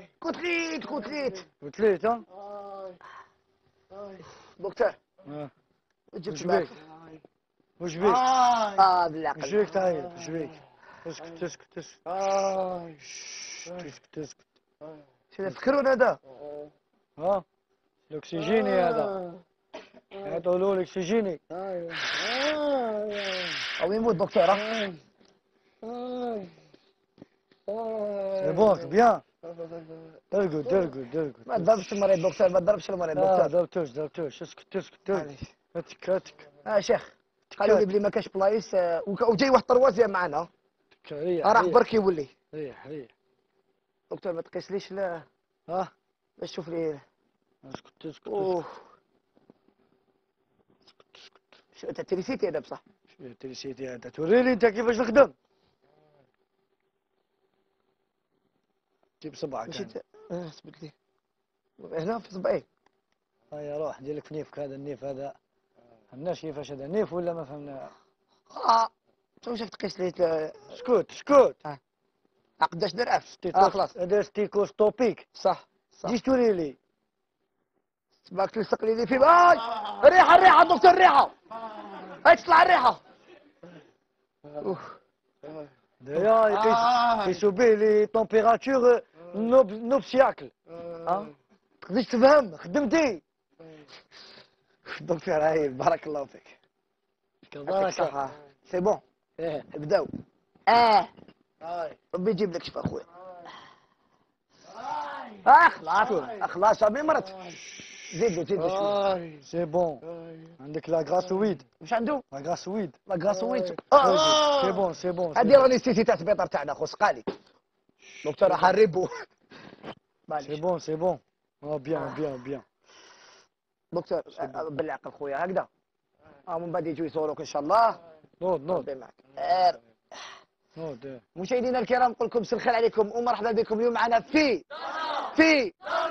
كتليت قلت ها. دكتور وش جبت بيك؟ وش بيك؟ بالعقل وش بيك تعيط؟ وش بيك؟ اسكت اسكت اسكت. اسكت اسكت. شنو تفكرون هذا؟ ها؟ الاكسجيني هذا. هذا له الاكسجيني. او يموت دكتور سي بون بيان. ارقد ارقد ارقد. ما تضربش المريض دكتور، ما تضربش المريض لا دكتور. ضربتوش اسكت اسكت. معليش. اتك اتك. شيخ قالوا لي بلي ما كاش بلايص وجاي واحد طروازيام معنا ريح راح ريح برك يولي. ريح ريح. دكتور ما تقيسليش لا ها؟ باش تشوف لي. اسكت اسكت اوه اسكت. انت تريسيتي هذا بصح. شنو تريسيتي انت؟ توريني انت كيفاش نخدم. جيب صبعك. مشيت اثبت لي هنا في صبعي. هيا روح دير لك في نيفك. هذا النيف هذا فهمناش كيفاش هذا نيف ولا ما فهمنا. واش تقيس لي اسكت اسكت. قداش درهم؟ خلاص هذا ستيكوستوبيك. صح جيش توري لي. باك تلصق لي في الريحه دكتور الريحه. هاي تطلع الريحه. دايا يقيسوا به لي طومبيراتور نوبسياكل. تقدرش تفهم خدمتي. دكتور هاي بارك الله فيك. كذلك. سي بون بداو. ربي يجيب لك شفا اخويا. خلاص صافي مرت. زيدو شويه. سي بون. عندك لا غراسويد. واش عنده؟ لا غراسويد. لا غراسويت. سي بون سي بون. هادي راني نسيتي تاع السبيطار تاعنا خو سقالي. دكتور حربو. سي بون سي بون. بيان بيان بيان. دكتور بالعقل خويا هكذا. من بعد يجوا يزوروك ان شاء الله. نوض ربي معك. نوض. مشاهدينا الكرام نقول لكم مساء الخير عليكم ومرحبا بكم اليوم معنا في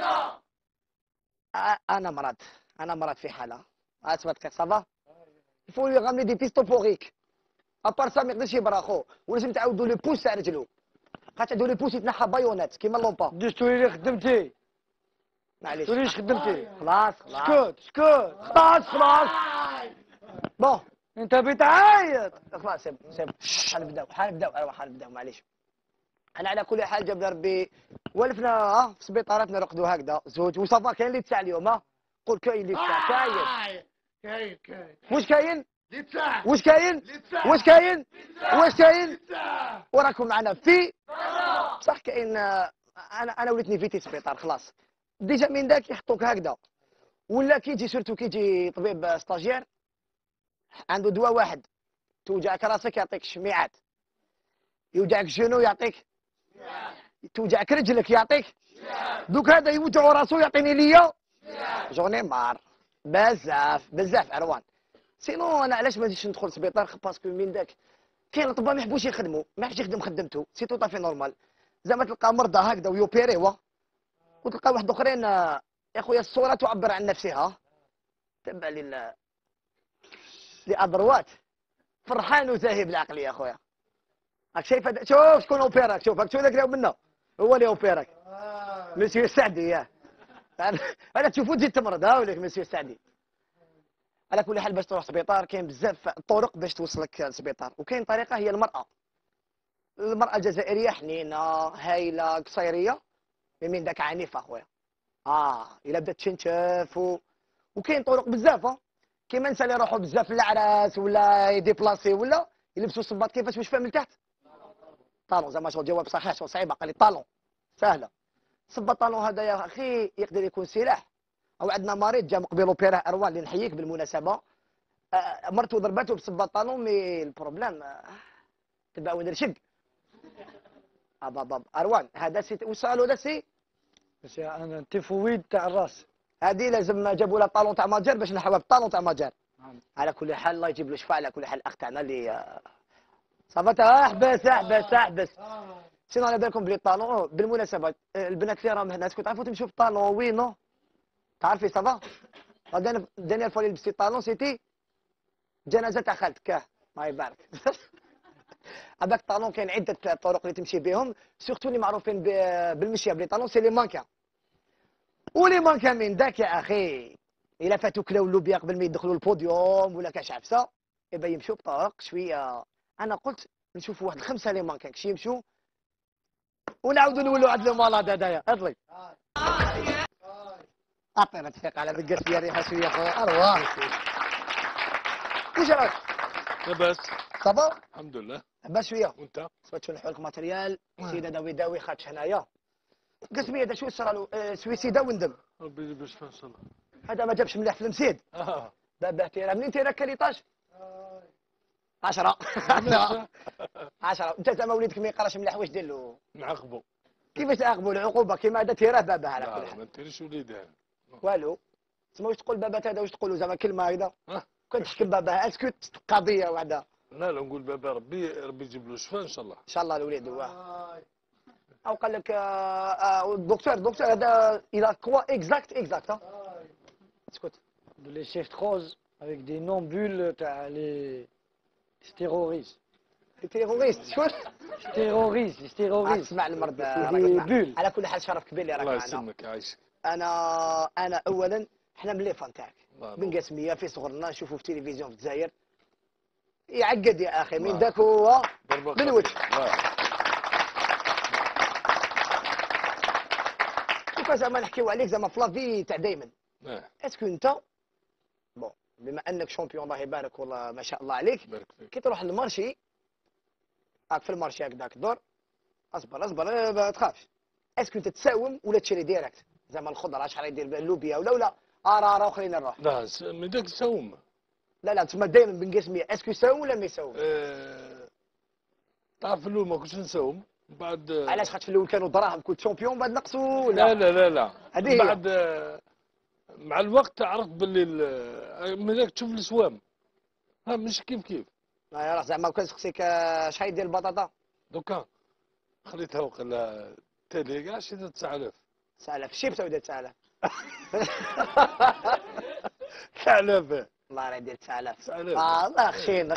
انا مرض في حاله اثبت صافا. يفو يغامني دي بيستوبوريك ابار سا ما يقدرش يبرا خو ولازم تعاودوا لي بوس تاع رجلو خاطر هادو لي بوس يتنحى بايونات كيما اللومبا. ديش توري لي خدمتي. معليش توريش خدمتي. خلاص اسكت خلاص بون انت بتعيط. خلاص سيب حنبداو معليش. انا على كل حال جابنا ربي ولفنا في سبيطاراتنا نرقدوا هكذا زوج وصافا. كاين اللي تسع اليوم قول كاين اللي تسع كاين واش كاين وراكم معنا في صح. كاين انا وليتني فيتي سبيطار خلاص ديجا من ذاك يحطوك هكذا ولا كيجي سيرتو كيجي طبيب ستاجير عنده دواء واحد. توجعك راسك يعطيك شميعات، يوجعك جنو يعطيك، توجعك رجلك يعطيك. دوك هذا يوجع راسو يعطيني ليا جوني مار بزاف عروان. سينو انا علاش ما نجيش ندخل للسبيطار باسكو من ذاك كاين اطباء ما يحبوش يخدموا ما يحبش يخدم خدمته سي تو طافي نورمال. زعما تلقى مرضى هكذا ويوبيريوا وتلقى واحد اخرين يا خويا الصوره تعبر عن نفسها. تبع لأضروات فرحان وزاهي بالعقل يا خويا. راك شايف شوف شكون اوبيراك. شوف شكون ذاك منا هو اللي اوبيراك مسيو السعدي. ياه انا تشوفو تزيد تمرض وليك مسيو السعدي. على كل حال باش تروح سبيطار كاين بزاف طرق باش توصلك للسبيطار وكاين طريقه هي المراه الجزائريه حنينه هايله قصيريه من ذاك عنيف اخويا. الا بدات تشنشف وكاين طرق بزاف كيما الناس اللي يروحوا بزاف للعراس ولا يديبلاسي ولا يلبسوا الصباط كيفاش واش فاهم لتحت طالون. زعما شغل جواب صحيح شغل صعيبه قال لي طالون سهله. صباط طالون هذا يا اخي يقدر يكون سلاح. او عندنا مريض جا مقبل اوبيراه اروان اللي نحييك بالمناسبه. مرته ضربته بصباط طالون مي البروبليم تبع وين رشق. اروان هذا سي وصلوا له سي بس انا التيفويد تاع الراس. هذه لازم جابوا لها طالون تاع ماجر باش نحوها بالطالون تاع ماجر. على كل حال الله يجيب له شفاء. على كل حال الاخ تاعنا اللي صافا احبس سينو على بالكم بلي الطالون بالمناسبه البنات اللي راهم هنا اسكو تعرفوا تمشوا في الطالون وي نو تعرفي صافا. دانيال فوا لبستي الطالون سيتي جنازه تاع خالتك الله يبارك. هذاك الطالون كاين عده طرق اللي تمشي بهم، سورتو اللي معروفين بالمشيه بلي طالون سي لي مانكان. ولي مانكان من ذاك يا اخي الا فاتوا كلاو اللوبيا قبل ما يدخلوا البوديوم ولا كاش عفسه، يبقى يمشوا بطرق شويه. انا قلت نشوفوا واحد 5 لي مانكان كشي يمشوا ونعاودوا نولوا عند المالاد هذايا. اطلق اعطينا تفيق على بقات فيها ريحه شويه خويا ارواح. واش راك؟ لاباس صافا الحمد لله. بس شويه وانت؟ سويت شنو لك ماتريال سيده داوي خاتش هنايا. قلت لي هذا شو صرا له سويسيدا وندم. ربي يجيب الشفا ان شاء الله. هذا ما جابش مليح في المسيد. باباه تيرا منين تيرا كاليطاج 10 10. انت زعما وليدك ما يقراش مليح واش دير له؟ نعاقبو. كيفاش تعاقبوا العقوبه كيما هذا تيراه باباه على لا كل لا حال. ما ديريش وليدها. والو تسمى واش تقول بابا هذا واش تقول له زعما كلمه هكذا ها؟ كنت تحكم باباه اسكت قضيه واحده. لا لا نقول بابا ربي يجيب له الشفا ان شاء الله. ان شاء الله الوليد هو. او قال لك الدكتور هذا الى كوا اكزاكت اسكت. Les chefs roses avec des nombules تاع les terroristes. تيروريست شكون؟ terroristes. اسمع المرض دي بول. على كل حال شرف كبير اللي راك الله معنا. يسلمك يعيشك. انا اولا احنا من لي فان تاعك الله من يبارك. قاسميه في صغرنا نشوفوا في التلفزيون في الجزائر يعقد يا اخي من الله. ذاك هو ضربة بالوجه. خفيفة. وكان زعما نحكيو عليك زعما في لافي تاع دايما. اه اسكو انت بون بما انك شامبيون الله يبارك والله ما شاء الله عليك يبارك فيك. كي تروح للمارشي راك في المارشي هكذاك دور اصبر ما تخافش. اسكو انت تساوم ولا تشري ديريكت زعما الخضره شحال يدير اللوبيا ولا راه خلينا نروح. لا من ذاك السوم. لا تسمى دائما بنقسميه اسكو يساوم ولا ما يساوم. تعرف في الاول ما كنتش نسوم بعد. علاش خاطر في الاول كانوا دراهم كنت شامبيون بعد نقصوا لا ولا لا لا لا هذه هي. بعد مع الوقت عرفت باللي من ذاك تشوف السوام ها مش كيف راه زعما كان سقسيك شحال يدير البطاطا دوكا خليتها وقال تالي كاع شي 9000 9000 الشيبسه ولا 9000 9000 الله راه يدير 9000 9000 الله خشين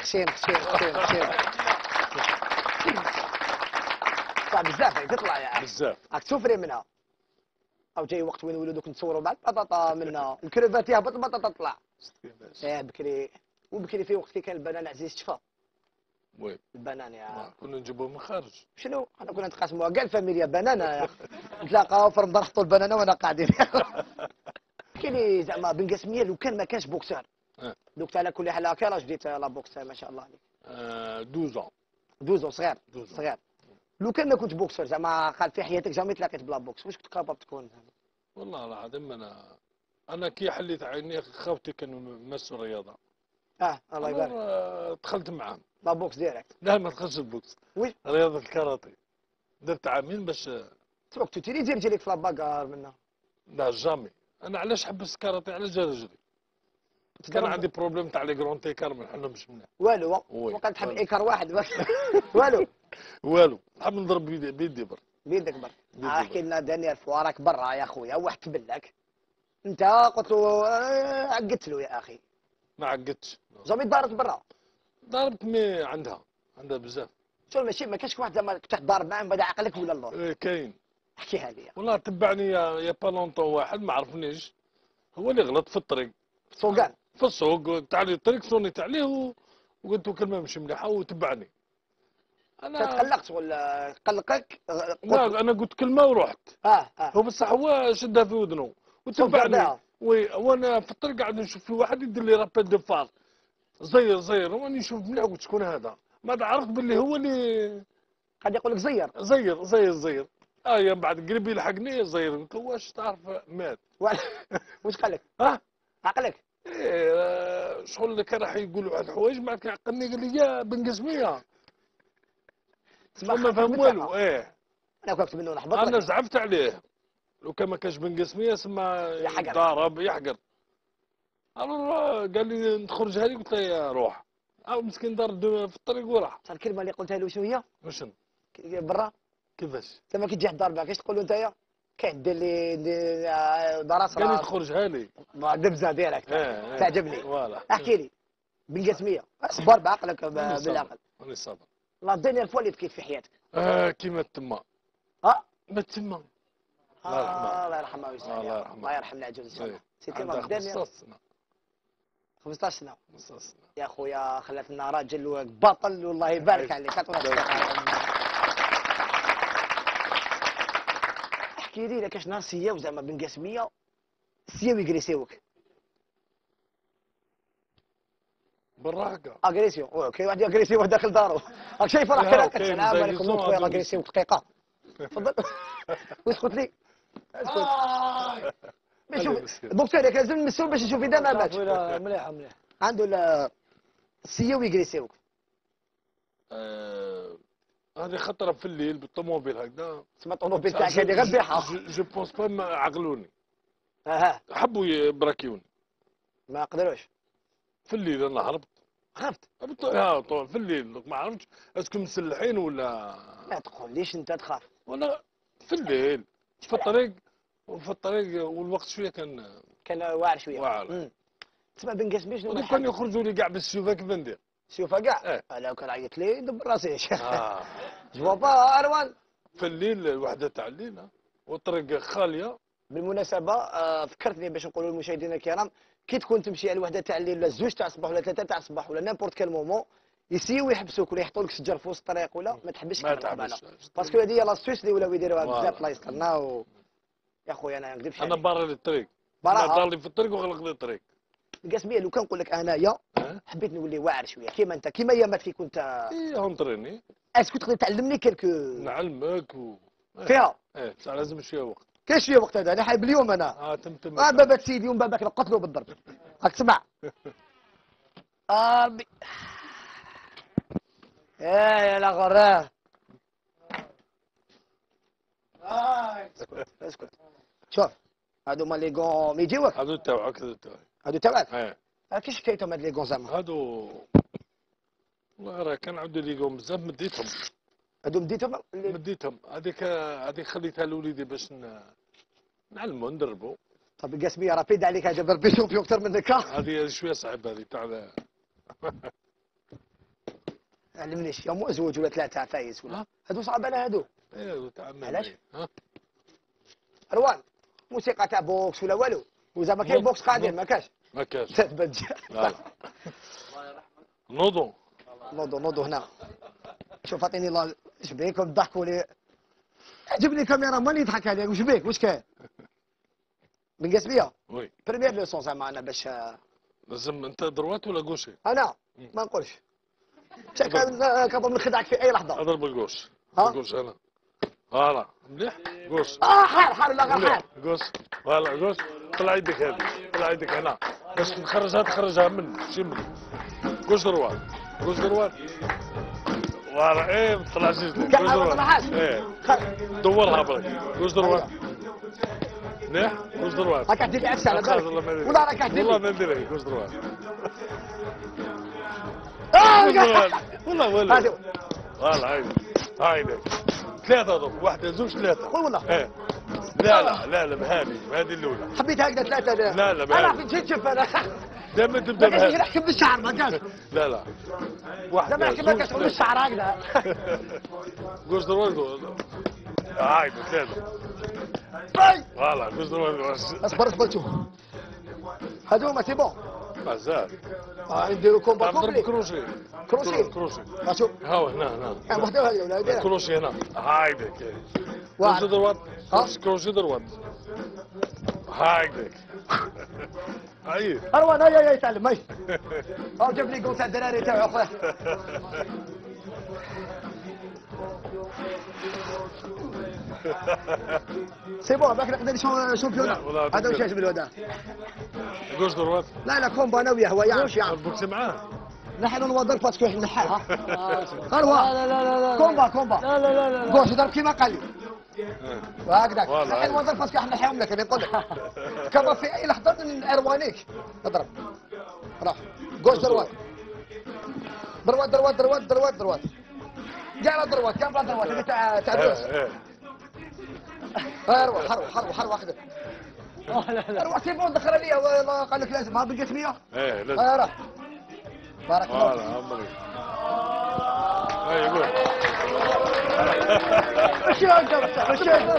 صعب بزاف هي تطلع يا اخي بزاف. راك تسوفري منها او جاي وقت وين ولودك نتصوروا مع البطاطا منها الكريفات يهبط البطاطا تطلع. بكري وبكري في وقت كي كان البنان عزيز تشفى وي البنان يا كنا نجيبوه من خارج. شنو انا كنا نتقاسموها كاع الفاميليا بنانه يا اخي نتلاقاو في رمضان نحطوا البنانه وانا قاعدين. كاين لي زعما بن قاسميه لو كان ما كانش بوكسر دوك على كل حال كالاج بديت لا بوكس ما شاء الله عليك 12 ans. 12 صغير 12 صغير. لو كان ما كنت بوكسر زعما قال في حياتك جامي تلاقيت بلا بوكس واش كنت كاباب تكون؟ والله العظيم انا كي حليت عيني خاوتي كانوا مارسوا الرياضه. الله يبارك. دخلت معاهم. لا بوكس ديريكت. لا ما دخلتش البوكس. وي رياضه الكاراتيه درت عامين باش. تروح تيري رجليك في لاباكار منها. لا جامي. انا علاش حبست الكاراتيه على جال رجلي كان عندي بروبليم تاع لي كرون تيكار ما نحلهمش منها. والو وقال تحب ايكار واحد والو نحب نضرب بيدي برك. بيدك برك. احكي لنا دانيال فواراك برا يا خويا واحد تبلك انت قلت له عقدت له يا اخي. ما عقدتش. جامي دارت برا. ضربت مي عندها بزاف. شو ماشي ما كاينش واحد زعما كنت تضارب معاه من بعد عقلك ولا الله. كاين. احكيها لي. والله تبعني يا بالونطون واحد ما عرفنيش هو اللي غلط في الطريق. سوقان. في السوق تاع لي الطريق صونيت عليه وقلت له كلمه مش مليحه وتبعني. انت تقلقت ولا قلقك؟ لا انا قلت كلمه ورحت. هو بصح هو شدها في ودنه وتبعني. وانا في الطريق قاعد نشوف في واحد يدير لي رابيل دو فار زير واني نشوف مليح قلت شكون هذا؟ ما عرفت باللي هو اللي قاعد يقول لك زير. يا بعد قريب يلحقني زير قلت له واش تعرف مات. واش قال لك؟ عقلك؟ شغل اللي كان راح يقول واحد الحوايج بعد كي عقلني قال لي يا بن قزميه ما فهم والو. انا كنت منه نحبط انا زعفت عليه لو كان ما كانش بن قزميه سما ضارب يحقر. قال لي نخرجها لي قلت له يا روح مسكين دار في الطريق وراح. الكلمه اللي قلتها له شنو هي؟ وشنو؟ برا كيفاش؟ زعما كي تجي حد ضاربك ايش تقول له انت؟ كاين دير لي براس قال لي تخرجها لي دبزه ديريكت تعجبني. فوالا احكي لي بالقسميه اصبر بعقلك بالعقل. راني صابر. لا دينيير فوا اللي بكيت في حياتك. كيما تما. ما تما. الله يرحمها الله يرحمها. الله يرحم العجوز ان شاء الله. سيتي عندها ما دينيير 15 سنه. 15 سنه 15 سنه يا خويا، خلات لنا راجل بطل والله يبارك عليك. احكي لي كاش نهار سياو زعما بن قاسميه سياو يجريسيوك. بالراحه. اغريسيون كاين واحد يغريسيو داخل دارو. راك شايف راه كراك. السلام عليكم خويا اغريسيو دقيقه. تفضل. واش قلت لي؟ شوف الدكتور ياك لازم نمسو باش نشوف اذا ما ماتش. مليحه مليح. عنده السياو يجريسيوك. هذه خطره في الليل بالطوموبيل هكذا. تسمى الطوموبيل تاعك هذه غير بيحه. جو بونس با ما عقلوني. حبوا يبراكيوني. ما قدروش. في الليل انا هربت. خفت؟ في الليل ما عرفتش اسكو مسلحين ولا. ما تقوليش انت تخاف. ولا في الليل في الطريق والوقت شويه كان واعر شويه. واعر. تسمع بن قاسمي شنو كانوا يخرجوا لي كاع بالسيوفه كيف ندير. سيوفه كاع؟ لو كان عيط لي دبر راسي. جوا با اروان. في الليل الوحده تاع الليل والطريق خاليه. بالمناسبه فكرتني باش نقولوا للمشاهدين الكرام، كي تكون تمشي على الوحده تاع الليل ولا الزوج تاع الصباح ولا ثلاثه تاع الصباح ولا نيمبورت كال مومون يسيو يحبسوك ولا يحطوا لك شجر في وسط الطريق ولا ما تحبسش. ما تحبسش باسكو هذه هي لاستوس اللي ولاو يديروها بزاف بلايص كنا. يا خويا انا ما نكذبش عليك. انا باري الطريق. انا دار لي في الطريق وغلق لي الطريق. القاسميه لو كان نقول لك انايا حبيت نولي واعر شويه كيما انت كيما ايامات كي كنت. اونطريني. اسكو تقدر تعلمني كلكو؟ نعلمك فيها. بصح لازم شويه وقت. كاين شويه وقت هذا انا حايب اليوم انا. تمتم. باباك سيدي ومن باباك نقتلو بالضرب. راك تسمع؟ يا لا غراه. اسكت. شوف هادو هما لي كون يجيوك. هادو تاوعك. هادو تاوعك؟ كيش حكايتهم هاد لي كون زعما؟ هادو والله راه كان عندي لي كون بزاف مديتهم. هادو مديتهم؟ مديتهم هذيك خليتها لوليدي باش نعلمو ندربو. طب القاسميه رابيد عليك هذا بربي شوفي اكثر منك. هذه شويه صعيبه هذه تاع. علمنيش يوم زوج ولا ثلاثه فايز ولا هادو صعب انا هادو. ايوا تاع علاش؟ روان موسيقى تاع بوكس ولا والو؟ وزعما كاين بوكس قاعدين ما كاش؟ ما كاش. تثبت. نوضو هنا. شوف عطيني الله اش بيك تضحكوا لي. عجبني كاميرا ماني يضحك عليك. واش بيك واش كاين؟ بن قاسميه؟ وي. بريمير لوسون زعما انا باش. لازم انت دروات ولا كوشي؟ انا ما نقولش. كنظن نخدعك في اي لحظه. اضرب الكوش. الكوش انا. فوالا مليح كوش. حار لا غير حار. كوش فوالا كوش. طلع يدك هذه طلع يدك هنا باش تخرجها من شي من كوش دروات. فوالا طلع رجلك. كوش دروات. دورها برك كوش دروات. مليح كوش دروات. راك دير لي عكس على بالك ولا راك دير والله ما ندير كوش دروات. والله هادو فوالا هايدي ثلاثة دوك واحدة زوج ثلاثة. قول والله. لا بهذه الأولى. حبيت هكذا ثلاثة. لا أنا حبيت نشوف أنا. دائما تبدا بهذه. ما نحكم بالشعر ما كاش. لا واحدة. دابا نحكي ما كاش بالشعر هكذا. كوش دروات. هايدي ثلاثة. فوالا كوش دروات. اصبر شوف. هادو هما سي بون. مازال. نديرو كومبا كومبلي. كروشي. شوف. هاو هنا. وحده هذه ولا هذه. كروشي هنا. هايدي. كروشي دروات. كروشي دروات. هايدي. اي اروان هيا تعلم هاي. هاو جاب لي كون تاع الدراري تاعو اخويا. سي بون باك نقدر شامبيون. هذا واش يعجبني هذا. كوش دروات. لا كومبا انا وياه هو يعرف. بوكسي معاه. نحن نوضر باسكو نحاها. اروان لا كومبا. لا كوش ضرب كيما قال لي. وهكذاك نحن نوضر باسكو احنا نحيهم لك انا نقول لك. كما في اي لحظه اروانيك اضرب. راح كوش دروات. دروات. كاع دروات هذه تاع دوس. حروح واحده. لا اروح تليفون دخل عليا قال لك لازم. ها بقيت 100. لازم. راح بارك الله. اي قول. ماشي هكا ماشي هكا.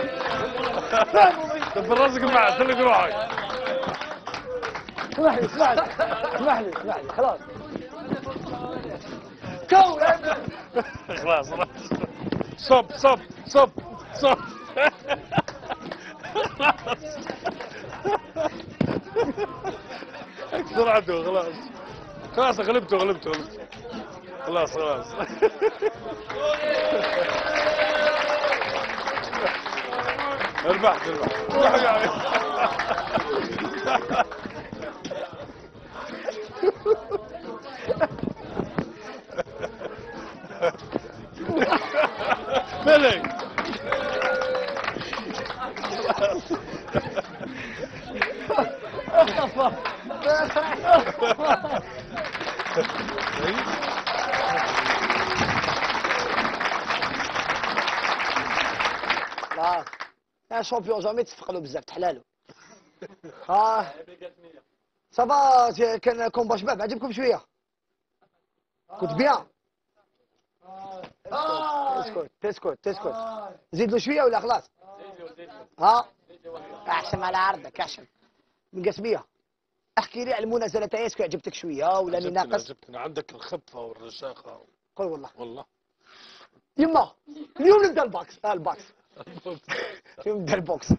دبر راسك معاه سلك روحك. اسمح لي اسمح لي اسمح لي اسمح لي خلاص. كو يا ابني. خلاص خلاص. صب صب صب صب. اكثر عدو خلاص. خلاص غلبته غلبته غلبته. خلاص خلاص. ربحت ربحت. ملك. يا شامبيون جامي تفق له بزاف تحلالو. صافا كان كومبا شباب عجبكم شويه؟ كنت بيان. تسكت تسكت تسكت. زيد له شويه ولا خلاص؟ ها احسن على عرضك احسن. من قسميه احكي لي على المنازله تاعي اسكو عجبتك شويه ولا اني ناقص؟ عجبتني عندك الخفه والرشاقه. قول والله. والله. يما اليوم نبدا الباكس. الباكس. اليوم نبدا البوكس.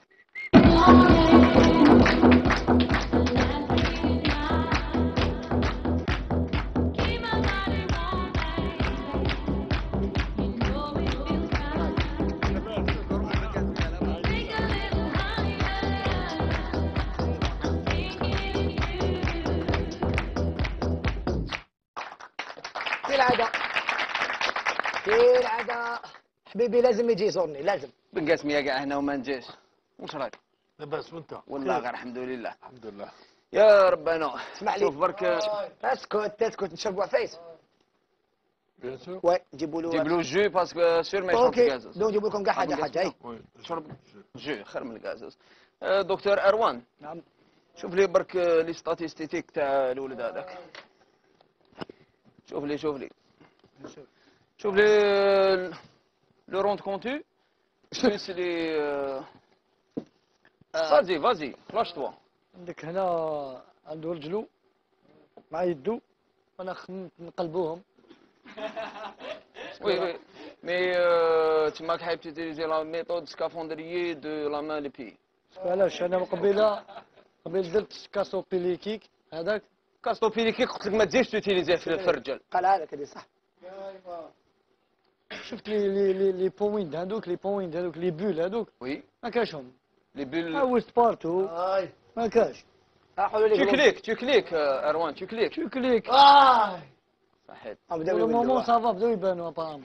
كالعادة كالعادة حبيبي لازم يجي يزورني لازم. بنقاسمية كاع هنا وما نجيش. واش راك؟ لاباس وانت؟ والله غير الحمد لله. الحمد لله. يا ربنا. اسمع لي. شوف برك. اسكت اسكت نشربوا عفايس. بيان سور. وي جيبوا له. جيب له جو باسكو سور ما يشربش اوكي كازوز. دون نجيبوا لكم كاع حاجه حاجه. شرب جو خير من الكازوز. دكتور اروان. نعم. شوف لي برك لي ستاتيستيك تاع الولد هذاك. شوف لي شوف لي لو روند كونتو بليس لي فازي فازي فلاش توا. عندك هنا عنده رجلو مع يدو انا نقلبوهم. وي وي مي تماك حايب تيتيليزي لا ميثود سكافوندريي دو لا مان لي بي. علاش انا قبيل درت كاسو بيليكيك هذاك. كاستو بيليكي قلت لك ما تزيدش تيتيليزيه في الرجال. قال هذاك اللي صح. شفت لي بوينت هذوك لي بول هذوك وي ما كاشهم. لي بول ويست بارتو ما كاش. تشكليك اروان تشكليك كليك صحيت. بداو المومون صافا بداو يبانوا ابام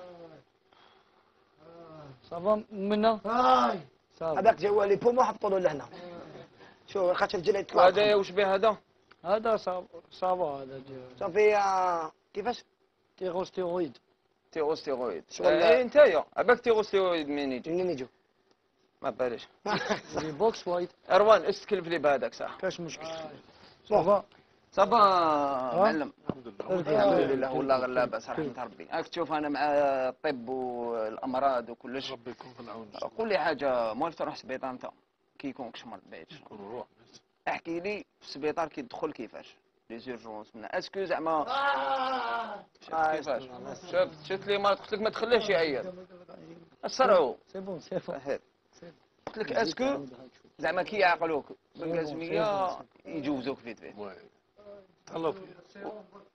صافا منا صافا. هذاك جا هو لي بومو حطوا له لهنا. شوف خاطر الجلد يطلع. هذا واش به هذا؟ هذا صافا هذا صافي كيفاش؟ تيغوستيرويد. تيغوستيرويد. شغل انتيا عباك تيغوستيرويد منين يجي؟ منين يجوا؟ ما باليش. لي بوكس وايد اروان استكلف لي بهذاك صح. كاش مشكل. صافا صافا معلم. الحمد الحمد لله والله غير لاباس رحمة ربي. راك تشوف انا مع الطب والامراض وكلش. ربي يكون في العون. قول لي حاجه موالف تروح السبيطار انت كي يكون مرض بعيد نكون نروح. احكي لي في السبيطار كي تدخل كيفاش لي زورجونس من اسكو زعما شفت كيفاش شفت لي مرض قلت لك ما تخليهش يعيط اسرعوا سي بون سي بون. قلت لك اسكو زعما كي يعقلوك بالكازميه يجوزوك فيت فيت. تهلاو فيا.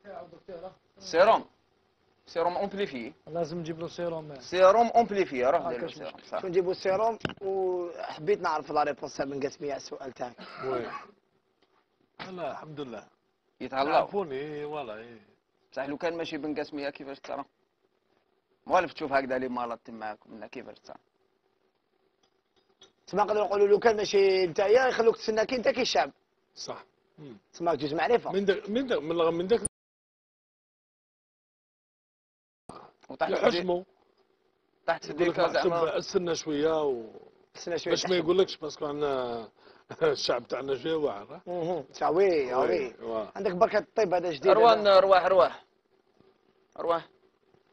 سيروم امبليفي. لازم نجيب له سيروم. سيروم امبليفي روح دير له سيروم صح. شو نجيبوا السيروم وحبيت نعرف لا ريبونس من قسمي على السؤال تاعك. وي. لا الحمد لله. يتهلاو. يعرفوني والله. بصح لو كان ماشي بن قسميه كيفاش ترى؟ موالف تشوف هكذا لي مرض تماك منا كيفاش ترى؟ تسمى نقدروا نقولوا لو كان ماشي نتايا يخلوك تسنى كي انت كي الشعب. صح. تسمى جوج معرفه. من ذاك يحشموا. تحت يديك زعما استنى شويه استنى شويه باش ما يقولكش باسكو عندنا الشعب تاعنا جاي واعر. وي عندك بركه الطيب هذا جديد. اروان روح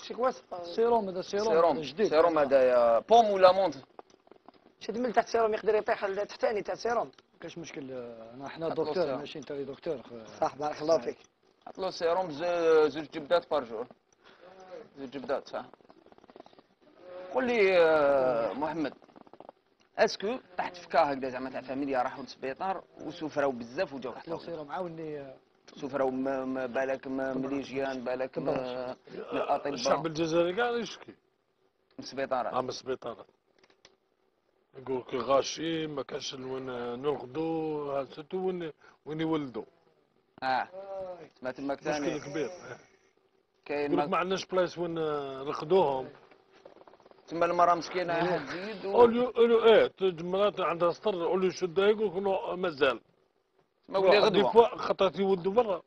شي كواس السيروم هذا السيروم جديد. سيروم هذايا بوم ولا مونت؟ شد من تحت السيروم يقدر يطيح تحتاني تاع السيروم. كاش مشكل. حنا دكتور ماشي انت دكتور. صح بارك الله فيك. عطلو السيروم زوج جبدات بار جور. زوج جبدات صح. قول لي محمد، اسكو طحت في كا هكذا زعما تاع فاميليا راحوا للسبيطار وسفراو بزاف وجاو طلعوا السيروم عاوني. سفراو بالك مليجيان بالك من الاطباء. الشعب الجزائري كاع يشكي من السبيطارات. من السبيطارات. يقول لك غاشي ما كانش وين نرقدوا سيرتو وين يولدوا. ما تماك ثاني مشكل كبير. كاين يقول لك ما عندناش بلايص وين رقدوهم. تما المراه مسكينه راح تزيد قولوا مرات عندها سطر قولوا شدها يقول لك مازال. ما ولي غدوه. دي فوا خطرات يولدوا برا.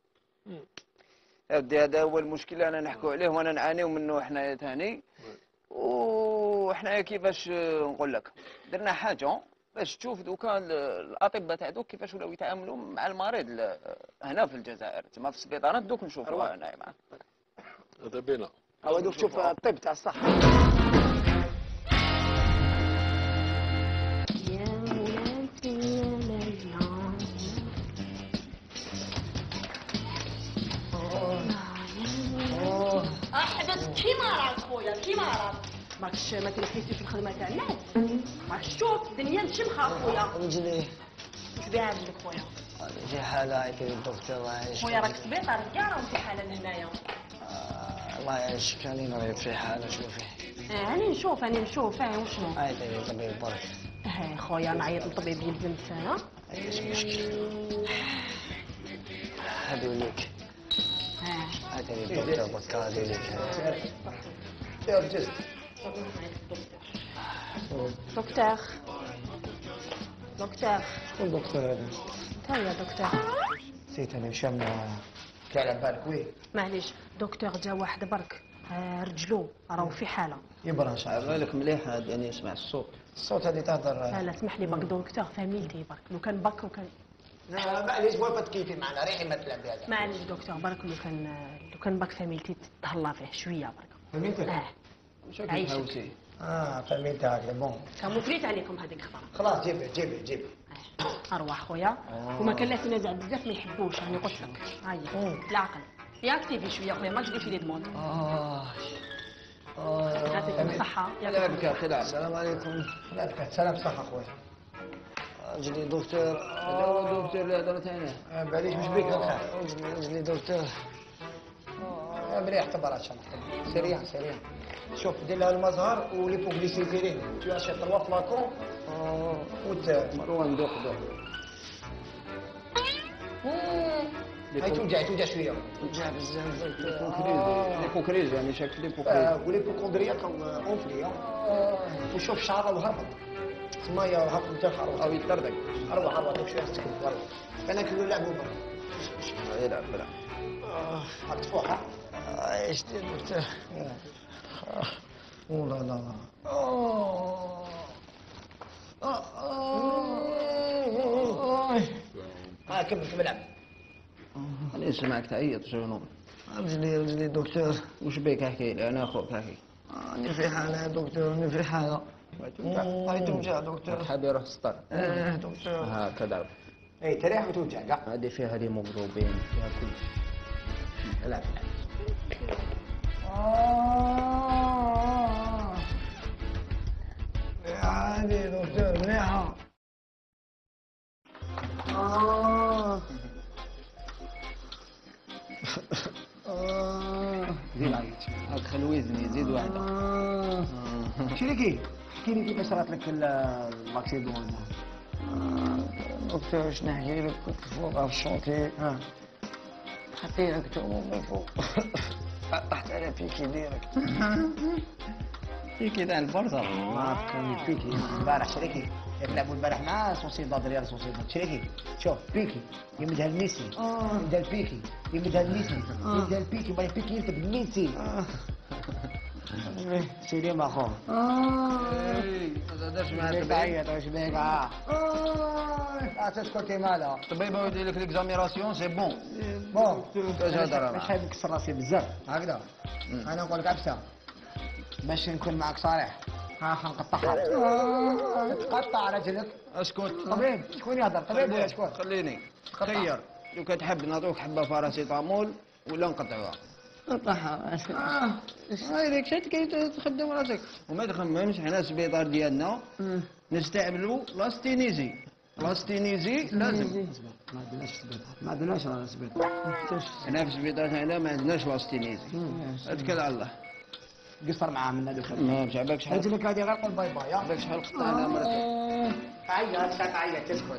هذا هو المشكل انا نحكوا عليه وانا نعانيو منه حنايا ثاني. وحنايا كيفاش نقول لك درنا حاجه باش تشوف دوكا الاطباء تاع دوك كيفاش ولاو يتعاملوا مع المريض هنا في الجزائر تما في السبيطارات دوك نشوفوها هنايا معاك. هذا بينا. هو دوك شوف الطب تاع الصحه. احدث كيما راك خويا كيما راك ماكش ما تنحيتي في الخدمه تاع الناس. ماكش تشوف الدنيا مشمخه خويا. رجلي واش بها رجلك خويا؟ في حالة عيطي للدكتور الله يعيشك. خويا راك سبيطار كاع راهم في حاله لهنايا. الله يعيشك راني نريض في حالة شوفي. راني نشوف وشنو؟ عيطي للطبيب برك. خويا نعيط للطبيب يلزم سنه. ايش مشكل. هادو ليك. عيطي للدكتور برك هادو ليك. دكتور شكون الدكتور هذا؟ تا يا دكتور. نسيت انا مشى كاع بالك وين؟ معليش دكتور جا واحد برك رجلو راهو في حاله. يبرهش بالك مليح هذا يعني يسمع الصوت. الصوت هذه تهضر. لا اسمح لي باك دكتور فاميلتي برك لو كان باك وكان. لا معليش وقفت كيفي معنا ريحي ما تلعب بهذا. معليش دكتور برك لو كان باك فاميلتي تهلا فيه شويه برك. فهمتك؟ عايشك. فهمت هكذا بون. كمفريت عليكم هذيك خطره. خلاص جيبي. ارواح خويا. وما كان لا تنازع بزاف ما يحبوش راني قلت لك. هاي العقل. ياك تيفي شويه خويا ماكش دير في لي دموند. يعطيكم الصحه. لا بك اخي لا. السلام عليكم. لا بك سلام صحة خويا. رجلي دكتور. هذا هو دكتور اللي هضر ثاني. معليش مش بيك الخير. رجلي دكتور. مليح تبارك الله. سريع. شوف دير لها المزهر وليبوغليسيفيرين. tu achètes 3 flacons. مروان دوق. هاي توجع شويه. توجع بزاف ليبوكريز يعني شكل ليبوكريز. وليبوكوندرياك اونفلي. وشوف شعره وهبط. تسمى يا هبط انت خروج. او يطردك. اروح دوك شويه تسكت والله. انا كل لعبوا برا. يلعب بلا. هاك تفوح. ايش دير دكتور؟ لا. كمل لعب. انا سمعك تعيط شنو؟ رجلي دكتور. وش بيك احكي لي انا اخوك احكي. راني في حالة يا دكتور راني في حالة. هاي توجع دكتور. حاب يروح السطر. دكتور. هكذا. اي تريح وتوجع كاع. هذه فيها هيموغلوبين فيها كل شيء. لعب. عادي دكتور مليحة. زيد عيط. هاك خلويزني زيد واحدة. شريكي احكي لي كيفاش صارت لك الاكسيدون. دكتور اش نحكي لك كنت فوق في الشونتي. حطيت مكتوب من فوق. طحت على بيكي ديريكت. بيكي تاع البرصة. ما كان بيكي البارح شريكي يلعبوا البارح مع سوسيداد ريال سوسيداد. شريكي شوف بيكي يمدها لميسي. يمدها لبيكي يمدها لميسي. يمدها لبيكي باغي بيكي يلتق لميسي. سيدي ما خو ما دارش مع الطبيب. تعيط واش بيك تسكتي مالها الطبيب هو يدير لك ليكزاميراسيون سي بون. بون كاش هضره مش حاب نكسر راسي بزاف هكذا. انا نقول لك عبسه باش نكون معك صريح حنقطعها تقطع رجلك. اسكت. طبيب شكون يهضر طبيب ولا شكون؟ خليني خير لو كتحب نعطوك حبه باراسيتامول ولا نقطعوها. قطعها هايديك شات كي تخدم راسك وما تخممش. حنا السبيطار ديالنا نستعملوا لاستينيزي. لاستينيزي لازم. ما عندناش راه سبيطار. هنا في السبيطار تاعنا ما عندناش لاستينيزي. اتكل على الله. قصر معاه من هذوك. ما عجبك شحال. رجلك هذه غير قول باي باي. عجبك شحال قطعنا مرتين. عيط تعيط تسكت.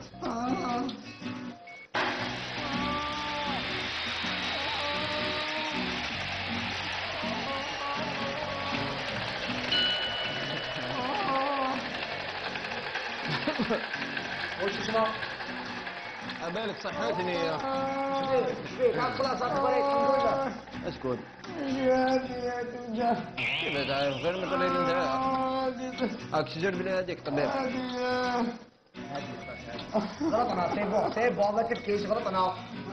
واش اسمه؟ عبالك صحتني يا شبيك خلاص اخبارك الحمد لله. اسكت. جاتي توجع. كيف تعرف غير مثل اللي انت هاك شجر بلا هذيك طبيب. غلطنا سي بون ما تبكيش غلطنا.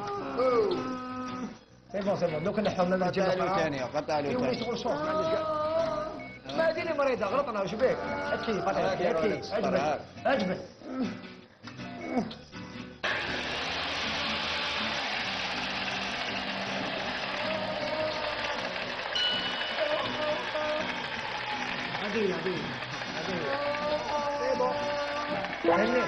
سي بون دوك نحو من قطع له ثانيه قطع له ثانيه. ثانيه. شغل شوف ما عنديش كاع. ما هذه اللي مريضه غلطنا واش بيك؟ ابكي ابكي اجبد اجبد. هذه سي بون. هني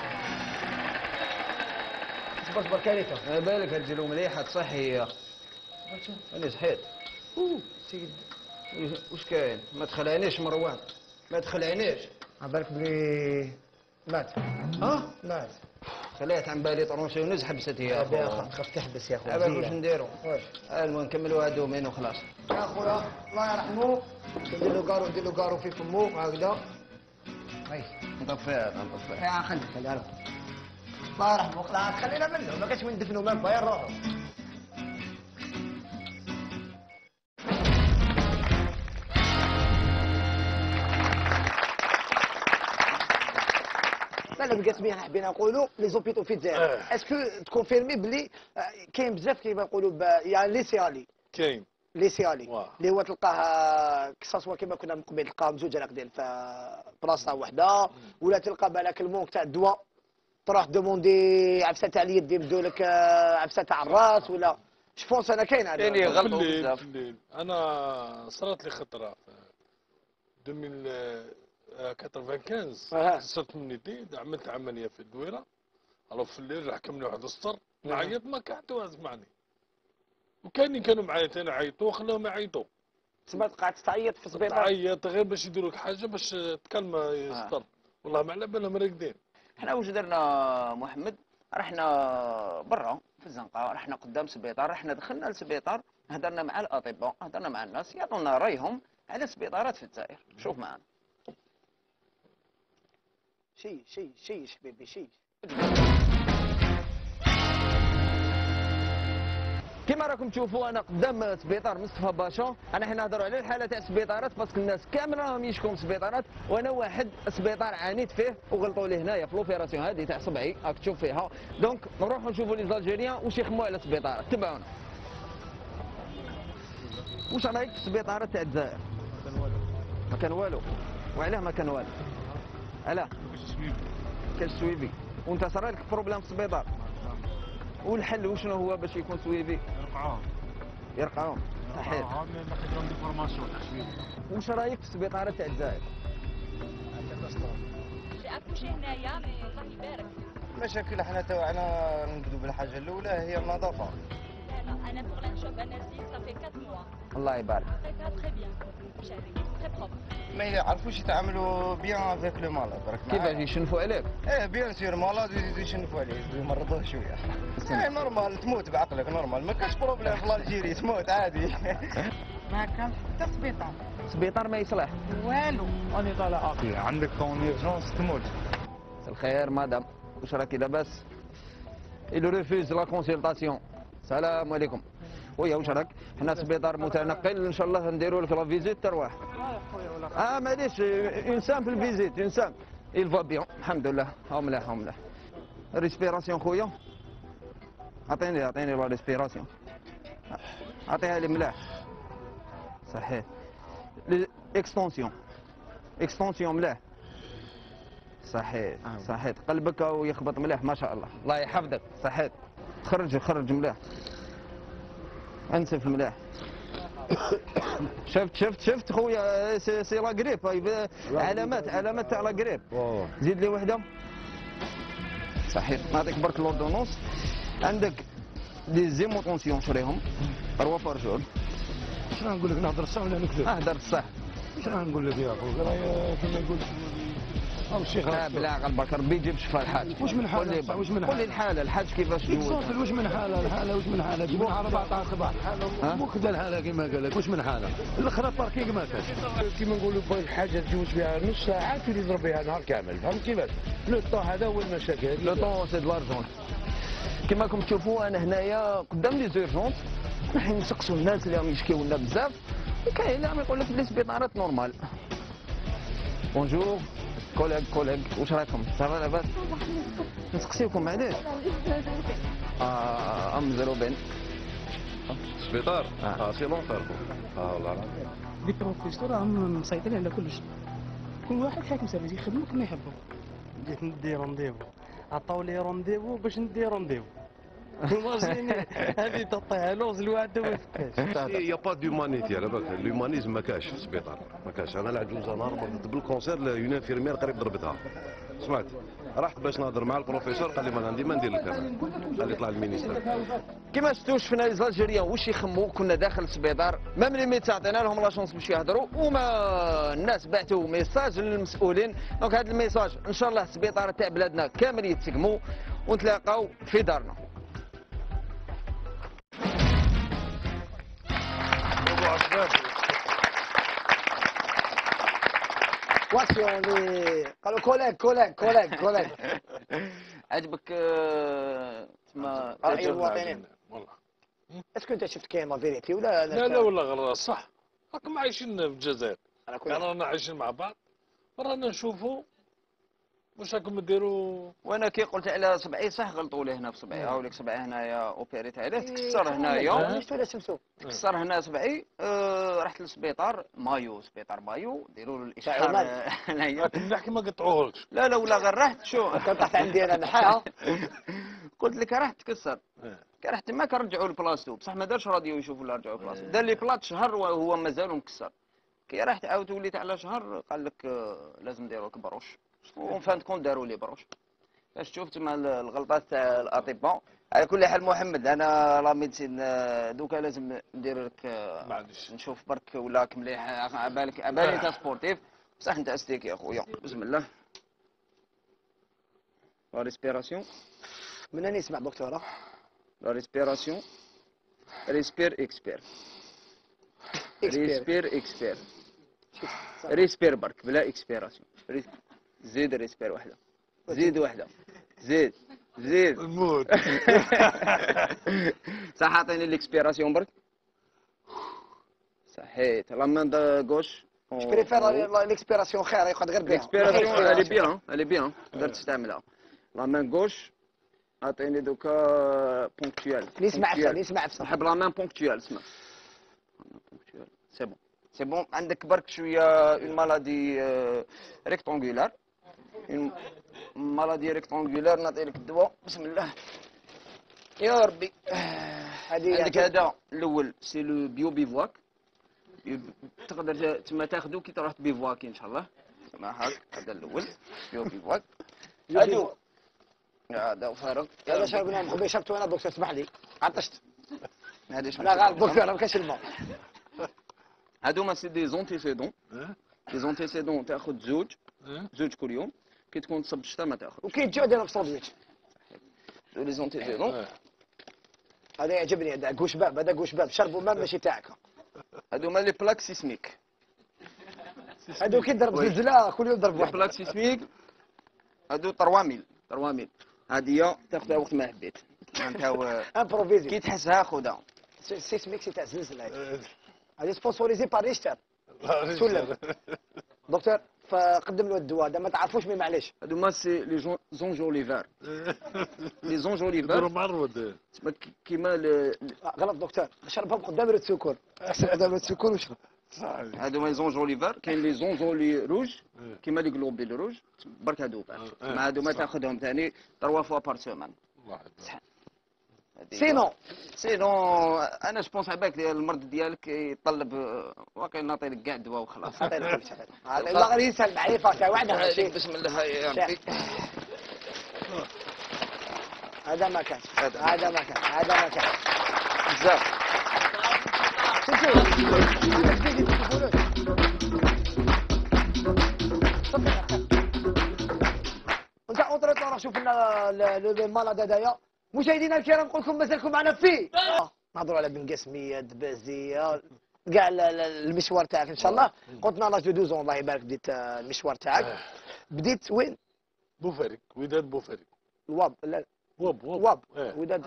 اصبر كارثه. ما بالك هتجيلو مليحه تصحي يا انا صحيت. سيد واش كاين؟ ما تخلعنيش مروان ما تخلعنيش. عبالك بلي مات. مات. خليت عن بالي طرونسيونيز حبست يا اخو. خف تحبس يا اخو. عبالك واش نديرو؟ واش؟ المهم نكملوا هادو مين وخلاص. يا خويا الله يرحمه ندير له كارو في فمو هكذا. هاي نطفيها يا خلي الله يرحمه خلاص خلينا منه ما كاش وين ندفنوا ما باير روحه. لا بقسمي حابين نقولوا لي زوبيتو في الجزائر اسكو تكونفيرمي بلي كاين بزاف كيما نقولوا يعني لي سيالي كاين لي سيالي اللي هو تلقاه كساسوا كيما كنا من قبل تلقاهم زوج راقدين في بلاصه وحده ولا تلقى بالك المونك تاع الدواء تروح دوموندي عفسه تاع اليد يبدو لك عفسه تاع الراس ولا شفونس انا كاين هذا. كاين يغلطوا بزاف. انا صرات لي خطره في 2095 صرت من يدي عملت عمليه في الدويره. الو في الليل حكمني واحد السطر نعيط ما كان حتى واحد يسمعني وكاينين كانوا معايا ثاني عيطوا خلاهم يعيطوا. تما قعدت تعيط في السبيطار؟ تعيط غير باش يديروا لك حاجه باش تكلم يسطر. والله ما على بالهم راقدين. حنا واش درنا محمد؟ رحنا برا في الزنقه رحنا قدام السبيطار رحنا دخلنا للسبيطار هضرنا مع الاطباء هضرنا مع الناس يعطونا رايهم على السبيطارات في الجزائر. شوف معنا شي حبيبي شي. كما راكم تشوفوا انا قدام سبيطار مصطفى باشا. انا حنا نهضروا على الحاله تاع السبيطارات باسكو الناس كامل راهم يشكون سبيطارات وانا واحد سبيطار عانيت فيه وغلطوا لي هنايا في لوبيراسيون هذه تاع صبعي راك تشوف فيها. دونك نروحوا نشوفوا لي زالجيريان واش يخموا على السبيطارات. تبعونا. واش رايك في السبيطارات تاع الجزائر؟ ما كان والو. وعلاه ما كان والو؟ علاه؟ كاش سويفي. وانت صرا لك بروبليم في السبيطار؟ والحل وشنو هو باش يكون سويفي؟ يرقعوهم صحيح. ناخذ دي فورماسيون واش رايك في السبيطارات تاع الجزائر؟ اكوشي هنايا مي الله يبارك. المشاكل حنا تاعنا نبدو بالحاجه الاولى هي النظافه. لا لا انا بوغ لانشوف اناسي صافي 4 موا. الله يبارك. تري بيان شاري تري بروبر. ما يعرفوش يتعاملوا بيان افيك لو مالاد راك كيفاش يشنفوا عليك؟ بيان سير مالاد يزيدوا يشنفوا عليه يمرضوه شويه. نورمال تموت بعقلك نورمال ما كاش بروبليم في الجيري تموت عادي. ما كان حتى سبيطار. سبيطار ما يصلح والو. راني طالع عاقل عندك كون ايرجونس تموت. الخير مدام واش راكي لاباس؟ Il refuse la consultation. السلام عليكم. خويا واش راك؟ حنا سبيطار متنقل ان شاء الله نديروا لك لا فيزيت ترواح. معليش اون سامبل فيزيت اون سامبل. il va bien الحمد لله. ها ملاح ها ملاح. ريسبيراسيون خويا. عطيني لا ريسبيراسيون. عطيها لي ملاح. صحيح. اكستونسيون ملاح. صحيح صحيح. قلبك ويخبط ملاح ما شاء الله. الله يحفظك. صحيح. خرج ملاح. انسف ملاح. شفت خويا سي لا غريب. علامات تاع لا غريب. زيد لي وحده. صحيح. نعطيك برك لوردونونس. عندك دي زيموطونسيون شريهم 3 بار جور. اش راه نقول لك نهضر الصح ولا نكذب؟ اهدر الصح. اش راه نقول لك يا خويا راه كيما يقول الشيخ بلا عقل برك ربي يجيب شفاء الحاج. واش من حاله واش من قول لي الحاله كيفاش اكزومبل واش من حاله واش من حاله جيبوا 14 صباح مو كذا الحاله كيما قال لك واش من حاله الاخرى باركينغ ما كاش كيما نقولوا بغيت حاجه تجوز فيها نص ساعه تولي تضرب بها نهار كامل فهمت كيفاش لو طون هذا هو المشاكل لو طون سي دو لارجون كيما راكم تشوفوا انا هنايا قدام لي زورجونس راح نسقسوا الناس اللي راهم يشكيو لنا بزاف وكاين اللي راهم يقول لك بلي سبيطارات نورمال بونجور كوليغ واش راكم صافا لاباس نسقسيكم علاش مزروبين سبيطار سي لونتر والله دي بروفيسور راهم مسيطرين على كلشي كل واحد حاكم سيرفيس يخدموا كما يحبوا جيت ندي رونديفو عطاو لي رونديفو باش ندي رونديفو واصلين هذه تعطيها لوز الواحد ما يفكاش يا با دومانيتي على بالك الهيومانيزم ما كاش في السبيطار ما كاش انا العجوزه نهار مرضت بالكونسير اون انفيرمير قريب ضربتها سمعت رحت باش نهضر مع البروفيسور قال لي ما عندي ما ندير لك انا قال لي طلع المينيستر كيما شفتوا شفنا لي زالجيريان واش يخموا كنا داخل السبيطار ميم لي ميدسان عطينا لهم لا شونس باش يهضروا وما الناس بعثوا ميساج للمسؤولين دونك هذا الميساج ان شاء الله السبيطار تاع بلادنا كامل يتسقموا ونتلاقاو في دارنا واسيوني قالوا كوليغ عجبك تما رأي المواطنين والله اسكو انت شفت كاين لا فيريتي ولا لا والله غير صح راكم عايشين في الجزائر رانا عايشين مع بعض رانا نشوفوا واش راكم ديروا وانا كي قلت على سبعي صح غلطوا لي هنا في سبعي هاوليك سبعي هنايا اوبيريت عليه تكسر هنايا تكسر هنا سبعي رحت للسبيطار سبيطار مايو ديروا له الاشعار هنايا نحكي ما قطعوهلكش لا ولا غير رحت شو طحت عندي انا نحاها قلت لك راح تكسر كي رحت تما كنرجعوا لبلاصتو بصح ما دارش راديو يشوفوا ولا رجعوا لبلاصتو دار لي بلاط شهر وهو مازال مكسر كي رحت عاود وليت على شهر قال لك لازم نديروا لك بروش وفان فان كون داروا لي بروش باش تشوف تما الغلطات تاع الاطباء على كل حال محمد انا لا ميديسين دوكا لازم ندير لك نشوف برك ولاك مليح عبالك انت سبورتيف بصح انت استيك يا خويا بسم الله لا ريسبيراسيون من انا نسمع دكتوره لا ريسبيراسيون ريسبير اكسبير ريسبير برك بلا اكسبيراسيون زيد ريسبير واحده زيد واحده زيد الموت صح عطيني الاكسبيراسيون برك صحيت لا مان دا غوش جو بريفير ليكسبيراسيون خير يقعد غير بها الاكسبيراسيون الي بيان تقدر تستعملها لا مان غوش عطيني دوكا بونكتوال نسمع عفسه نحب لا مان بونكتوال اسمع بونكتوال سي بون عندك برك شويه اون مالادي ريكتونغولار اون مالادي ريكتونغولار نعطي لك الدواء بسم الله يا ربي عندك هذا الاول سي لو بيو بيفواك تقدر تما تاخذو كي تروح بيفواكي ان شاء الله تما هاك هذا الاول بيو بيفواك هادو هذا فارغ هذا شربنا مخبي شربته انا دكتور اسمح لي عطشت هذه لا غير دكتور ما كاينش الماء هادوما سي دي زونتيسيدون تاخذ زوج كل يوم كي تكون تصب الشتا ما تاخذ وكاين تجي ديرها في الساندويتش لي زونتيسيدون هذا يعجبني هذا كوش باب شربوا ماء ماشي تاعك هادوما لي بلاك سيسميك هادو كي ضرب زلزله كل يوم ضرب واحد بلاك سيسميك هادو 3000 هادي تاخذها وقت ما حبيت معناتها امبروفيزي كي تحسها خذها سيسميك سي تاع الزلزله هذه سبونسوريزي بار ريشتر سلم دكتور فقدم له الدواء هذا ما تعرفوش مي معليش هذوما سي لي زونجوليفار لي زونجوليفار معرض كيما غلط دكتور شربهم قدام رد سكر قدام رد سكر وشرب هذوما لي زونجوليفار كاين لي زونجولي روج كيما لي غلوبيل روج برك هذوك مع هذوما تاخذهم ثاني 3 فوا بار سيمان سينو انا جوبونس عباك المرض ديالك يطلب واقيلا نعطي لك كاع الدواء وخلاص الله غير يسهل معرفه تاع وعده بسم الله يا ربي هذا ما كان هذا ما كان هذا ما كان بزاف انت اونتريتور راه شوف لنا لو مالاد هذايا مشاهدينا الكرام نقول لكم مازالكم معنا فيه نهضروا على بن قاسميه دبازيه كاع المشوار تاعك ان شاء الله قلت لنا لاج دو 12 الله يبارك بديت المشوار تاعك بديت وين؟ بوفاريك وداد بوفاريك الواب لا واب وداد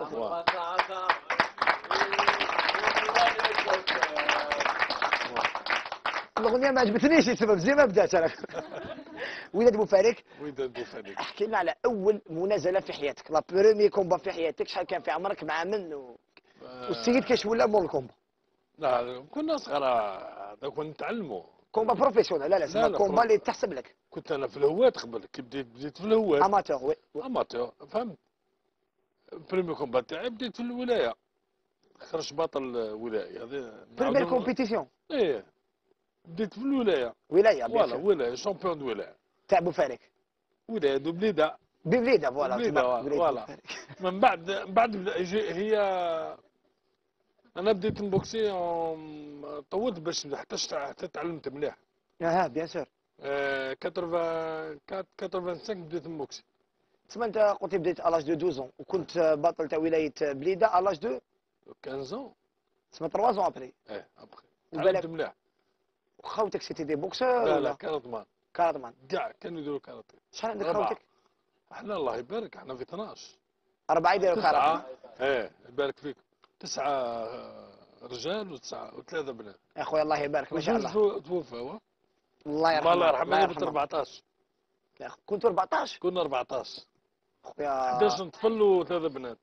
الاغنيه ما عجبتنيش السبب زي ما بدات انا وداد بوفاريك احكي لنا على اول منازله في حياتك لا برومي كومبا في حياتك شحال كان في عمرك مع من والسيد كاش ولا مول الكومبا لا كنا صغار كنا نتعلموا كومبا بروفيسيونيل لا كومبا اللي تحسب لك كنت انا في الهوات قبل كي بديت في الهوات اماتور وي اماتور فهمت بريمي كومبا تاعي بديت في الولايه خرج بطل ولايه هذا بريمير كومبيتيسيون ايه بديت في الولايه فوالا ولايه شامبيون دو ولايه تاع بوفاريك ولايه دو بليده فوالا من بعد هي انا بديت نبوكسي طولت باش حتى تعلمت مليح بيان سور 85 بديت نبوكسي تسمى انت قلت بديت الاج دو 12 وكنت بطل تاع ولايه بليده الاج دو 15 تسمى 3 زون ابري ابري تعلمت مليح وخوتك سيتي دي بوكسور لا كاراتمان كاع كانوا يديروا كاراتيه شحال عندك خوتك؟ احنا الله يبارك احنا في 12 4 يديروا كاراتيه يبارك فيك 9 رجال و3 بنات يا خويا الله يبارك ما شاء الله توفى الله يرحمه الله يرحمه كنت 14 كنتوا 14 كنا 14 خويا 11 طفل و3 بنات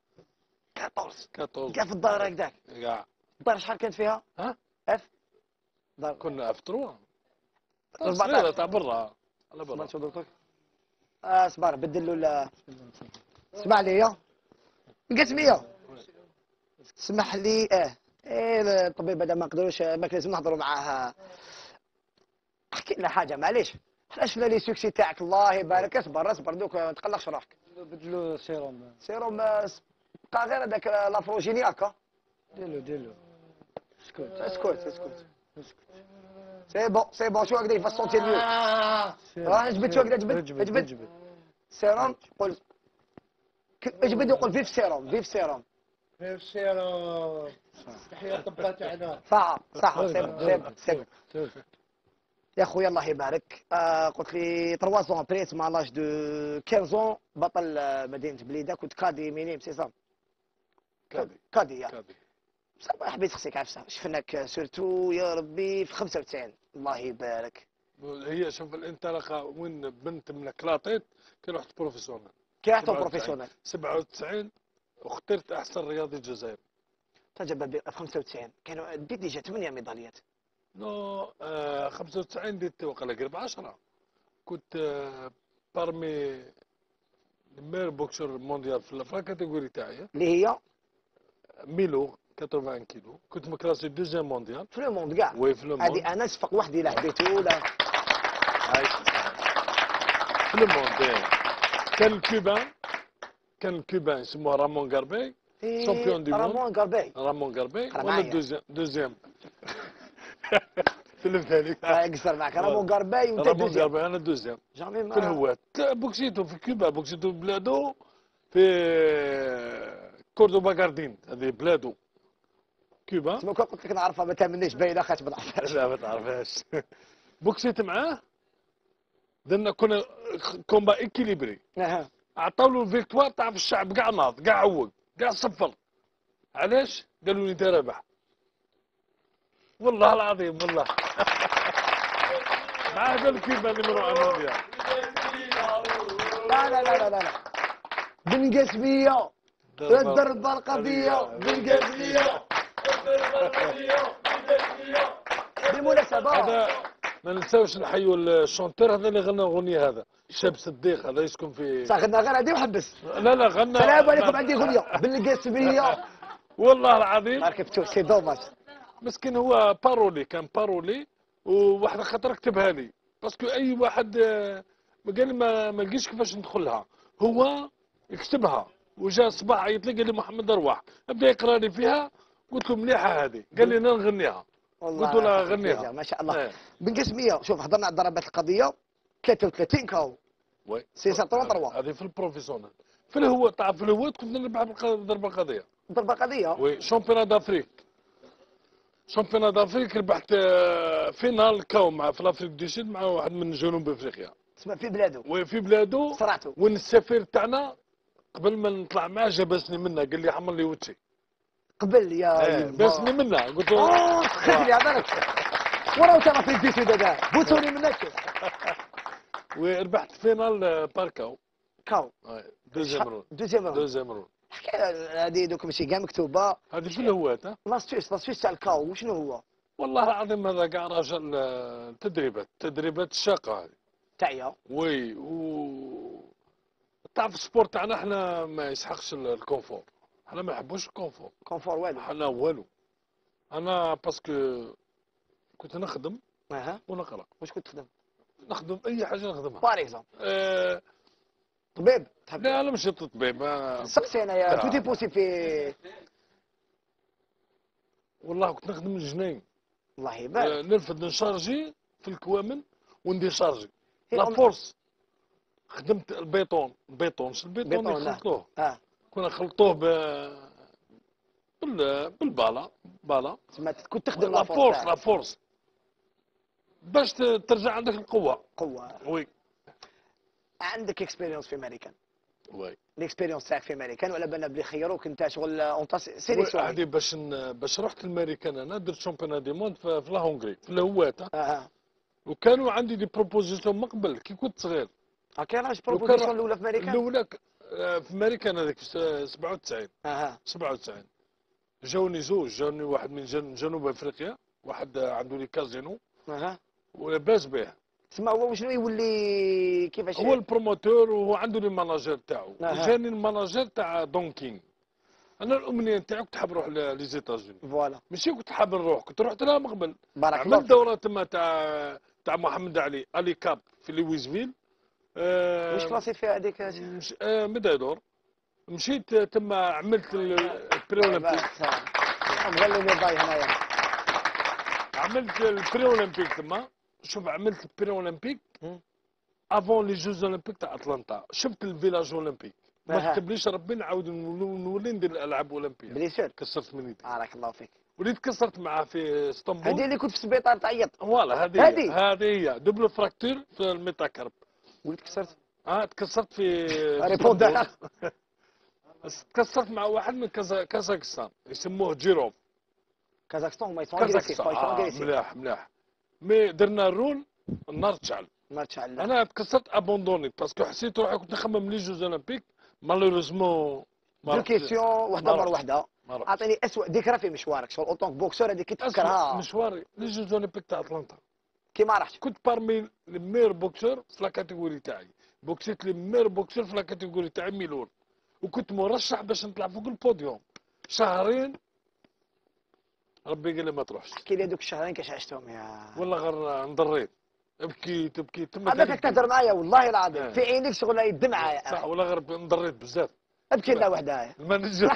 14 كاع في الدار هكذاك كاع الدار شحال كانت فيها؟ اف كنا اف 3 14 تاع برا على برا صبر بدل له اسمع لي القسميه اسمح لي الطبيب هذا ما قدروش ما لازم نهضروا معاه احكي لنا حاجه معليش علاش لا لي سوكسي تاعك الله يبارك اصبر دوك ما تقلقش روحك بدلوا سيروم بقى غير هذاك لافروجيني هكا ديرلو اسكت سي بون شو هكذا يفا سونتي ميو راه جبد شو هكذا جبد سيروم قول اجبد وقول فيف سيروم تحية الطباء تاعنا صح سيب يا خويا الله يبارك قلت لي 3 زون ابري تسمى لاج دو 15 بطل مدينه بليده كنت كادي مينيم سي صا كادي بصح حبيت خصك عفسه شفناك سورتو يا ربي في 95 الله يبارك هي شوف الانطلاقه وين بنت من كلاطيت كي رحت بروفيسيونيل 97 واخترت احسن رياضي الجزائر تجربه في 95 كانوا ديجا 8 ميداليات نو 95 ديت وقيلا قريب 10 كنت بارمي المير بوكسور مونديال في الكاتيجوري تاعي اللي هي ميلو 80 كيلو كنت مكلاسي دوزيام مونديال في لو موند كاع وي في لو موند هذه انا صفق وحدي لا حبيته ولا في لو موند كان الكوبان يسموه رامون غاربي شامبيون دي موند رامون غاربي وانا دوزيام فيلم ثاني قصر معك رامون غاربي وانت دوزيام انا دوزيام في الهوات بوكسيتو في كوبا بوكسيتو بلادو في كوردوبا غاردين هذه بلادو كوبا تما قلت لك نعرفها ما تامنيش باينه خاطر ما نعرفهاش لا ما تعرفهاش بوكسيت معاه درنا كنا كومبا ايكيليبري عطاو له الفيكتوار تاع في الشعب كاع ناض كاع عوق كاع صفر علاش؟ قالوا لي انت رابح. والله العظيم والله. مع هذا الكيما نمرو امونيا. لا لا لا لا لا بالقسمية الضربة القضية بالقسمية بالمناسبة هذا ما ننساوش نحيوا الشونتور هذا اللي غنى الاغنيه هذا شاب صديق هذا يسكن في غنى غير هذه وحبس. لا غنى. السلام عليكم عندي اغنية بالقسمية والله العظيم ما ركبتو سي دوماج. مسكين هو بارولي كان بارولي وواحد خاطر كتبها لي باسكو اي واحد قال لي ما لقيتش كيفاش ندخلها هو يكتبها وجا الصباح عيط لي قال لي محمد ارواح بدا يقرا لي فيها قلت له مليحه هذه قال لي انا نغنيها قلت له غنيها ما شاء الله. بالقسمية شوف حضرنا على ضربات القضية 33 كاو وي سي 33 هذه في البروفيسيونال في الهواء تعرف في الهواء كنت نربح بالضربه القضيه ضربة قضية وي شامبيون دافريك شامبيون دافريك ربحت فينال كاو مع في الافريك دو سود مع واحد من جنوب افريقيا تسمى في بلادو وفي بلادو صرعتو وين السفير تاعنا قبل ما نطلع معاه جابسني منه قال لي حمر لي وجهي قبل يا باسني منه قلت له خذ لي هذاك وراه ترى في الديسي هذا بوتوني منك وربحت فينال باركاو كاو دوزيام رون هذه دوك ماشي كاع مكتوبه هذه في الهوات لاستوس تاع الكاو وشنو هو؟ والله العظيم هذا كاع رجل تدريبات الشاقه هذه تاعيا وي تعرف السبور تاعنا احنا ما يسحقش الكونفور احنا ما نحبوش الكونفور والو احنا والو انا باسكو كنت نخدم ونقرا واش كنت تخدم؟ نخدم اي حاجه نخدمها بار اكزومبل طبيب تحب؟ لا ماشي طبيب سقسي انايا توتي بوسي في والله كنت نخدم الجنين الله يبارك نرفد نشارجي في الكوامن وندير شارجي لا فورس خدمت البيطون اللي نخلطوه كنا نخلطوه بالا تسمى كنت تخدم لا فورس باش ترجع عندك القوه وي عندك اكسبيريونس في امريكان وي الاكسبيريونس تاعك في امريكان ولا بالنا بلي خيروك انت شغل اون سيليكسيون هذه باش رحت الماريكان انا درت شامبيون دي موند في لا هونغري في الهوات وكانوا عندي دي بروبوزيسيون من قبل كي كنت صغير كان علاش بروبوزيسيون الاولى في امريكان؟ الاولى في امريكان هذيك في 97 97 جاوني واحد من جنوب افريقيا واحد عنده لي كازينو ولاباس به تسمى هو شنو يولي كيفاش هو البروموتور وهو عنده لي ماناجير تاعو جاني الماناجير تاع دونكين انا الامنيه تاعي كنت حاب نروح لي زيتازوني فوالا ماشي كنت حاب نروح كنت رحت لها من قبل بارك الله عملت دوره تما تاع محمد علي كاب في لويسفيل واش كلاسي فيها هذيك ميداي مشيت تما عملت البري اولمبيك غلي ميداي هنايا عملت البري اولمبيك تما شوف عملت البري اولمبيك افون لي جوز اولمبيك تاع اتلانتا شفت الفيلاج اولمبيك ما كتبليش ربي نعاود نولي ندير الالعاب الاولمبيه بليسير كسرت من يدي بارك الله فيك وليت كسرت معاه في اسطنبول هذه اللي كنت في السبيطار تعيط فوالا هذه هي دوبل فراكتور في الميتاكرب وليت كسرت تكسرت في ريبوندر تكسرت مع واحد من كازاخستان يسموه جيروف كازاخستان هما يسموه ملاح مي درنا الرول النار تشعل انا تكسرت ابوندوني باسكو حسيت روحي كنت نخمم لي جوز اولمبيك مالوريزمون دو كيسيون وحده مره وحده اعطيني اسوء ذكرى في مشوارك شغل اوطونك بوكسور هذيك كي تفكرها مشواري لي جوز اولمبيك تاع اتلانتا كي ما رحتش كنت بارمي لي مير بوكسور في لا كاتيجوري تاعي بوكسيت لي مير بوكسور في لا كاتيجوري تاعي ميلون وكنت مرشح باش نطلع فوق البوديوم شهرين ربي قال لي ما تروحش احكي لي هذوك الشهرين كيفاش عشتهم يا والله غير انضريت بكيت تما هذاك تهضر معايا والله العظيم في عينيك شغل الدمعه صح والله غير انضريت بزاف ابكي لنا وحده ما نجم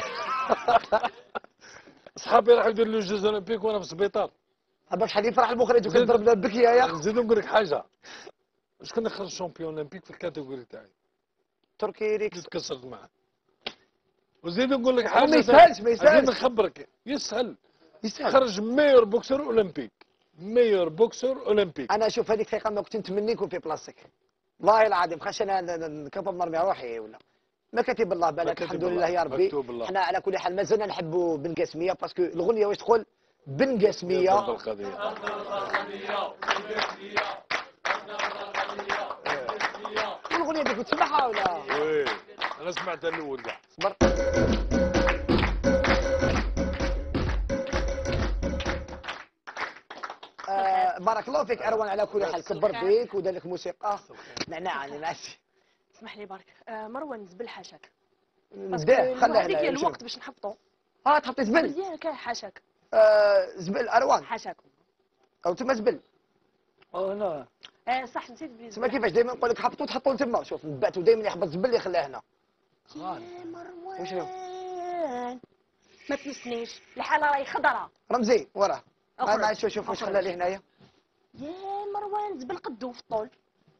صحابي راحوا يديروا لي جوز اولمبيك وانا في السبيطار باش حد يفرح المخرج وكنضرب بكي يا نزيد نقول لك حاجه شكون اللي خرج شامبيون اولمبيك في الكاتيجوري تاعي تركي ريكس تكسرت معاه وزيد نقول لك حاجه ما يسهلش زيد نخبرك يسهل خرج ميور بوكسر اولمبيك انا اشوف هذيك ثقه ما كنت نتمنى يكون في بلاصتك والله العظيم خاش انا نكبر نرمي روحي ولا ما كاتب الله بالك، الحمد لله يا ربي. مكتوب الله. احنا على كل حال مازلنا نحبوا بن قاسميه باسكو الاغنيه واش تقول بن قاسميه. الاغنيه ديك تسمعها ولا؟ وي انا سمعتها الاول كاع. صبر. بارك الله فيك اروان، على كل حال كبر بيك ودار لك موسيقى نعناع. انا ماشي. اسمح لي بارك. مروان زبل حاشاك. نبداه خليه هذيك هي الوقت باش نحبطوا. تحطي زبل ديالك حاشاك. زبل اروان حاشاكم. او تما زبل. هنا صح نسيت بلي تسمى كيفاش دائما نقول لك حبطوا تحطوا تما. شوف نباتوا دائما يحبط زبل يخليه هنا. يا مروان وشنو؟ ما تنسنيش الحاله راهي خضراء. رمزي وراه. أخرج. شوف واش خلى لي هنايا. يا مروان زبل قدو في الطول.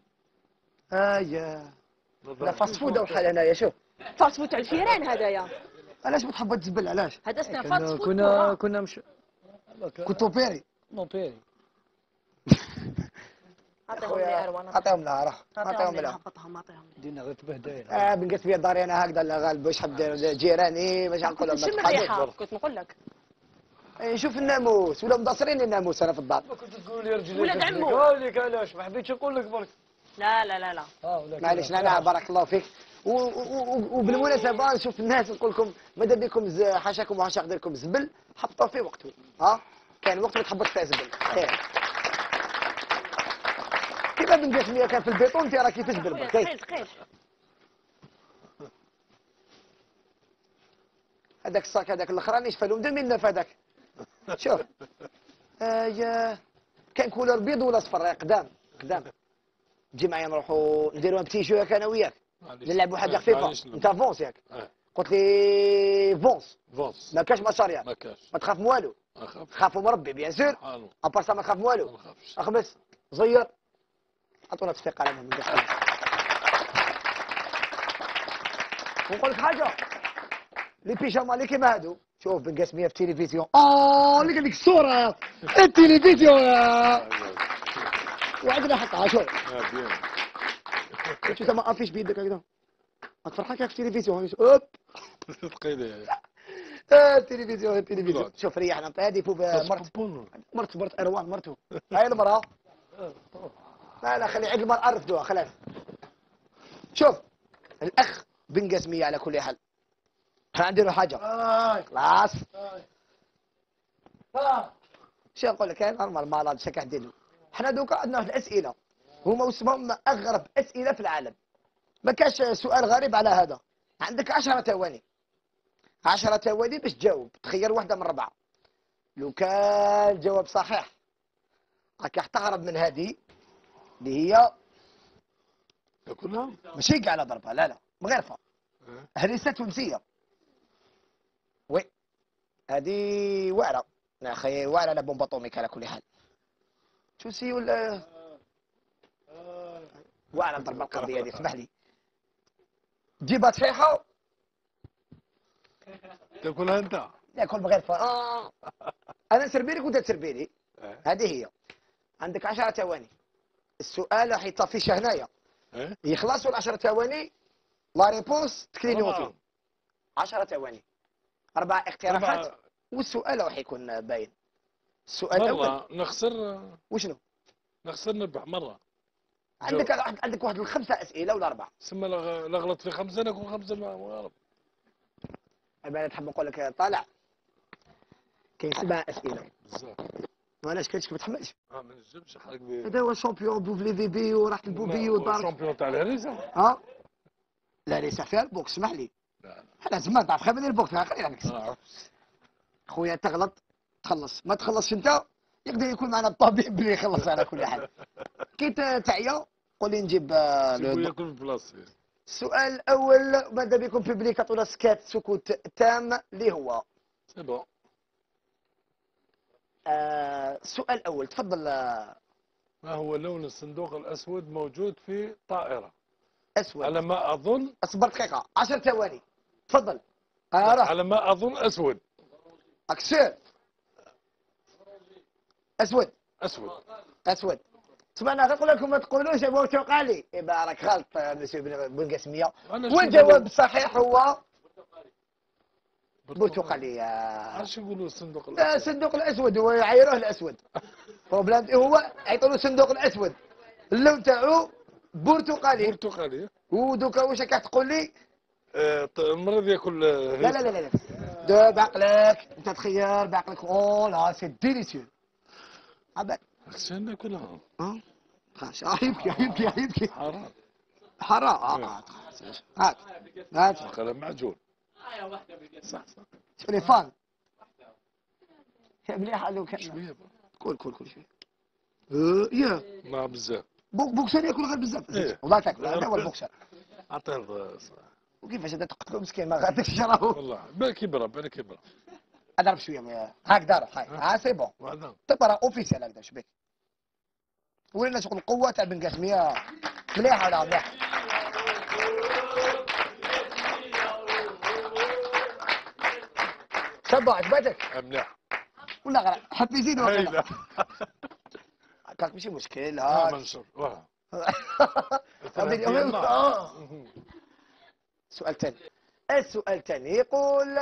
يا لا فاست فود وحال هنايا. شوف فاست فود تاع الفيران هذايا. علاش ما تحب تزبل علاش؟ هذا اسمه فاست فود. كنا مش كنتو بيري. نو بيري. عطيهم لي اروان. عطيهم لها راه عطيهم لها. عطيهم دينا غير تبهدايل. بنقص بيا داري انا هكذا لا غالب واش حب جيراني باش نقول لهم شم الريحه كنت نقول لك. نشوف الناموس ولا مضاصرين الناموس انا في الدار. ما كنت تقول لي رجلي ولاد عمو. قال لك علاش ما حبيتش نقول لك برك. لا لا لا لا. معليش انا بارك الله فيك. وبالمناسبه نشوف الناس نقول لكم ماذا بكم حاشاكم وحاشاك ديالكم زبل حطوا في وقته. كان وقت ما تحبط فيه زبل. خير كيما بن قاسميه كان في البيطون انت راه كيفاش زبل برك. قيس هذاك الصاك هذاك الاخراني شفا لهم دم في هذاك. شوف كان كولر بيض ولا صفر قدام. تجي معايا نروحوا نديروا بتي جو انا وياك نلعبوا حاجه خفيفه. انت فونس ياك قلت لي فونس ما كاش مشاريع ما تخاف والو. خافوا مربي بيان سور ابار سا ما تخاف والو. اخمس زير عطونا تصفيق على من قاسمين. ونقول لك حاجه لي بيجاما اللي كيما هادو. شوف بن قاسميه في التلفزيون اللي قال لك الصوره التلفزيون وعندنا حقها. شوف انت ما افيش بيدك هكذا تفرحك في التلفزيون. اوب التلفزيون. شوف ريحنا هذه فوق مرت اروان مرته هاي المراه. لا خلي عند المراه رفدوها خلاص. شوف الاخ بن قاسميه على كل حال نديروا حاجه خلاص. شو نقول لك نورمال مالاد شكا نديرو. حنا دوكا عندنا واحد الاسئله هما اسمهم اغرب اسئله في العالم. ما كاش سؤال غريب على هذا. عندك 10 ثواني 10 ثواني باش تجاوب. تخير واحده من 4. لو كان الجواب صحيح راك تهرب من هذه اللي هي تاكلها ماشي كاع على ضربه. لا مغرفه هريسه تونسيه. وي هذه واعره يا اخي واعره على بومب اتوميك على كل حال. تونسي ولا واعره الضربه القضيه هذه. اسمح لي جيبها صحيحه تاكلها انت. ياكل مغرفه. انا نسربي لك وانت تسربي لي. هذه هي. عندك 10 ثواني. السؤال راح يطفيش هنايا يخلصوا ال 10 ثواني لا ريبونس تكلينيو فيه. 10 ثواني 4 اقتراحات والسؤال راح يكون باين. السؤال الاول نخسر وشنو؟ نخسر نربح مره. عندك واحد الخمسه اسئله ولا 4. سما نغلط في 5 نكون 5 ما انا تحب نقول لك طالع كاين 7 اسئله بزاف. وعلاش كاينش ما تحملش. ما نجمش حرك بيه. هذا هو الشامبيون بوفلي في بي وراحت البوبي ودار الشامبيون تاع الهريسه. لا ليس فيها البوكس اسمح لي. انا زمان تعرف خير من البوكس خلينا عليك. خويا تغلط تخلص ما تخلصش انت يقدر يكون معنا الطبيب اللي يخلص على كل حال. كي تعيا قول لي نجيب ياكل في بلاصتي. السؤال الاول ماذا بكم بيبليك تعطونا سكوت تام اللي هو سي بون. السؤال الاول تفضل. ما هو لون الصندوق الاسود موجود في طائره؟ اسود على ما اظن. اصبر دقيقه 10 ثواني تفضل. على ما اظن اسود. اكسير اسود. اسمع انا غنقول لكم ما تقولوش برتقالي، يبقى راك غلط مسيو بن قاسميه، والجواب الصحيح هو برتقاليه. اش يقولوا الصندوق لا الصندوق الاسود، هو يعيروه الاسود. بروبليم هو يعيطوا له الصندوق الاسود، اللون تاعو برتقالي. برتقالي. ودوكا واش راك تقول لي؟ المرض ياكل لا لا لا لا دو بعقلك، انت تخير بعقلك. او لا سي ديليسيو. عباك خصنا ناكلها. يبكي حرام. حرام. هات هات قلم معجون. صح. شوفي فان مليحه لو كان شويه كل شويه. يا ما بزاف. بوكسر ياكل غير بزاف. والله تاكل هذا هو البوكسر. عطيه. وكيفاش هذا تقتلو مسكين ما غاديش شراهو. والله بالك يبرى اضرب شويه هاك دار هاي سي بون. تبرا اوفيسيال هكذا شبيك. ولينا شغل القوه تاع بن قاسميه مليحه ولا مليحه. شابه عجبتك؟ مليح. ولا غير حب يزيد ولا هاكاك ماشي مشكل. هاك منصور واه. سؤال ثاني. السؤال الثاني يقول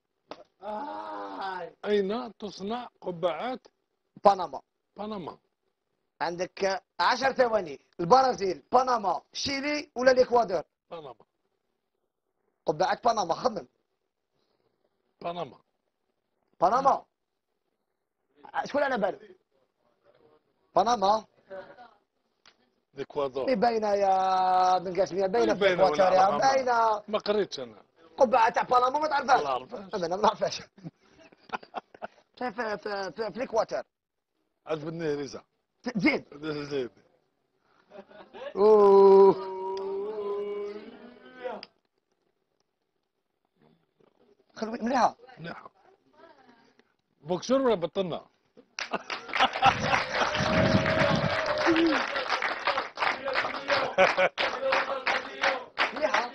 أين تصنع قبعات بنما؟ عندك 10 ثواني. البرازيل، بنما، شيلي ولا الإكوادور؟ قبعات بنما. خمم. بنما شكون على بالو؟ بنما الإكوادور. باينه يا بن قاسميه، باينه في الإكوادور يا باينه. ما قريتش أنا. قبعة تاع بنما ما تعرفهاش؟ ما نعرفهاش. أنا ما نعرفهاش. في الإكوادور. عجبني ريزا. زيد. خلوي مليحه. بوكسر ولا بطلنا؟ مليحه.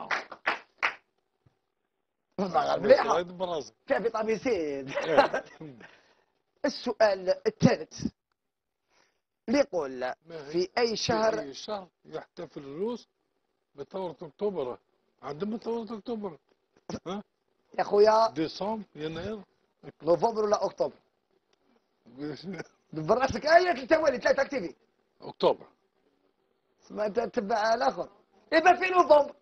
مليحه. مليحه. فيها فيتامين سي. السؤال الثالث يقول في أي شهر يحتفل الروس بثورة أكتوبر؟ عندهم ثورة أكتوبر. ها؟ يا خويا ديسمبر، يناير، نوفمبر ولا أكتوبر؟ براسك آية التوالي 3 اكتيفي. أكتوبر. ما أنت تتبع الآخر. يبقى في نوفمبر.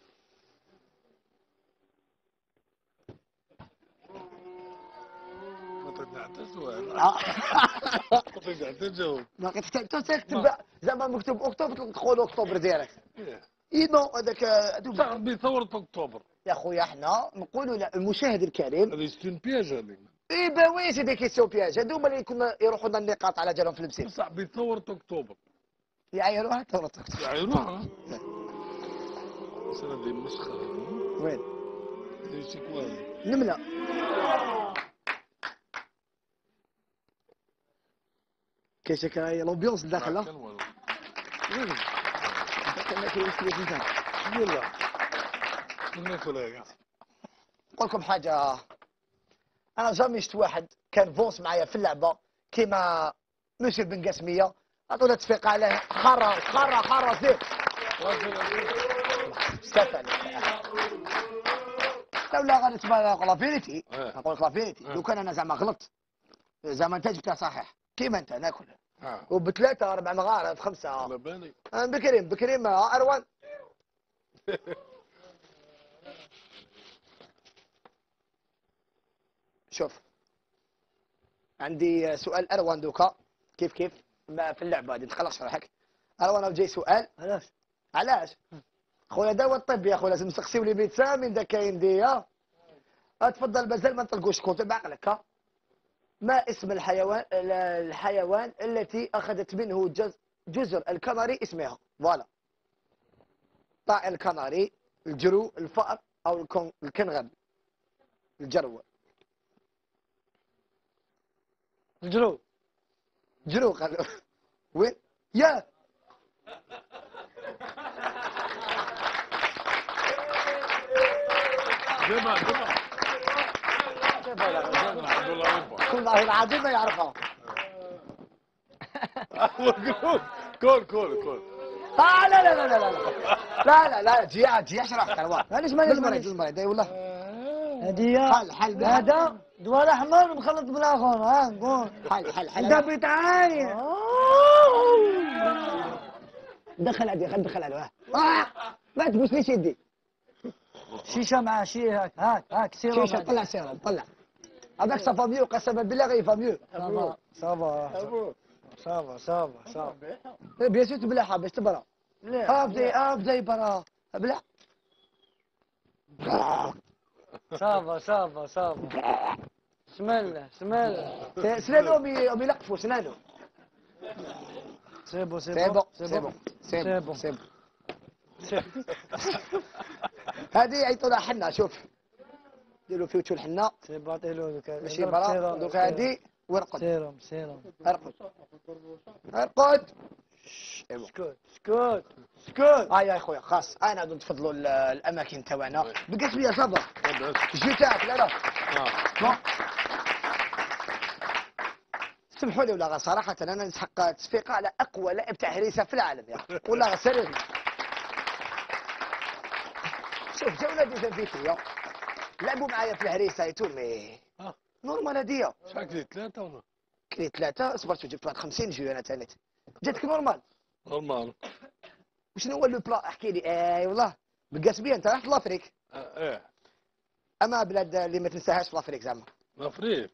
ما تحتاج تتبع زعما مكتوب اكتوبر تقول اكتوبر ديريكت. نو هذاك بثورة اكتوبر يا خويا احنا نقولوا لا المشاهد الكريم. هذه ستون بياج هذه. اي با وي سي دي كيسيون بياج هذوما اللي كنا يروحوا لنا النقاط على جالهم في المسير. بصح بثورة اكتوبر يعايروها ثورة اكتوبر. يعايروها. هذه مسخرة. وين؟ هذه شكوى. نملة. كيشك هاي لومبيونس داخله. وين؟ كنا كيمشي فيها. يلا. نقول لكم حاجة. أنا جامي شفت واحد كان فونس معايا في اللعبة كيما مسيو بن قاسمية، عطونا تصفيق عليه خرا زيد. استفى لا غادي تبان نقول لافيريتي. نقول لك لافيريتي لو كان أنا زعما غلطت زعما أنت جبتها صحيح كيما أنت ناكل وبثلاثة 4 مغارب 5. على بالي. بكريم أروان. شوف عندي سؤال أروان دوكا كيف ما في اللعبة هذه نتخلق شرحك. أروان جاي سؤال. علاش؟ خويا دواء الطب يا خويا لازم نسقسيو لي ميدسان من ذا كاين دي. تفضل مازال ما نطلقوش كنت بعقلك. ما اسم الحيوان التي أخذت منه جزر الكناري اسمها؟ فوالا. طائر الكناري، الجرو، الفأر أو الكنغر. الجرو. جرو قالوا. وين؟ يا جمع والله العظيم ما يعرفها. كول كول كول. لا لا لا لا لا لا لا لا تجي اشرح كروان. معليش معليش بالمريض بالمريض اي والله. هدية حل هذا دوار احمر مخلط بالاخر ها نقول حل انت بتعاني دخل عادي خل دخل عليه ما تبوسليش يدي. شيشه مع شي هاك سيرو شيشه طلع سيرم طلع هذاك صافا ميو قسما بالله غيفا ميو. صافا بيان سور تبلعها باش تبرا. ابدا يبرا ابلع. صافا بسم الله سنانو امي يلقفوا سنانو. سيبو هذه يعيطوا لها حنه شوف ديروا فيه وجه الحنه سيبو عطيه له ماشي برا دوك هذه وارقد سيرم ارقد سكوت يا خويا خاص انا غادي نتفضلوا الاماكن تاعنا بقات بيا صافا الجو تاعك لا سمحوا لي ولا صراحه انا نسحق تصفيقه على اقوى لاعب تاع هريسه في العالم يا اخي والله سيريوز. شوف جا ولادي زنفيتي لعبوا معايا في الهريسه ايتو مي نورمال هديه. شحال كليت 3 ولا؟ كليت 3 صبرت وجبت واحد 50 جو انا تانيت. جاتك نورمال. نورمال. وشنو هو لو بلا احكي لي والله بقات بيا انت رحت لافريك. ايه. اما بلاد اللي ما تنساهاش في لافريك زعما. لافريك.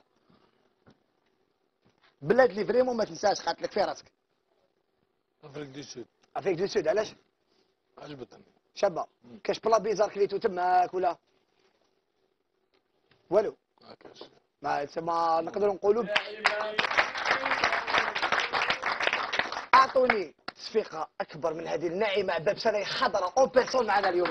بلاد اللي فريمون ما تنساهاش خاطر لك في راسك. افريك دو سود. افريك دو سود علاش؟ عجبتني. شابه. كاش بلا بيزار كليتو تماك ولا؟ والو. كاش. ما تسمى نقدروا نقولوا اعطوني تصفيقه اكبر من هذه الناعمه بابسه راهي حاضره اون بيرسون معنا اليوم.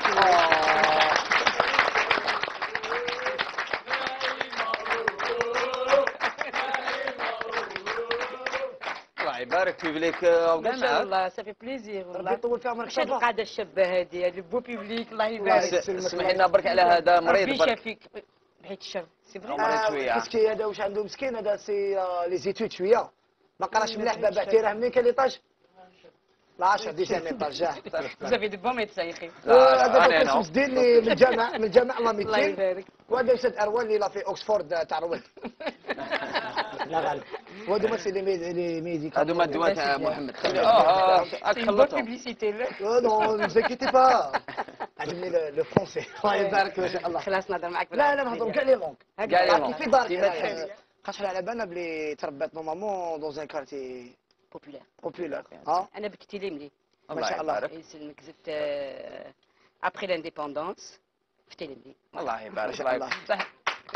الله يبارك في بليك ما شاء الله صافي بليزير والله. ربي يطول في عمرك. شاد القاعده الشابه هذه هذا بو بيبليك الله يبارك. اسمحي لنا برك على هذا مريض ربي برك. يشافيك بحيث الشر سي فري. مريض شويه. مسكين هذا واش عنده مسكين هذا سي لي زيتود شويه ما قراش ملاح بابا تيراه منين كان ليطاج لا 10 ديجا ليطاج جاه. صافي دبا ما يتسايخي. هذا مسدين لي من الجامع الله الله ميتين. يبارك. وهذا استاذ اروان اللي في اوكسفورد تاع رواد. لا غالب وهذو ماشي لي ميديكال. هذو ما الدواء تاع محمد. خلطهم. بيبليسيتي نو نزكيتي با. عجبني لو فرونسي الله يبارك ما شاء الله. خلاص نهضر معك. لا نهضروا كاع لي لونغ. كاع لي لونغ. في دارك خاطر على بالنا بلي تربات نورمالمون دون ان كارتي بوبولار. انا بكيتي لي ملي. ما شاء الله. يسلمك زدت ابخي لانديبوندونس في تيليملي. الله يبارك الله. صح.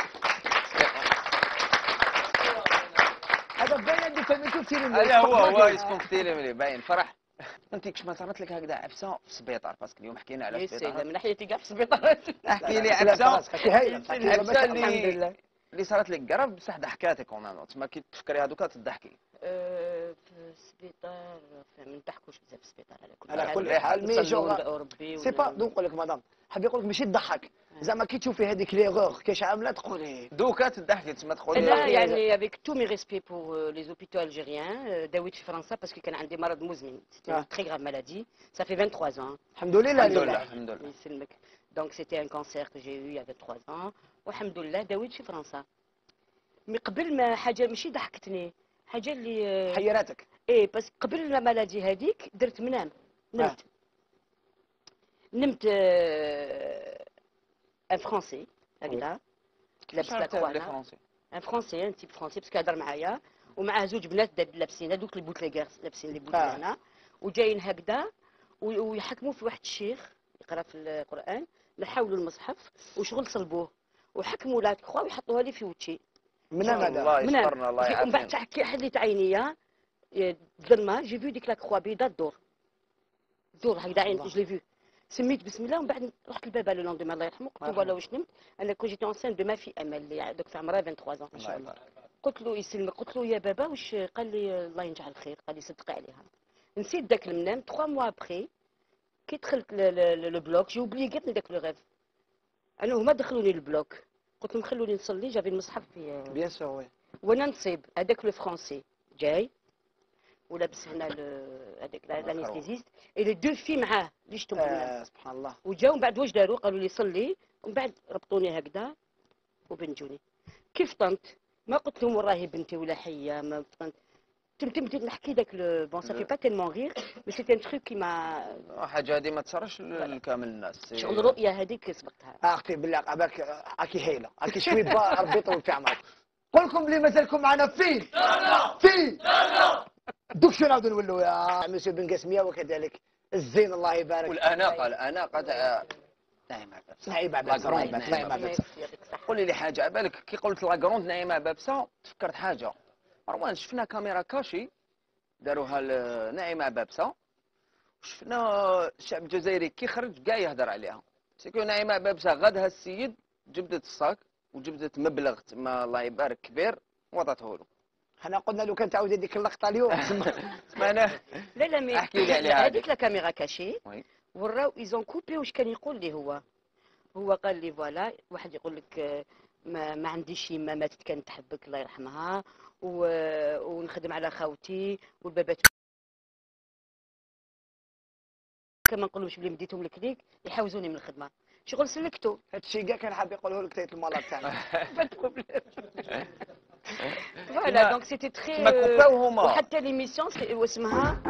هذا باين عندي فهمتو في هذا هو يسكن في تيليملي باين فرح. انت كش ما صارت لك هكذا عفسه في السبيطار باسكو اليوم حكينا على السبيطار. من ناحيتي كاع في السبيطار. احكي لي عفسه. عفسه اللي صارت لك قرب بصح ضحكاتك كومام تسمى كي تفكري هذوك تضحكي. في السبيطار ما نضحكوش بزاف في السبيطار على كل حال مي جونغ سي با نقول لك مدام حاب يقول لك ماشي تضحك زعما كي تشوفي هذيك ليغور كاش عامله تقولي دوكا تضحكي تسمى تقولي. لا يعني افيك تو مي ريسبي بور لي زوبيتو الجيريان داويت في فرنسا باسكو كان عندي مرض مزمن سيتي تري غراف مالادي صافي 23 ans. الحمد لله الحمد لله يسلمك. دونك سيتي ان كونسير كو جي يو افيك 3 ans والحمد لله داويت في فرنسا. مي قبل ما حاجه ماشي ضحكتني حاجه اللي حيراتك. بس قبل المالادي هذيك درت نمت ان فرونسي هكذا لابس لاكوانا ان فرونسي ان تيب فرونسي باسكو هضر معايا ومعاه زوج بنات لابسين هذوك لي بوتليغار لابسين لي بوتليغانا وجايين هكذا ويحكموا في واحد الشيخ يقرا في القران نحاولوا المصحف وشغل صلبوه وحكموا لا كخوا ويحطوها لي في وجهي. منام هذا الله يسترنا الله يعافينا. ومن بعد تحكي حليت عينيا الظلمه جي فيو ديك لا كخوا بيضاء الدور هكذا عين جو لي فيو سميت بسم الله ومن بعد رحت لبابا لو لوندوما الله يرحمه قلت له فوالا واش نمت انا كون جيتي اونسين دو ما في امل اللي دوك عمرها 23 ans ان شاء الله. قلت له يسلمك قلت له يا بابا واش قال لي الله ينجعل الخير قال لي صدقي عليها. نسيت داك المنام 3 mois ابخي كي دخلت لو بلوك جي اوبلي قالت لي داك لو غيف انا هما دخلوني البلوك قلت لهم خلوني نصلي جافي المصحف في بيان سور وي وانا نصيب هذاك لو فرونسي جاي ولابس هنا هذاك الانستيزيست اي لي دو في معاه اللي شفتهم سبحان الله. وجاو من بعد واش داروا قالوا لي صلي ومن بعد ربطوني هكذا وبنجوني كيف طنط ما قلت لهم راهي بنتي ولا حيه ما طنط بديت نحكي داك بون سا في با تيلمون غير مي سيتي ان تروك كي ما حاجه هذه ما تصرش لكامل الناس. شغل الرؤيه هذيك سبقتها. اختي بالله عباك اكي هايله اكي شوي ربي يطول في عمرك. قول لكم بلي مازالكم معنا في دوك شنو نعاودو نولوا يا مسيو بن قاسميه وكذلك الزين الله يبارك. والاناقه تاع نعيمه عبابسه نعيمه عبابسه. قولي لي حاجه على بالك كي قلت لاكروند نعيمه عبابسه تفكرت حاجه. مروان شفنا كاميرا كاشي داروها لنعيمه عبابسه شفنا الشعب الجزائري كي خرج كاع يهدر عليها. سيكون نعيمه عبابسه غادها السيد جبدت الصاك وجبدت مبلغ تما الله يبارك كبير وعطاته له. حنا قلنا لو كان تعاود هذيك اللقطه اليوم سمعنا. لا مي احكي لي عليها هذيك لا كاميرا كاشي وراو ايزون كوبي واش كان يقول لي هو قال لي فوالا واحد يقول لك ما عنديش يما ماتت كانت تحبك الله يرحمها ونخدم على خاوتي والبابات كما نقولوش بلي مديتهم لك ليك يحوزوني من الخدمه شغل سلكتو. هادشي كاع كان حاب يقوله لك تايت المرض تاعنا. فوالا دونك سيتي تري وحتى ليميسيون اسمها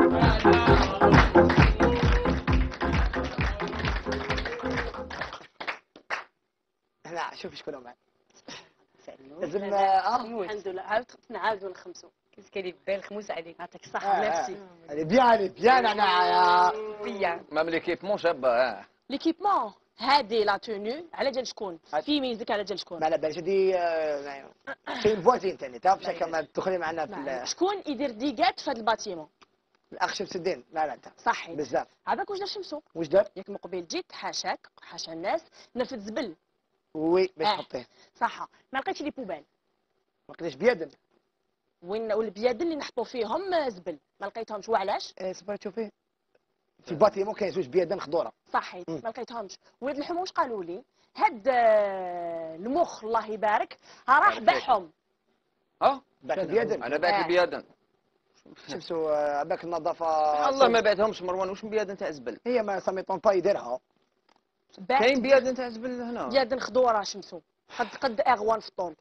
هنا شوف شكون معنا. لازم الحمد لله عاود نعاودوا نخمسوا كيف كاين بال خموس عليك يعطيك الصحه ميرسي. بيان انا بيان مام ليكيبمون شابه. ليكيبمون هادي لا تونو على جال شكون؟ في ميزك على جال شكون؟ ما على باليش هادي كاين فوازين ثاني تعرف كما تدخلي معنا في شكون يدير ديكات في هذا الباتيمون؟ الاخ شمس الدين. لا انت صحي بزاف. عباك واش دار شمسو؟ واش دار؟ ياك من قبيل جيت حاشاك حاشا الناس نفذ زبل. وي باش تحطيه صح ما لقيتش لي بوبال. ما لقيتش بيادن. وين والبيادن اللي نحطوا فيهم زبل ما لقيتهمش وعلاش؟ صبر تشوفي في الباتيمون كاين زوج بيادن خضوره. صحيت ما لقيتهمش. ولاد الحومه واش قالوا لي؟ هاد المخ الله يبارك راح باعهم. باع البيادن. انا باعت البيادن. شفتوا باك النظافه الله ما بعدهمش مروان واش بيادن تاع زبل. هي ما ساميطون با يديرها. كاين بيادن تاع زبل هنا. بيادن خضوره شمسو قد اغوان في الطون.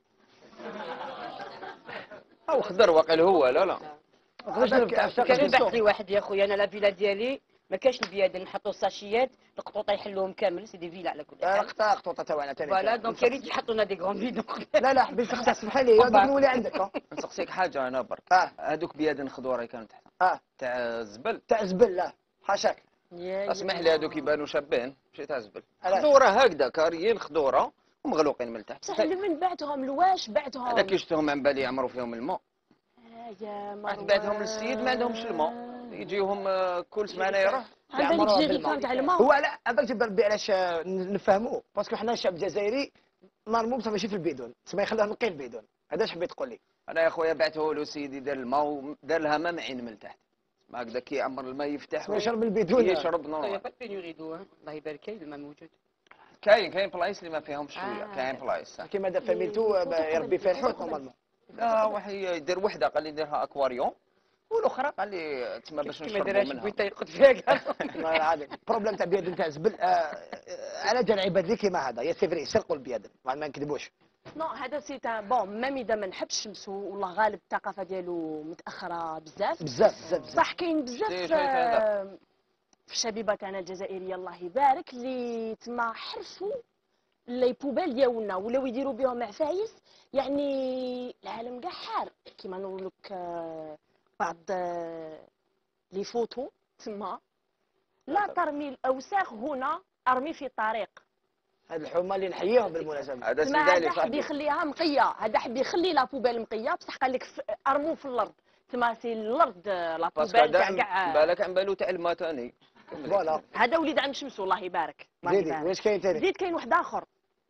او خضر واقيل هو لا كان يبعث لي واحد يا خويا انا لا فيلا ديالي ما كاش البيادن نحطوا الساشيات القطوطه يحلوهم كامل سي دي فيلا على كل حال. قطوطه تاعنا ثاني. فوالا دونك يا ريت يحطوا لنا دي غون بيدون. لا حبيت تختار سمح لي دوك نولي عندك. نسقسيك حاجه انا برك. هذوك بيادن خضوره كانوا تحت. تاع الزبل. تاع زبل لا حاشاك. اسمح لي هذوك يبانوا شابين ماشي تاع زبل. خضوره هكذا كاريين خضوره ومغلوقين من التحت. بصح من بعتهم لواش بعتهم؟ هذا كي شفتهم عن بالي يعمروا فيهم الماء. يا مروان بعتهم للسيد ما عندهمش الماء يجيهم كل سمانه يروح. عندك جيريكان تاع الماء. هو لا عباك بربي علاش نفهموه باسكو حنا الشعب الجزائري نورمال بصح ماشي في البيدون تسمى يخلوه نقي البيدون. هذا اش حبيت تقول لي. انا يا خويا بعته له سيدي دار الماء ودار لها ما معين من التحت ما هكذا كي يعمر الماء يفتح ويشرب البيدون. يشرب نورمال. يريدوا الله يبارك كاين الماء موجود. كاين بلايص اللي ما فيهمش شويه. كاين بلايص كيما دار فاميلتو يربي فيها الحوت نورمالمون. لا واحد يدير وحده قال لي ديرها اكواريوم والاخرى قال لي تما باش نشربوا منها. كيما دارها يقعد فيها كاع. والله العظيم البروبليم تاع بيادن تاع زبل على جال عباد لي كيما هذا يا سيفري يسرقوا البيادن ما نكذبوش. نو هذا سي تاع بون ميم اذا ما نحبش شمسو والله غالب الثقافه ديالو متاخره بزاف. صح كاين بزاف في الشبيبه تاعنا الجزائريه الله يبارك اللي تما حرفوا لي بوبال ديالنا ولاو يديروا بهم عفايس يعني العالم كاع حار كيما نقول لك بعض لي فوتو تما لا ترمي الاوساخ هنا ارمي في الطريق. هاد الحومه اللي نحييهم بالمناسبه. هذا سيدالي هذا حب يخليها نقيه هذا حب يخلي لا بوبال نقيه بصح قال لك ارموه في الارض تما سي الارض لا بوبال تاع كاع. بالك عن بالو تاع الماء ثاني. فوالا هذا وليد عم شمسو الله يبارك. زيدي واش كاين ثاني؟ زيد كاين واحد اخر.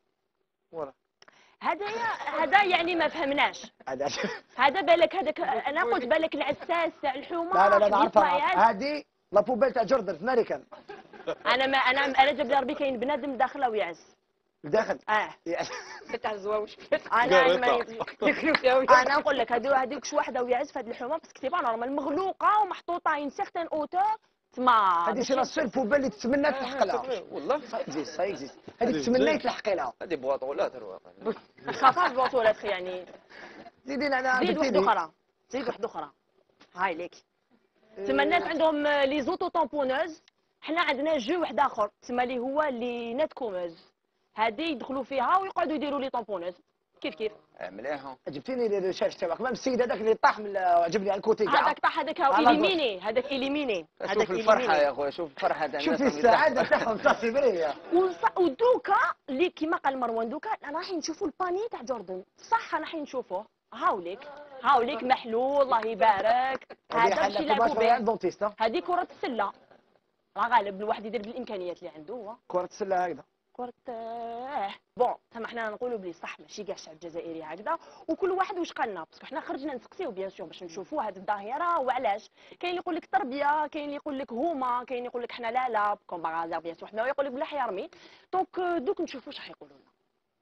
هذا يعني ما فهمناش. هذا بالك هذاك انا قلت بالك العساس تاع الحومه. لا نعرفها هذه لا بوبيل تاع جوردن في امريكان. انا جاب لي ربي كاين بنادم داخله ويعس. لداخل تاع الزواوش انا نقول لك هذيك شي وحده ويعز في هذه الحومه باسكو سي با نورمال مغلوقه ومحطوطه اون سيغتان اوتور تما هذه سي لا سول بوبال اللي تتمنى تلحق لها والله سا اكزيست هذه تتمنى تلحق لها هذه بواطولات الواقع خافاش بواطولات يعني زيدي على زيد واحده اخرى زيد واحده اخرى هاي ليك تما الناس عندهم لي زوتو طامبونوز حنا عندنا جو واحد اخر تما اللي هو لي نت كوموز هذه يدخلوا فيها ويقعدوا يديروا لي طامبونوز كيف مليحه جبتيني الريشيرش تاعك مام السيد هذاك اللي طاح من عجبني على الكوتي كاع هذاك طاح هذاك اليميني هذاك اليميني شوف الفرحه يا خويا شوف الفرحه تاع الناس شوف السعاده تاعهم صافي بريه ودوكا اللي كيما قال مروان دوكا رايحين نشوفوا الباني تاع جوردن صح رايحين نشوفوه هاوليك محلول الله يبارك هذا باش يلعبوا به هذه كرة السلة راه غالب الواحد يدير بالامكانيات اللي عنده هو كرة السلة هكذا كرة بون تما حنا نقولوا بلي صح ماشي كاع الشعب الجزائري هكذا وكل واحد واش قالنا باسكو حنا خرجنا نسقسيو بيان سور باش نشوفوا هذه الظاهرة وعلاش كاين اللي يقول لك تربية كاين اللي يقول لك هما كاين اللي يقول لك حنا لا كوم باغازار بيان سور حنا يقول لك بلا حيرمي دونك دوك نشوفوا واش راح يقولوا لنا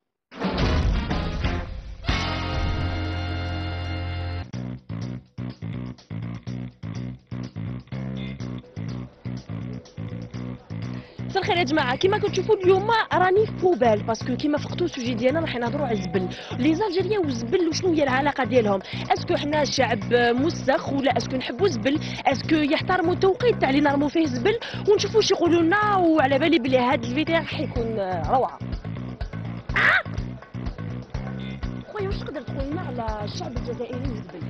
مساء الخير يا جماعه كيما كتشوفوا اليوم راني في بوبال باسكو كيما فقتوا السوجي ديالنا راح نهضروا على الزبل لي زالجيريان والزبل وشنو هي العلاقه ديالهم اسكو حنا شعب مسخ ولا اسكو نحبوا الزبل اسكو يحترموا التوقيت تاع اللي نرموا فيه الزبل ونشوفوا واش يقولوا لنا وعلى بالي بلي هذا الفيديو راح يكون روعه خويا واش تقدر تقول لنا على الشعب الجزائري والزبل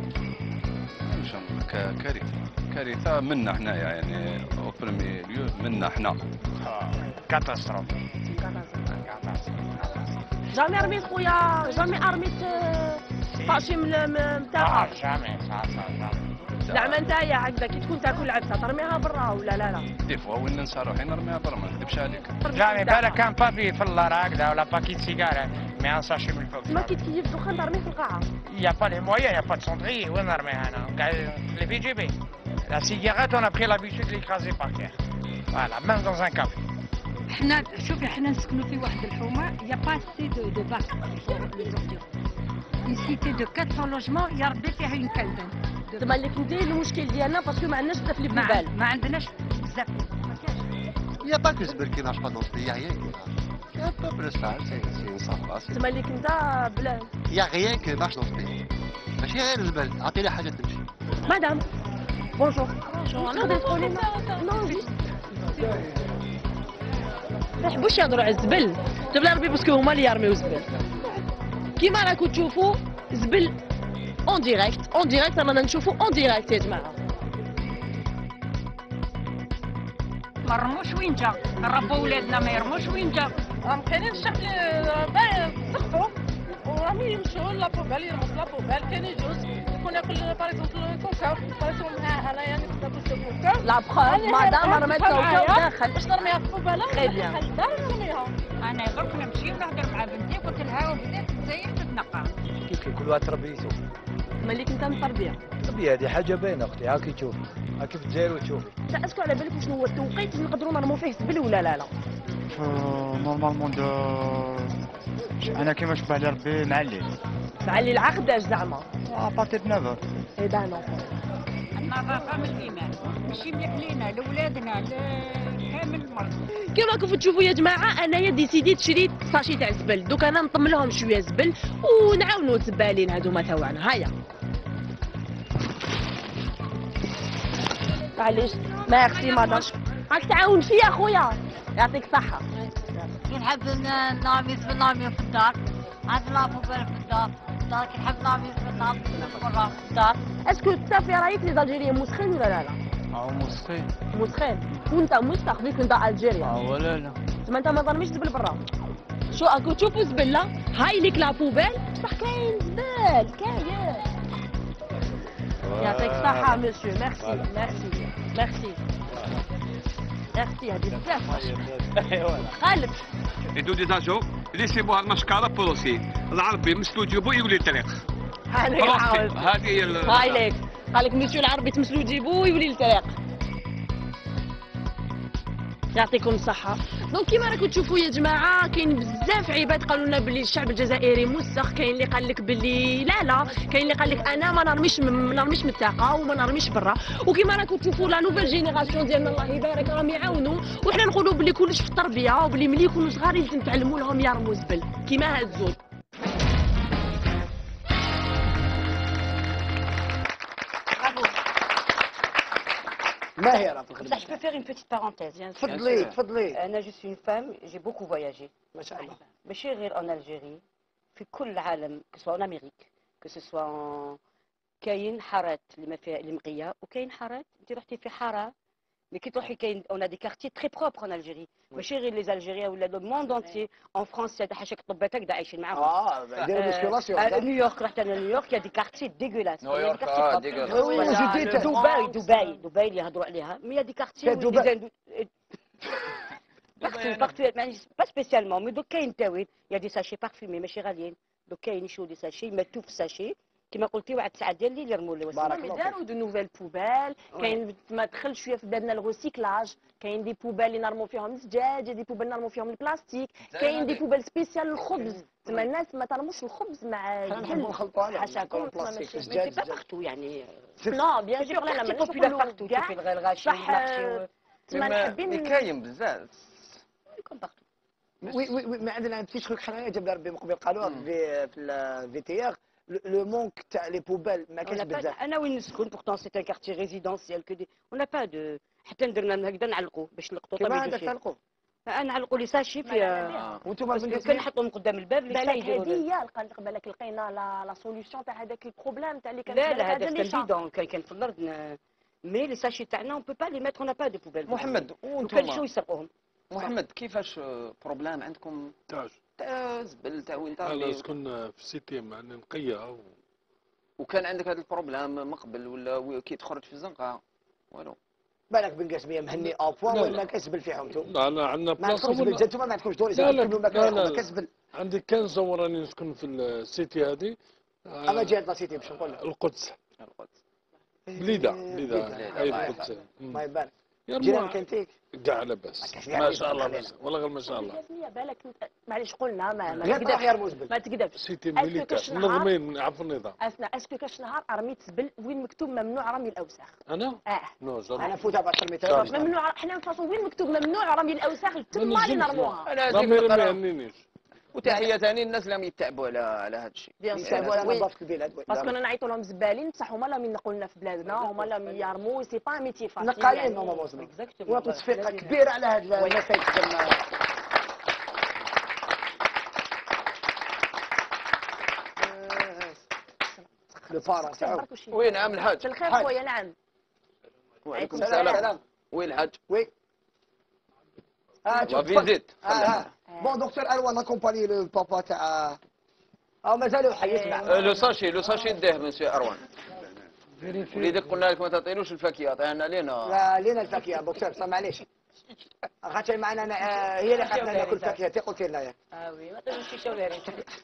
كارثه منا حنايا يعني او بريمي ليو منا حنا كاتاستروف جامي رميت خويا جامي رميت طاشي من نتاعها جامي زعما نتايا هكذا كي تكون تاكل عبسه ترميها برا ولا لا دي فوا وين ننسى روحي نرميها برا ما نكذبش عليك جامي بالك كان بابي في اللار هكذا ولا باكيت سيجاره مي ان ساشي من الفوق ما كي تكيف دخان ترميه في القاعه يا با لي مويان يا با سوندري وين نرميها انا قاعد اللي في جيبي لا سيجارات انا بخي لابيتود ليكرازي باغ تير فوالا ميم دون ان كافي حنا شوفي حنا نسكنوا في واحد الحومه يا با سي دو باك لي زوردور اون سيتي دو 400 لوجمون يا ربي فيها اون كالبان تما اللي كندير المشكل ديالنا باسكو ما عندناش بزاف لي بوبال ما عندناش بزاف يا با كو زبل كي ناش با دون سبي يا ريان يا با بلو سال سي صافا تما اللي كنت بلا يا ريان كو ناش دون سبي ماشي غير الزبل عطيني حاجه تمشي مدام بونجور تقدر تقولي نو جيست ما يحبوش يهضروا على الزبل بلا ربي باسكو هما اللي يرميو الزبل كيما راكم تشوفوا زبل اون ديريكت رانا نشوفوا اون ديريكت يا جماعه ما رموش وين جا نربوا ولادنا ما يرموش وين جا راهم كاينين الشعب اللي سقفوا وراهم يمشوا لابوبال يرموا لابوبال كاين يجوز يكون ياكل باغ اكزومبل كوكاو باغ اكزومبل انا يعني كنت ناكل كوكاو لا بخير مادام رميت كوكاو داخل باش نرميها في البوباله تري بيان نرميها انا درك نمشي ونهضر مع بنتي قلت لها وبنتي تزيح تتنقى كيف كل واحد تربيته مالك انت من التربيه التربيه هذه حاجه باينه اختي هاكي تشوفي هاكي في الجزائر وتشوفي انت اسكو على بالك شنو هو التوقيت اللي نقدروا نرموا فيه الزبل ولا لا نورمالمون انا كيما شبه لي ربي مع الليل مع الليل عقداش زعما بارتي 9 اي با نو النظافه من الايمان ماشي مليح لينا لولادنا كامل المرض كيما راكم تشوفوا يا جماعه انايا ديسيديت شريت ساشي تاع الزبل دوك انا نطم لهم شويه زبل ونعاونوا الزبالين هذوما تاعنا هيا معليش ميرسي مدام راك تعاون فيا خويا يعطيك الصحه كي نحب نرمي زبل في الدار عاد لابوبال في الدار كي نحب نرمي زبل نرمي برا في الدار اسكو انت في رايك لي الجيريين مسخين ولا لا مسخين وانت مسخ بيك انت الجيريا ولا لا تما انت ما ترميش زبل برا شو اكو تشوفوا زبل لا هاي ليك لابوبال بصح كاين زبال كاين يعطيك الصحه مسيو ميرسي هذه بزاف قالب يدو دي زاجو ليسيبوها المشكاره بروسي العربي مسلو جيبو يولي الطريق هذه هي هاي ليك قال لك مسيو العربي تمسلو جيبو يولي الطريق يعطيكم الصحه. دونك كيما راكم تشوفوا يا جماعه كاين بزاف عباد قالوا لنا باللي الشعب الجزائري موسخ، كاين اللي قال لك باللي لا، كاين اللي قال لك انا ما نرميش من الطاقه وما نرميش برا. وكيما راكم تشوفوا لا نوفيل جينيراسيون ديالنا الله يبارك راهم يعاونوا، وحنا نقولوا باللي كلش في التربيه، وباللي ملي يكونوا صغار لازم تعلموا لهم يرموا زبل كيما هالزول. ماهرة. Ça, je peux faire une petite parenthèse. تفضلي تفضلي. أنا je suis une femme, j'ai beaucoup voyagé. ما شاء الله. ماشي غير en Algérie، في كل العالم، que ce soit en Amérique، que ce soit en كاين حارات اللي ما فيها اللي نقية، وكاين حارات انت رحتي في حارة مي كي تروحي كاين on a des quartiers très propres en Algérie. ماشي غير les Algériens ولا le monde entier. En France حتى حاشاك الطبات هكذا عايشين معاهم. يديروا ميسكولاسيون. نيويورك رحت انا نيويورك يا دي كارتيي ديغولاس. نيويورك دبي اللي يهضروا عليها، مي دي كارتيي partout pas spécialement mais دوك كاين تاويل يا دي ساشي بارفيمي ماشي غاليين. دوك كاين يشروا دي ساشي يمتوا في الساشي كما قلتي واحد الساعه ديال الليل يرموا لي. بارك الله فيك. داروا دو نوفيل بوبال، كاين ما دخل شويه في بلادنا الغوسيكلاج، كاين دي بوبال اللي نرموا فيهم الزجاج، دي بوبال نرموا فيهم البلاستيك، كاين دي بوبال سبيسيال للخبز، تما الناس ما ترموش الخبز مع نحبوا نخلطوا عليهم حاشاكم البلاستيك الزجاج با بارتو يعني. نو بيان سور لا مانيش نقولوا بارتو كيف الغاشي والمحشي تما نحبين كاين بزاف كوم بارتو. وي ما عندنا بتي تخرج حنايا جاب ربي من قبل قالوها في الفي تي ار لو مونك تاع لي بوبال ما كاينش بزاف. انا وين نسكن بورتون سي ان كارتي ريزيدونسيال كو دي اون با دو حتى نديرنا هكذا نعلقوا باش نلقطوا. كيما عندك تعلقوا؟ نعلقوا لي ساشي فيها وانتم كنحطوهم قدام الباب اللي بالك هذه بالك لقينا لا سوليوشن تاع هذاك البروبليم تاع اللي كان لا هذا كان بيدون كان في الارض مي لي ساشي تاعنا اون بو با لي ميتر اون با دو بوبال. محمد وانتم شنو يسرقوهم؟ محمد كيفاش بروبليم عندكم تاع زبل تاع وين انا نسكن في سيتي مع نقيه وكان عندك هذا البروبليم من قبل ولا كي تخرج في الزنقه والو بالك بن قاسميه مهني ابوان ولا كسبل فيهم انتم؟ لا لا عندنا بلاصه ولا انتم ما عندكمش دور لا كسبل. عندي كان زور راني نسكن في السيتي هذه. اما جهه سيتي باش نقول لك القدس بليده هاي القدس ما يبان جيرانك انتيك كاع لاباس ما شاء الله والله غير ما شاء الله. بالك معليش قلنا ما تكذبش سيتي ميليتير منظمين عفوا النظام. اسكو كاش نهار رميت زبل وين مكتوب ممنوع رمي الاوساخ؟ انا؟ نو انا فوتها ب 10 متر ممنوع. حنا نفاصلوا وين مكتوب ممنوع رمي الاوساخ تما اللي نرموها. ما يرمينيش. وتحيه ثاني الناس اللي يتعبوا على هذا الشيء. يتعبوا على نظافه البلاد. باسكو انا نعيطوا لهم زبالين بصح هما اللي نقولنا في بلادنا هما اللي يرموا سي با ميتي فاسيل. نقايين هما موصلين. وتصفيقه كبيره على هاد الناس اللي تخدم. لو بارون تاعو. وين نعم الحاج؟ الخير خويا. نعم وعليكم السلام. وين الحاج؟ وي فيزيت. بون دكتور اروان اكومباني لو بابا تاع مازالوا حي يسمع. لو ساشي ديه مسيو اروان. وليدك قلنا لك ما تعطيلوش الفاكهه عطينا لينا. لا لينا الفاكهه دكتور صح معليش خاطر معنا هي اللي خاطرنا ناكل فاكهه انت قلت لنا وي ما تنسيش الشوارع.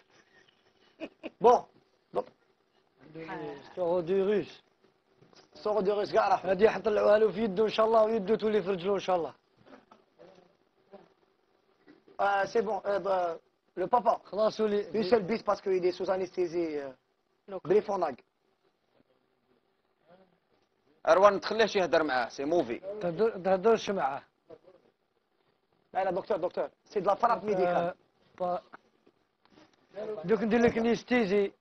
بون سورو دي روس كاع هادي حطلعوها له في يده ان شاء الله ويده تولي في رجلو ان شاء الله. سي بون لو بابا خلاص ولي une seule bise parce qu'il est sous anesthésie بريفوناغ. اروان تخليهش يهدر معاه سي موفي. تهدرش معاه. لا دكتور سي دو لا فراب ميديكال. دوك ندير لك انستيزي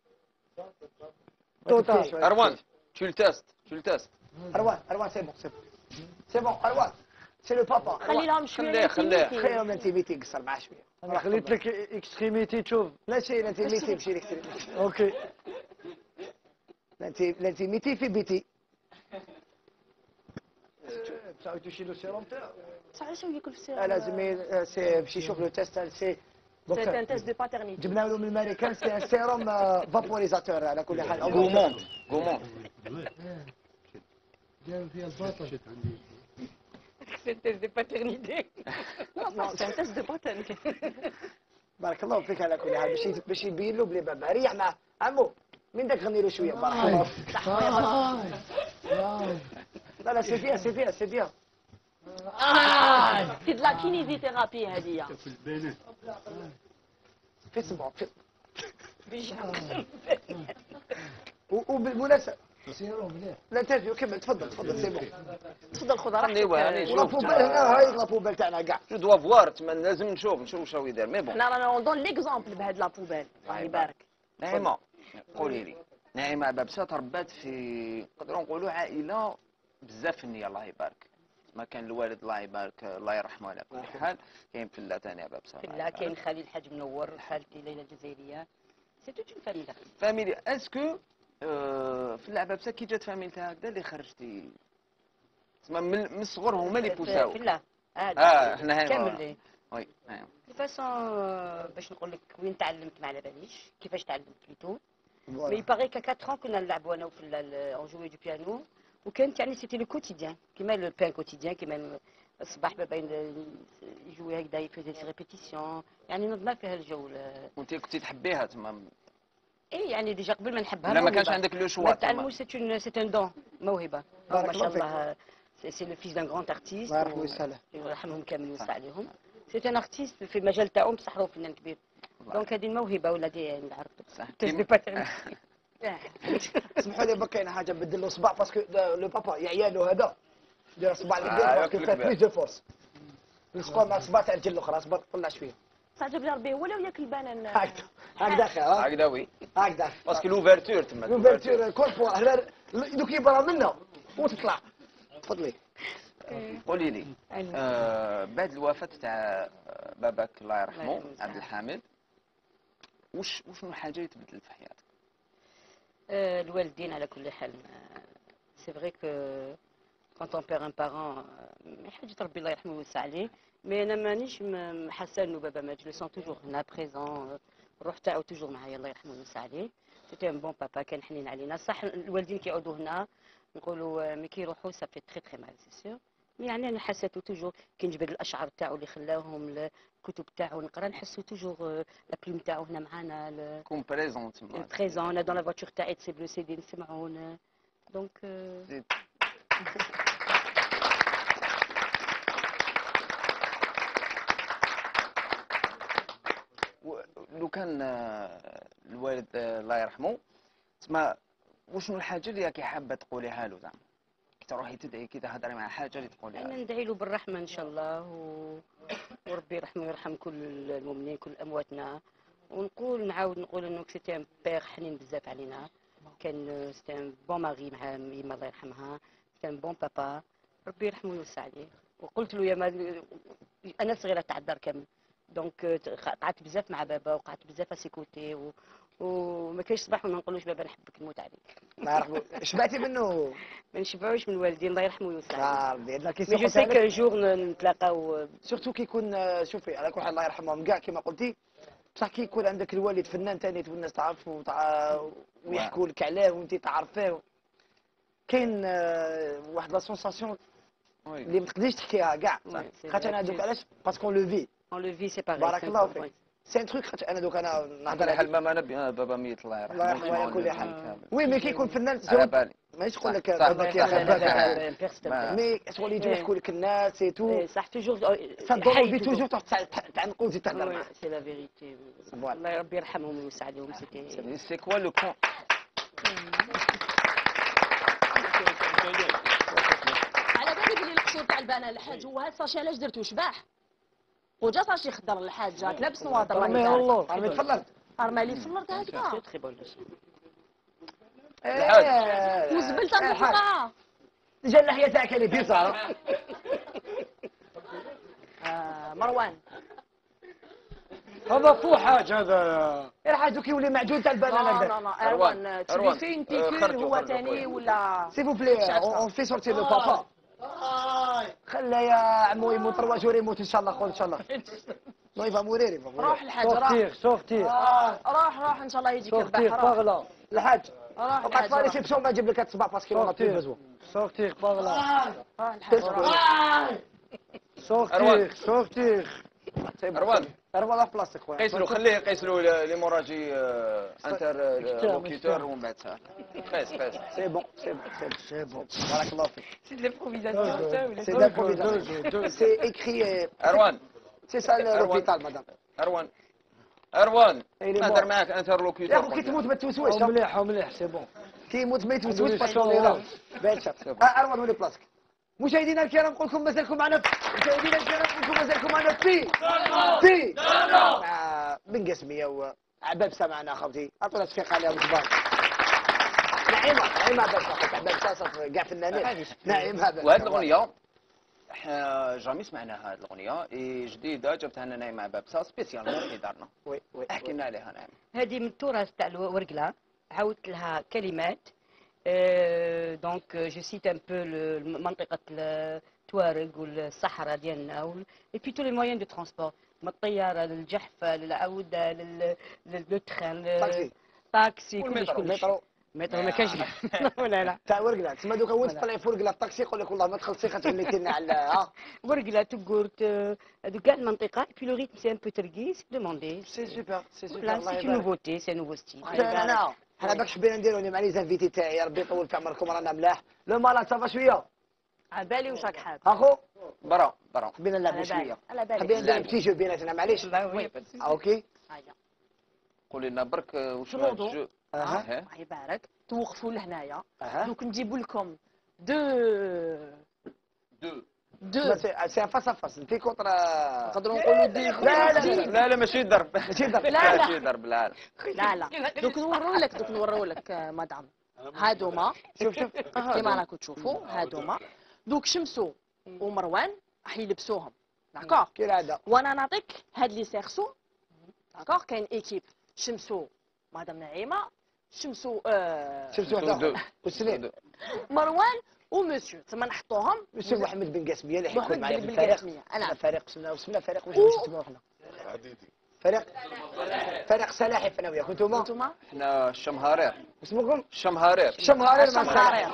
توتال. اروان tu le testes. اروان سي بون اروان سي لو بابا. خلي لهم شويه خليهم الانتيميتي قصر معاه شويه. انا خليت لك اكستريميتي تشوف. لا شيء الانتيميتي ماشي الاكستريميتي. اوكي الانتيميتي في بيتي. بصح توشي لو سيروم تاعو. صح شو ياكل في السيروم؟ لازم سي باش يشوف لو تيست سي سي ان تيست دو باترنيتي. جبنا له من الامريكان سي ان سيروم فابوريزاتور على كل حال. غوموند داير فيها الباطل. سي ان تيست دو باترنيتي. لا سي ان تيست دو باترنيتي. بارك الله فيك على كل حال باش يبين له بلي بابا ريح معاه عمو من داك غني له شويه بارك الله فيك. لا سي بيان سي د لا كينيزيثيرابي هذه. في صبعه وبالمناسبه لا ترجع كمل تفضل سي بون. تفضل خذ راحتك. لا بوبال هنا هاي لا بوبال تاعنا كاع. جو دوا فوار تما لازم نشوف واش هو يدير مي بون. حنا رانا اون دون ليكزومبل بهاد لا بوبال. الله يبارك. نعيمه قولي لي، نعيمه بابسه تربات في نقدروا نقولوا عائله بزاف فنيه الله يبارك. ما كان الوالد الله يبارك الله يرحمه على كل حال، كاين فله ثاني بابسه. فله كاين خالي الحاج منور، خالتي ليلى الجزائريه، سي توت اون فاميلي. فاميلي اسكو في اللعبه بصح كي جات فاميلتها هكذا اللي خرجتي تسمى من الصغر هما اللي بوساو. فله حنا كامل. وي نعم. دو فاسون باش نقول لك وين تعلمت ما على باليش كيفاش تعلمت بليتو. مي يباغي كا 4 كنا نلعبوا انا وفله اون جوي دو بيانو، وكانت يعني سيتي لو كوتيديان كيما لو بان كوتيديان كيما الصباح بابا يجوي هكذا يفيزي دي ريبيتيسيون، يعني نضنا فيها الجو. وانت كنتي تحبيها تما؟ اي يعني ديجا قبل ما نحبها لا ما كانش عندك لو شوا. تعلموا سي ان دون موهبه ما شاء الله. سي لو فيس دان غران ارتيست الله يرحمه ويسهله يرحمهم كامل ويوسع عليهم. سي ان ارتيست في المجال تاعو بصح هو فنان كبير. دونك هذه الموهبه ولا دي عرفت صح. اسمحوا لي بك كاينه حاجه بدل له صباع باسكو لو بابا يا عيالو هذا دير صباع اللي دير باسكو فيه بليس دو فورس. نسقوا مع صباع تاع الرجل الاخرى اصبر طلع شويه. تعجب لي ربي هو ولا ياكل البنان هكذا اخي هكذا وي هكذا باسكو لوفرتور تما لوفرتور كوربو دوك يبرا منه وتطلع. تفضلي. قولي لي بعد الوفاه تاع باباك الله يرحمه عبد الحامد وشنو الحاجه اللي تبدلت في حياتك؟ الوالدين على كل حال. سي فري كو كونت اون بير ان بارون حاجه ربي الله يرحمه ويوسع عليه، مي انا مانيش حاسه انه بابا مات. جو سون توجور هنا بريزون، الروح تاعو توجور معايا الله يرحمه ويوسع عليه. سيتي ان بون بابا كان حنين علينا. صح الوالدين كيعودوا هنا نقولوا مي كيروحوا سا في تري تري مال سي سيور، يعني انا حسيتو توجور كي نجبد الاشعار تاعو اللي خلاهم الكتب تاعو نقرا نحسو توجور لا بلوم تاعو هنا معانا كوم بريزون تما بريزون. انا دون لا فواتور تاعي تسيب لو سي دي نسمعون دونك لو كان الوالد الله يرحمه تسمى وشنو الحاجه اللي راكي حابه تقوليها له زعما كي تروحي تدعي كي تهضري مع حاجه اللي تقوليها انا ندعي له بالرحمه ان شاء الله وربي يرحمه ويرحم كل المؤمنين كل امواتنا، ونقول نعاود نقول انه سيتي ان بير حنين بزاف علينا. كان سيتي ان بون ماري مع ميما الله يرحمها، سيتي ان بون بابا ربي يرحمه ويوسع عليه. وقلت له يا ما انا صغيره تاع الدار كامل دونك قعدت بزاف مع بابا وقعدت بزاف اسيكوتي وما كاينش صباح وما نقولوش بابا نحبك نموت عليك. الله يرحمه. شبعتي منه؟ ما نشبعوش من الوالدين الله يرحمه ويوسع ربي عليه. مي جو سي كان جور نتلاقاو سورتو كي يكون شوفي على كل حال الله يرحمهم كاع كما قلتي، بصح كي يكون عندك الوالد فنان ثاني والناس تعرفه ويحكوا لك عليه وانت تعرفيه، كاين واحد لا سونساسيون اللي ما تقدريش تحكيها كاع. خاطر انا دوك علاش باسكو لو في اون لو في سي باغي. بارك الله فيك. سي ان تروك خاطر انا دوك انا نهضر على حال ماما انا بابا ميت الله يرحمه. الله يرحمه على كل حال. وي مي كي يكون فنان على بالي مانيش نقول لك باباك يا خباك مي شغل يجوا يحكوا لك الناس سي تو صح توجور سا دون في توجور تعلقوا وتزيد تهضر معاه. سي لا فيريتي الله ربي يرحمهم ويوسع عليهم. سيتي سي كوا لو بون على بالي بلي القصور تاع البنان الحاج هو هذا الساشي علاش درتو شباح وجا ساشي خضر الحاج جاك لابس نواضر الله يبارك. والله راني تفلرت ارمالي فلرت هكذا تري بون وزبلت الفقاعه جا اللحيه تاعك اللي بيصار. مروان هذا فوحاج هذا الحاج دوك يولي معجون تاع البنان هكذا. لا اروان تبي فين تيكير هو ثاني ولا سي فو بلي اون في سورتي لو بابا. خلى يا عمو يموت 3 جور يموت ان شاء الله خذ ان شاء الله. نو يفا مورير روح الحاج روح سورتير روح ان شاء الله يجيك البحر. سورتير باغلا الحاج روح وقعت فاري ريسبسيون ما نجيب لك هاد الصباع باسكو ما فيه بزوه. سورتير باغلا روح الحاج سورتير روان روان في بلاصتك خويا قيس له خليه يقيس له ليموراجي انتر لوكيتور ومن بعد ساعه قيس سي بون بارك الله فيك C'est de l'improvisation. سي دابروفيزاسيون سي اكري اروان سي سا لوبيتال مدام اروان نهضر معاك انترلوكيتور يا اخو كي تموت ما توسوش مليح سي بون كي يموت ما يتوسوش باسون بان شاف اروان ولي بلاصتك مشاهدينا الكرام نقول لكم مازالكم معنا مشاهدينا الكرام نقول لكم مازالكم معنا في بن قاسميه وعباب معنا اخوتي عطونا تفيق عليهم كبار نعيمه عباب كاع فنانين نعيمه وهذه الاغنيه احنا جامي سمعنا هذه الاغنيه جديده جبتها لنا نايمه عبابسه سبيسيالمون في دارنا وي احكي لنا عليها نعيمه. هذه من التراث تاع الورقله عاودت لها كلمات دونك جو سيت ان بو منطقه التوارق والصحراء ديالنا اي بي تو لي مويان دو ترونسبور من الطياره للجحفه للعوده للتخان طاكسي كلش مترو ما كاينش لا تاع ورقله تسمى دوكا وين تطلعي في ورقله الطاكسي يقول لك والله ما تخلصي خاطر لنا على ورقله تقورت هذو كاع المنطقه بي لو ريتم سي ان بو ترقي سي دوموندي سي سوبر سي نوفوتي سي نوفو ستيل حنا باك حبينا نديرو مع لي زانفيتي تاعي يا ربي يطول في عمركم رانا ملاح لو مالاد صافا شويه على بالي واش راك حاب اخو برا حبينا نلعبوا شويه على بالي حبينا ندير بتي جو بيناتنا معليش اوكي قولي لنا برك واش شنوضو الله يبارك توقفوا لهنايا دوك نجيبوا لكم دو سي فاس فاس انت كونتر نقدروا نقولوا دي لا ماشي ضرب ماشي ضرب لا دوك نوروا لك مدام هادوما شوف كيما راكم تشوفوا هادوما دوك شمسو ومروان راح يلبسوهم داكور كالعاده وانا نعطيك هاد لي سيرسو داكور كاين ايكيب شمسو مدام نعيمه شمسو وحده وسليم مروان ومسيو تما نحطوهم مسيو محمد بن قاسميه اللي حيكون معايا في الفريق انا فريق اسمنا فريق واش نسموه حنا فريق سلاحف انا وياك انتوما حنا الشمهارير اسمكم الشمهارير مع السلاحف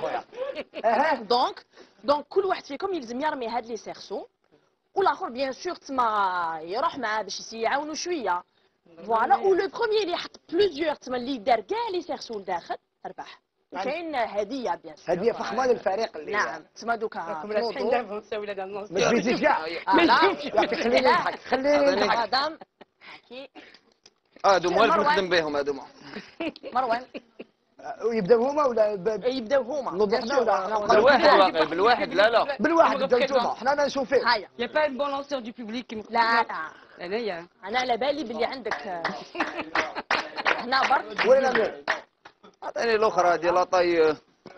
دونك كل واحد فيكم يلزم يرمي هاد لي سيرسو والاخر بيان سور تما يروح معاه باش يعاونوا شويه فوالا و لو بروميير اللي يحط بلوزيور تما اللي دار كاع لي سيرسو لداخل ربح وكاين هديه بيان سور هديه فخمه للفريق اللي نعم تما دوكا راكم رابحين دابا نساو ولاد النص ما تبيزيش كاع خليني نضحك مدام حكي هادو موالف نخدم بهم هادو مروان يبداو هما ولا يبداو هما نوضحنا ولا بالواحد لا بالواحد بداو نتوما حنا نشوف فيه هيا يا با ان بون لونسور دو بوبليك لا انايا انا على بالي بلي عندك هنا برك وين الامير عطيني الاخرى ديال لاطاي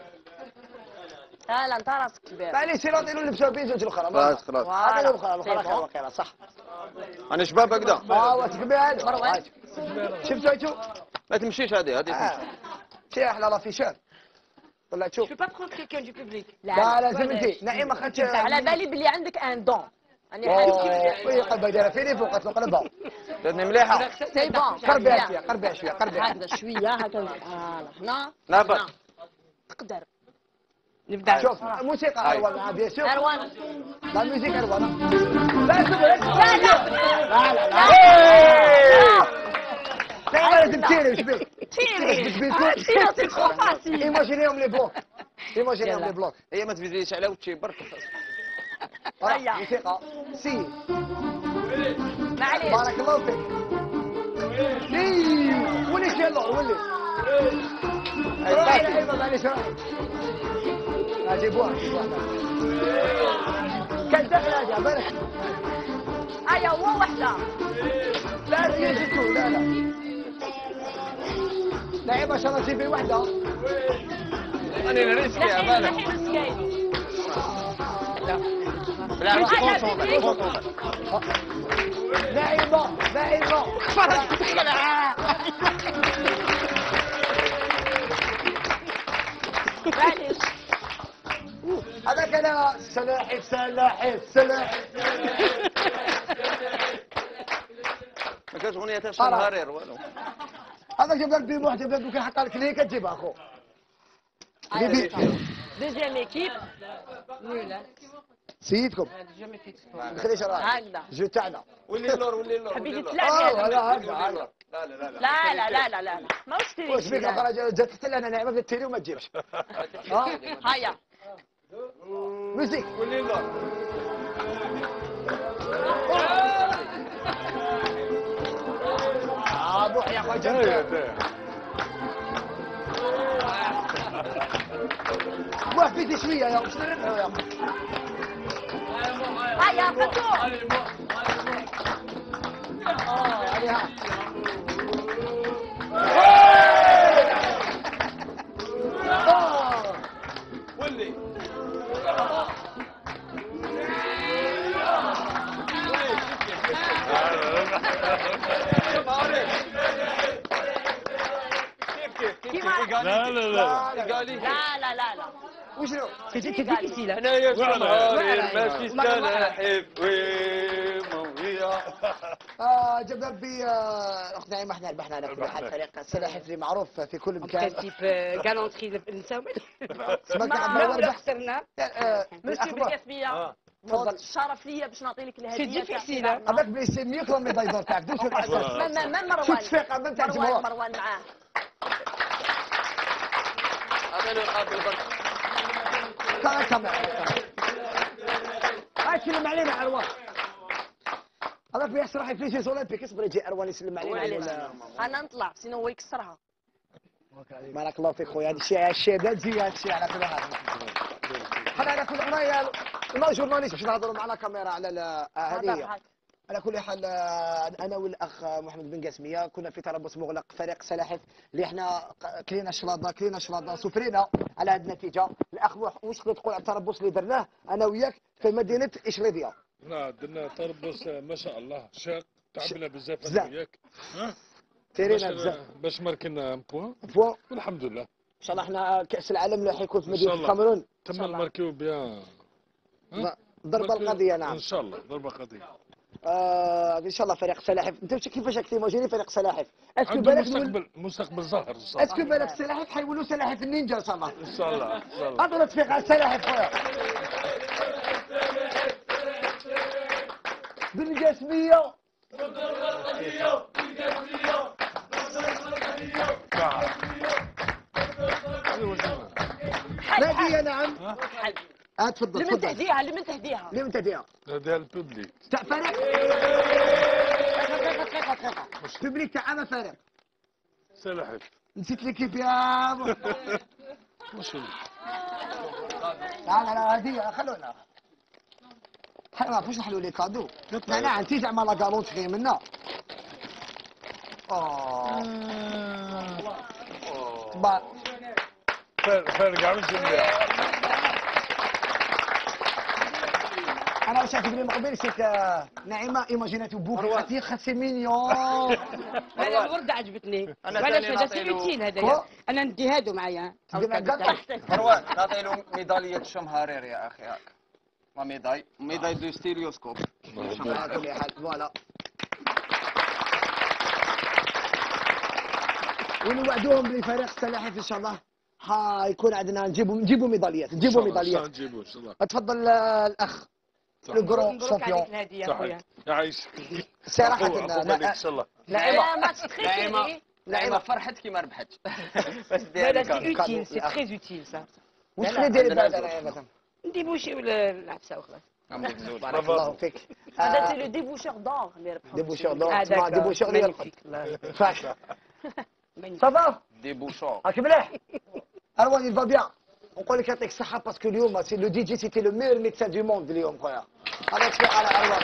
لا انت راسك كبير معليش لاطي له لبسوا بين زوج الاخرى خلاص هذا الاخرى خير وقيله صح انا شباب هكذا وتكبير شفتوا ما تمشيش هذه شي احنا لافيشور طلعت شوف جو با بروند كيلكان دو بوبليك لا لازم انت نعيمه خدت على بالي بلي عندك ان دون انا حالي قلبها دايره فيني فوق قالت له قلبها درني مليحه سي بون قربها شويه هكذا شويه هكذا هنا نابا تقدر نبدا شوف موسيقى اروان بيان سور اروان لا موسيقى اروان لا لازم تيري وش بيك سي ترو فاسيل ايماجينيهم لي بلوك ايماجينيهم لي بلوك هي ما تفيديش على وتشي برك موسيقى سي معليش بارك الله فيك ولي يلا ولي معليش جيبوها كان داخل هذه بالك هيا هو وحده لا تجيبوا لا لعيبه ان شاء الله تجيبي وحده انا نريسكي يا بالك بالعكس نعيمه معليش هذاك انا سلاحف ما كانش اغنيه تاع الشمهارير والو هذا جاب لك بيم واحد جاب لك كان حط لك ليك تجيبها اخو دوزيام ايكيب نولا سيدكم ما تخليش راحك هكذا جو تاعنا ولي اللور ولي اللور حبيتي ولي تلعبي لا اللور. هكذا لا لا لا لا لا لا لا لا ماهوش واش بيك تريشي اخرى جات حتى لنا نعمه في التيري وما تجيبش هيا ميوزيك ولي اللور. بوح يا خويا جنب بوح بيدي شويه يا باش نربحوا يا هيا فتوح عليها ولي لا لا لا لا لا لا لا وشنو سيتي ديفيسيل حنايا شمعاري ماشي السلاحف ومويه. جبنا ربي الاخت نعيمه احنا ربحنا على كل حال فريق السلاحف اللي معروف في كل مكان برانسيب غالونتري نساو سمعت عبد ما الربح خسرنا مسيو بالكاسبيه تفضل الشرف ليا باش نعطي لك الهديه سي ديفيسيل هذاك بلي سي ميو كلهم ميداي دور تاعك دوش ما مروان تتفيق عبد تاع مروان معاه عطيني القابل برك. تعال كاميرا هاي تسلم علينا عروان هذاك بيحس راح يفليش اولمبيك اصبر يجي اروان يسلم علينا انا نطلع سينو هو يكسرها بارك الله فيك خويا هذا الشيء هذا تجي هذا الشيء على كل حال حنا على كل حال ما جورناليست باش نهضروا معنا كاميرا على هذه على كل حال انا والاخ محمد بن قاسميه كنا في تربص مغلق فريق سلاحف اللي احنا كلينا شلاضه سفرينا على هذه النتيجه. الاخ واش تقدر تقول على التربص اللي درناه انا وياك في مدينه اشريديه؟ لا درنا تربص ما شاء الله شاق تعبنا بزاف انا وياك تيرينا بزاف باش ماركنا بوان والحمد لله. ان شاء الله احنا كاس العالم اللي حيكون في مدينه الكاميرون تم الماركيو بيان ضربه القضيه. نعم ان شاء الله ضربه قضيه. ان شاء الله فريق سلاحف انت كيفاش راك تيماجيني فريق سلاحف؟ اسكو بالك مستقبل ظاهر ان شاء الله. اسكو بالك السلاحف حيولوا سلاحف النينجا ان شاء الله. ان شاء الله ان شاء الله. اضرب تفيق على السلاحف خويا بالقاسميه نادية. نعم تفضل لمن تهديها لمن تهديها لمن تهديها؟ هذا الببليك تاع فريق ببليك تاع انا فريق سلاحف. نسيت ليكيب يا واش لا لا لا هذه خلونا حنا ما فاش نحلوا لي كادو لا انت زعما لا كالونت خي منا فرق عامل جميع. انا واش تقول لي من قبل سيك نعيمه ايماجيناتو بوكي خاصي مينيون. انا الورده عجبتني علاش هذا سي اوتيل هذايا انا ندي هادو معايا مروان نعطي له ميداليه الشمهرير يا اخي هاك ما ميداي دو ستيريوسكوب على كل حال فوالا ونوعدوهم بلي فريق السلاحف ان شاء الله يكون عندنا نجيبوا ميداليات ان شاء الله. تفضل الاخ لو غران شامبيون يعيشك صراحه ان شاء الله. نعيمه فرحت كي ما ربحتش بس لا سي اوتيل سي تري اوتيل سا. واش تقدري ديري بعد نعيمه؟ نديبوشيو العفسه وخلاص. بارك الله فيك. هذا سي لو ديبوشور دور اللي ربحوا ديبوشور دور تسمع ديبوشور اللي يربح فاش صافا ديبوشور راك مليح اروان يفا بيان نقول لك يعطيك الصحه باسكو اليوم سي لو دي جي سيتي لو ميور ميدسان دو موند اليوم خويا. هذا تفيق على اروان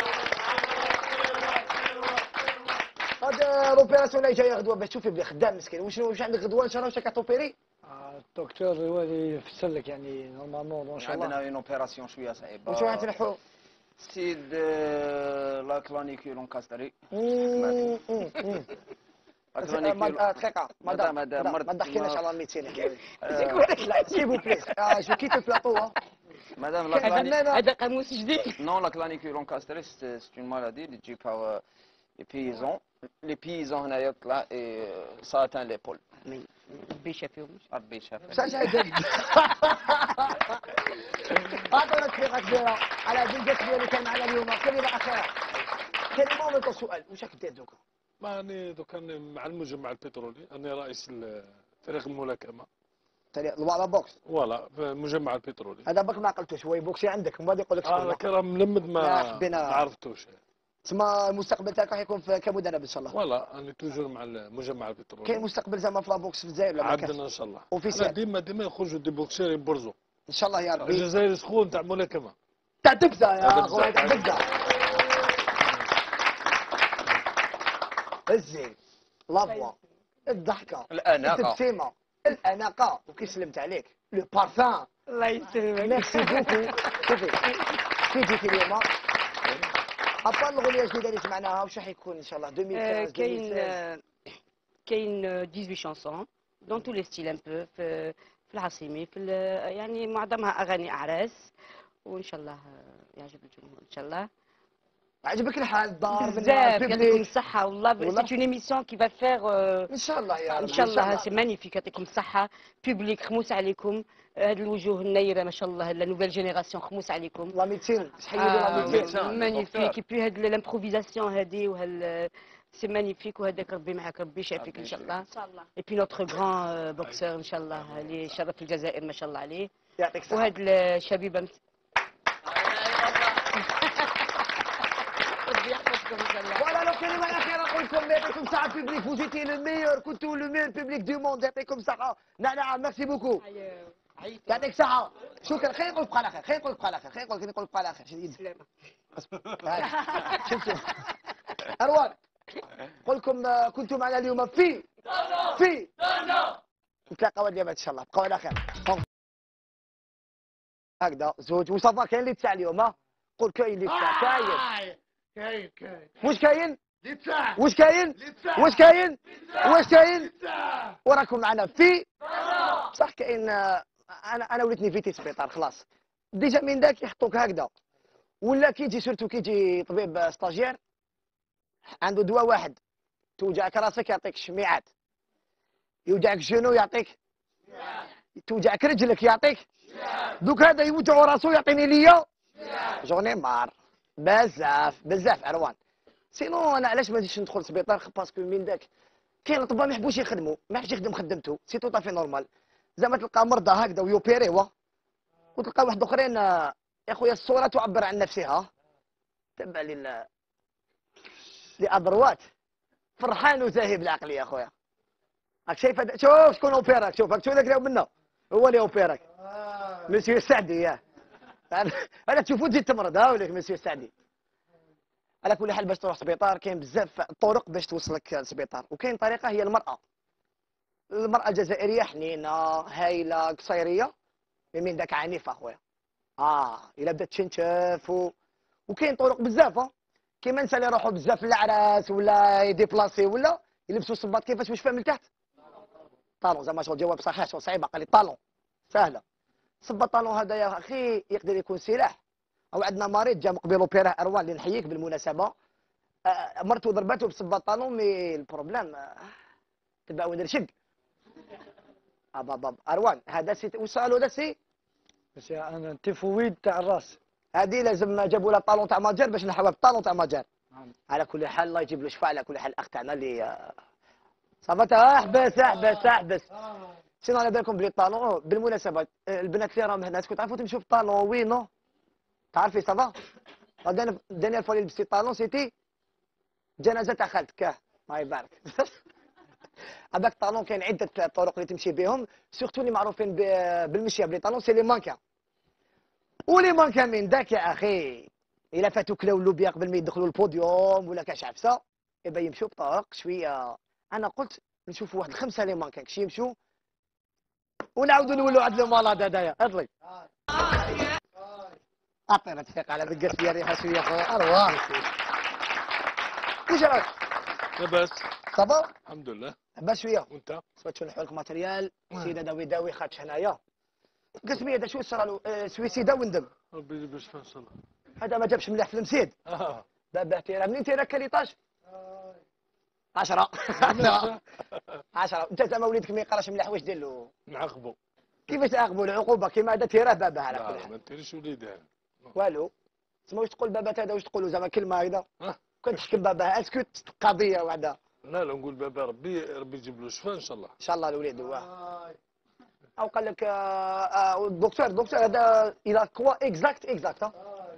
هذا روبيراسيون اللي جايه غدوه باش تشوفي بلي خدام مسكين. واش عندك غدوه ان شاء الله واش كتوبيري؟ الدكتور هو اللي يفسر لك يعني نورمالمون ان شاء الله. عندنا اون اوبيراسيون شويه صعيبه. واش راح تلحقوا؟ سيد لا كلانيكول انكاستري. دقيقه مدام ما تضحكيناش على الميتين لا سيبو بليز جو كيت البلاطو. مدام هذا قاموس جديد. Non, la clanicule encastrée, c'est une maladie due par les paysans. Les paysans هنايا طلع et ça atteint l'épaule. ربي يشافيهم. ربي يشافيهم. شاش هيدا عطونا تفريقه كبيره على هذه الجلسه اللي كان معنا اليوم. كلمه اخيره كلمه ولا سؤال واش راك دير دوكا؟ ماني دوكا مع المجمع البترولي، انا رئيس فريق الملاكمه. الوالا بوكس. فوالا في المجمع البترولي. هذا باك ما عقلتوش، هو يبوكسي عندك وما غادي يقول لك انا كي راه ملمد ما عرفتوش. تسمى المستقبل تاعك راح يكون كمدرب ان شاء الله. فوالا راني توجور مع المجمع البترولي. كاين مستقبل زعما في لابوكس في الجزائر ولا ما كاينش؟ عندنا ان شاء الله. اوفيسيال. ديما يخرجوا دي بوكسير يبرزوا. ان شاء الله يا ربي. الجزائر سخون تاع ملاكمه. تاع دبزه يا خويا تاع دبزه. الزين لافوا الضحكه التبسيمه الاناقه وكي سلمت عليك لو بارفان. الله يسلمك. ميرسي بوكو. شوفي كي جيتي اليوم ابار الاغنيه الجديده اللي سمعناها واش راح يكون ان شاء الله 2015 كاين 18 شانسون دون تو لي ستيل ان بو في العاصمي في يعني معظمها اغاني اعراس وان شاء الله يعجب الجمهور ان شاء الله. عجبك الحال الدار بزاف يعطيكم الصحة والله سي اون ايميسيون كي فا فيغ ان شاء الله يا رب ان شاء الله سي مانيفيك يعطيكم الصحة بوبليك خموس عليكم هاد الوجوه النايرة ما شاء الله لا نوفيل جينيراسيون خموس عليكم لا ميتين تحيي لي لا ميتين مانيفيك اي بي هاد لامبروفيزاسيون هادي سي مانيفيك وهذاك ربي معاك ربي يشافيك ان شاء الله ان شاء الله اي بي نوتر غران بوكسور ان شاء الله اللي شرف الجزائر ما شاء الله عليه يعطيك الصحة وهاد الشبيبة فوالا لو كلمة الأخيرة نقول لكم يعطيكم الصحة بيبليك فوز ايتي لو ميور كنتو لو ميور بيبليك دو موند يعطيكم الصحة. نعم ميرسي بوكو يعطيك الصحة. شكرا. خلينا نقول بقى على خير خلينا نقول بقى على خير خلينا نقول بقى على خير شفتوا أروان نقول لكم كنتم معنا اليوم في نتلاقاو اليوم ان شاء الله. بقاو على خير هكذا زوج وصافا. كاين اللي تسع اليوم قول كاين اللي تسع كاين واش كاين واش كاين واش كاين وراكم معنا في صح. كاين انا وليت نيفيتي سبيطار خلاص ديجا من داك يحطوك هكذا ولا كيجي سورتو كيجي طبيب ستاجير عنده دواء واحد توجعك راسك يعطيك شميعات يوجعك جنو يعطيك توجعك رجلك يعطيك دوك هذا يوجعو راسو يعطيني ليا جوني مار بزاف اروان. سينو انا علاش ما نجيش ندخل للسبيطار باسكو من داك كاين اطباء ما يحبوش يخدموا ما يحبش يخدم خدمته سي تو طافي نورمال زعما تلقى مرضى هكذا ويوبيريوا وتلقى واحد اخرين يا خويا الصوره تعبر عن نفسها تبع لأضروات فرحان وزاهي بالعقل يا خويا. راك شايف شوف شكون اوبيراك شوف شكون اللي منا هو اللي اوبيراك مسيو السعدي ياه انا تشوفوا تزيد تمرض ها وليك مسيو السعدي. على كل حال باش تروح سبيطار كاين بزاف طرق باش توصلك للسبيطار وكاين طريقه هي المراه الجزائريه حنينه هايله قصيريه من داك عنيفه اخويا الا بدات تشنشف وكاين طرق بزاف كيما الناس اللي يروحوا بزاف للعراس ولا يديبلاسي ولا يلبسوا الصباط كيفاش واش فاهم لتحت طالون زعما شغل جواب صحيح شغل صعيبه قال لي طالون سهله صباط طالون هذا يا اخي يقدر يكون سلاح. او عندنا مريض جا مقبل اوبيراه اروان اللي نحييك بالمناسبه مرته ضربته بصباط طالون مي البروبليم تبع وين رشق باب اروان هذا سي وصلوا هذا سي انا تيفويد تاع الراس هذه لازم جابوا لها طالون تاع ماجر باش نحاول بالطالون تاع ماجر. على كل حال الله يجيب له شفاء. على كل حال الاخ تاعنا اللي صافا احبس سينو على بالكم بلي الطالون بالمناسبه البنات اللي راهم هنا اسكو تعرفوا تمشوا في الطالون وي نو تعرفي صافا دانيال فوا اللي لبستي الطالون سيتي جنازه تاع خالتك الله يبارك. هذاك الطالون كاين عده طرق اللي تمشي بهم سورتو اللي معروفين بالمشيه بلي طالون سي لي مانكا ولي مانكا من داك يا اخي الا فاتوا كلاو بيا قبل ما يدخلوا البوديوم ولا كاش عفسه يبقى يمشوا بطرق شويه. انا قلت نشوفوا واحد 5 لي مانكا كشي يمشوا ونعاودوا نولوا عند لو مالاد هذايا اطلق عطينا تفيق على بقات لي ريحه شويه خويا ارواح. واش راك لاباس صافا الحمد لله لاباس شويه وانت سويت شنو حولك ماتريال سيده داوي خاتش هنايا قسمي هذا شو صرا له سويسيدا وندم ربي باش فين صلى هذا ما جابش مليح في المسيد باباه تيرا منين تيرا كاليطاج 10 10 10. انت زعما وليدك ما يقراش مليح واش دير له؟ نعاقبو. كيفاش تعاقبوا العقوبه كيما هذا تيراه باباه على كل لا حال. ما ديريش وليدها. والو. تسمى واش تقول بابا هذا واش تقولوا زعما كلمه هكذا؟ كنت تحكم باباه اسكت قضيه واحده. لا نقول بابا ربي يجيب له شفاء ان شاء الله. ان شاء الله الوليد هو. او قال لك الدكتور هذا الى كوا اكزاكت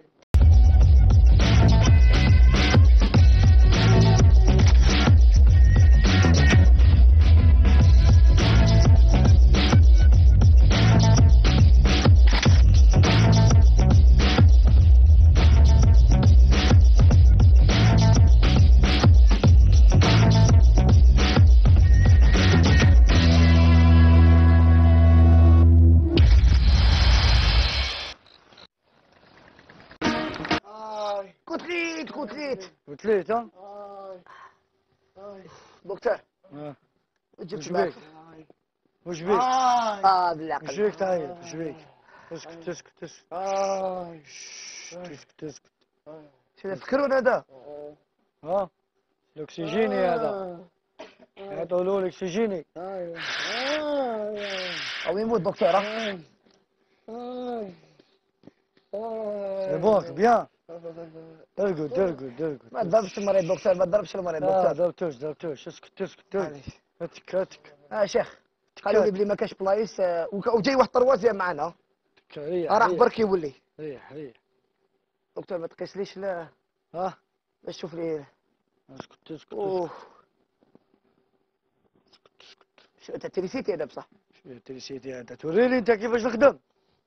قتليت ها؟ دكتور وش بيك؟ وش بيك؟ بالعقل. وش بيك تعيط؟ وش بيك؟ اسكت اسكت شنو تفكرون هذا؟ ها؟ الاكسجيني هذا يعطوا له الاكسجيني. او يموت دكتور ها؟ سي بون بيان. ارقد ما تضربش المريض دكتور، ما تضربش المريض دكتور. ضربتوش اسكت هاتك شيخ قالوا لي بلي ما كاش بلايص وجاي واحد طروازيام معنا راح برك يولي. ريح دكتور ما تقيسليش لا باش تشوف لي. اسكت شو انت تريسيتي هذا بصح؟ شو تريسيتي هذا؟ توريني انت كيفاش نخدم.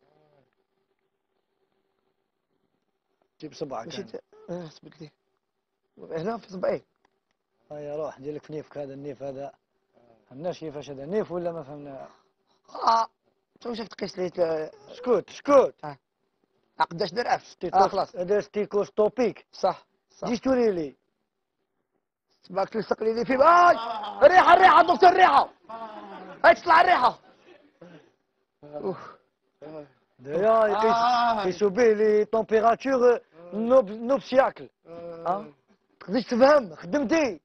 جيب صبعك. مشيت اثبت لي هنا في صبعي. هيا روح دير لك في نيفك. هذا النيف هذا فهمناش كيفاش هذا نيف ولا ما فهمنا. شو شفت قيس لي. اسكت قداش دار خلاص هذا ستيكوستوبيك. صح جيش توري لي. باك تلصق لي فيه. الريحه دكتور الريحه. هاي تطلع الريحه. دايا يقيسوا به لي طومبيراتور نوبسياكل. تقدرش تفهم خدمتي.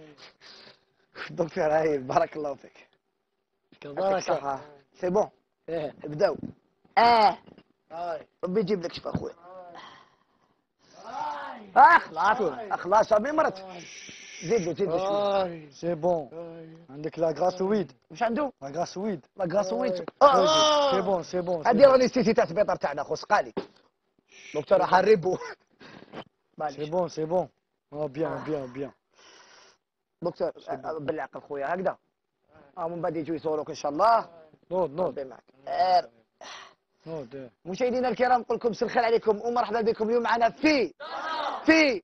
دكتور هاي بارك الله فيك. كبارك. سي بون بداو. ربي يجيب لك شفا اخويا. خلاص صافي مرت. زيد شويه. سي بون. عندك لا غراسويد. واش عنده؟ لا غراسويد. سي بون هادي راني نسيتي تاع السبيطار تاعنا خو سقالي. دكتور حربو. سي بون بيان. دكتور بالعقل خويا هكذا. من بعد يجوا يصوروك ان شاء الله. نوض معك. مشاهدينا الكرام نقول لكم مساء الخير عليكم ومرحبا بكم اليوم معنا في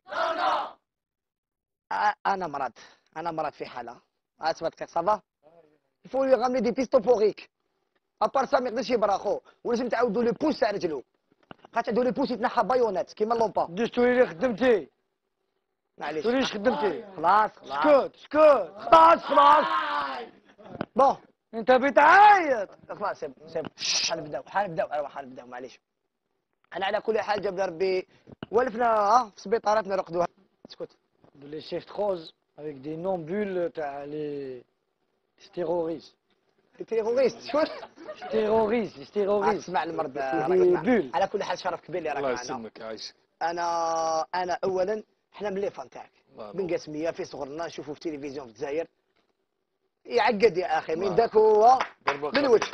انا مرض في حاله. اسمعك صافا يفو لي غاملي دي بيستوبوريك. ابار سا ما يقدرش يبرا خو ولازم تعاودوا لي بوس تاع رجلو. خاطر عندو لي بوس يتنحى بايونات كيما اللومبا. بديش تولي لي خدمتي. معليش توليش خدمتي. خلاص اسكت خلاص بون انت بتعيط. خلاص سيب حنبداو معليش. انا على كل حال جاب ربي ولفنا في سبيطاراتنا رقدوها. اسكت لي شيفت روز avec des nombules تاع لي تيروريست. شو تيروريست اسمع المرض بول. على كل حال شرف كبير لي راك معنا. الله يسلمك عايش. انا اولا احنا من لي فان تاعك بن قاسميه في صغرنا نشوفوا في التلفزيون في الجزائر يعقد يا اخي من ذاك هو بالوجه.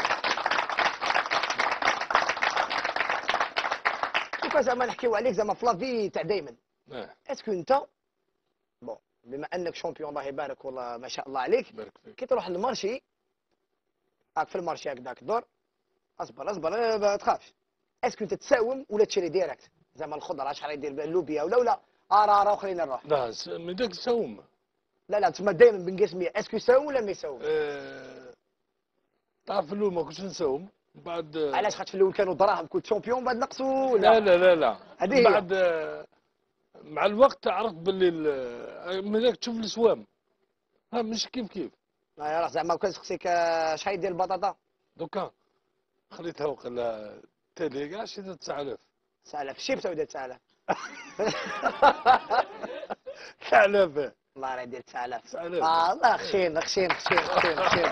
كيف زعما نحكيو عليك زعما في لافي تاع دايما. اسكو انت بون بما انك شامبيون الله يبارك والله ما شاء الله عليك كي تروح للمارشي راك في المارشي هكذاك الدور اصبر ما تخافش. اسكو انت تساوم ولا تشري ديريكت زعما الخضره شحال يدير اللوبيا ولا راه خلينا نروح. لا من داك تساوم. لا تسمى دائما بن قاسميه. اسكو يساوم ولا ما يساوم؟ تعرف في الاول ما كنتش نساوم بعد. علاش خاطر في الاول كانوا دراهم كنت شامبيون بعد نقصوا لا بعد مع الوقت عرفت باللي من ذاك تشوف السوام مش كيف. لا يا راه زعما كان سقسيك شحال يدير البطاطا دوكا خليتها وقال تالي كاع شي 9000. 9000 شي بتاع 9000. 9000 الله راه يدير 9000 9000. الله خشين خشين خشين خشين خشين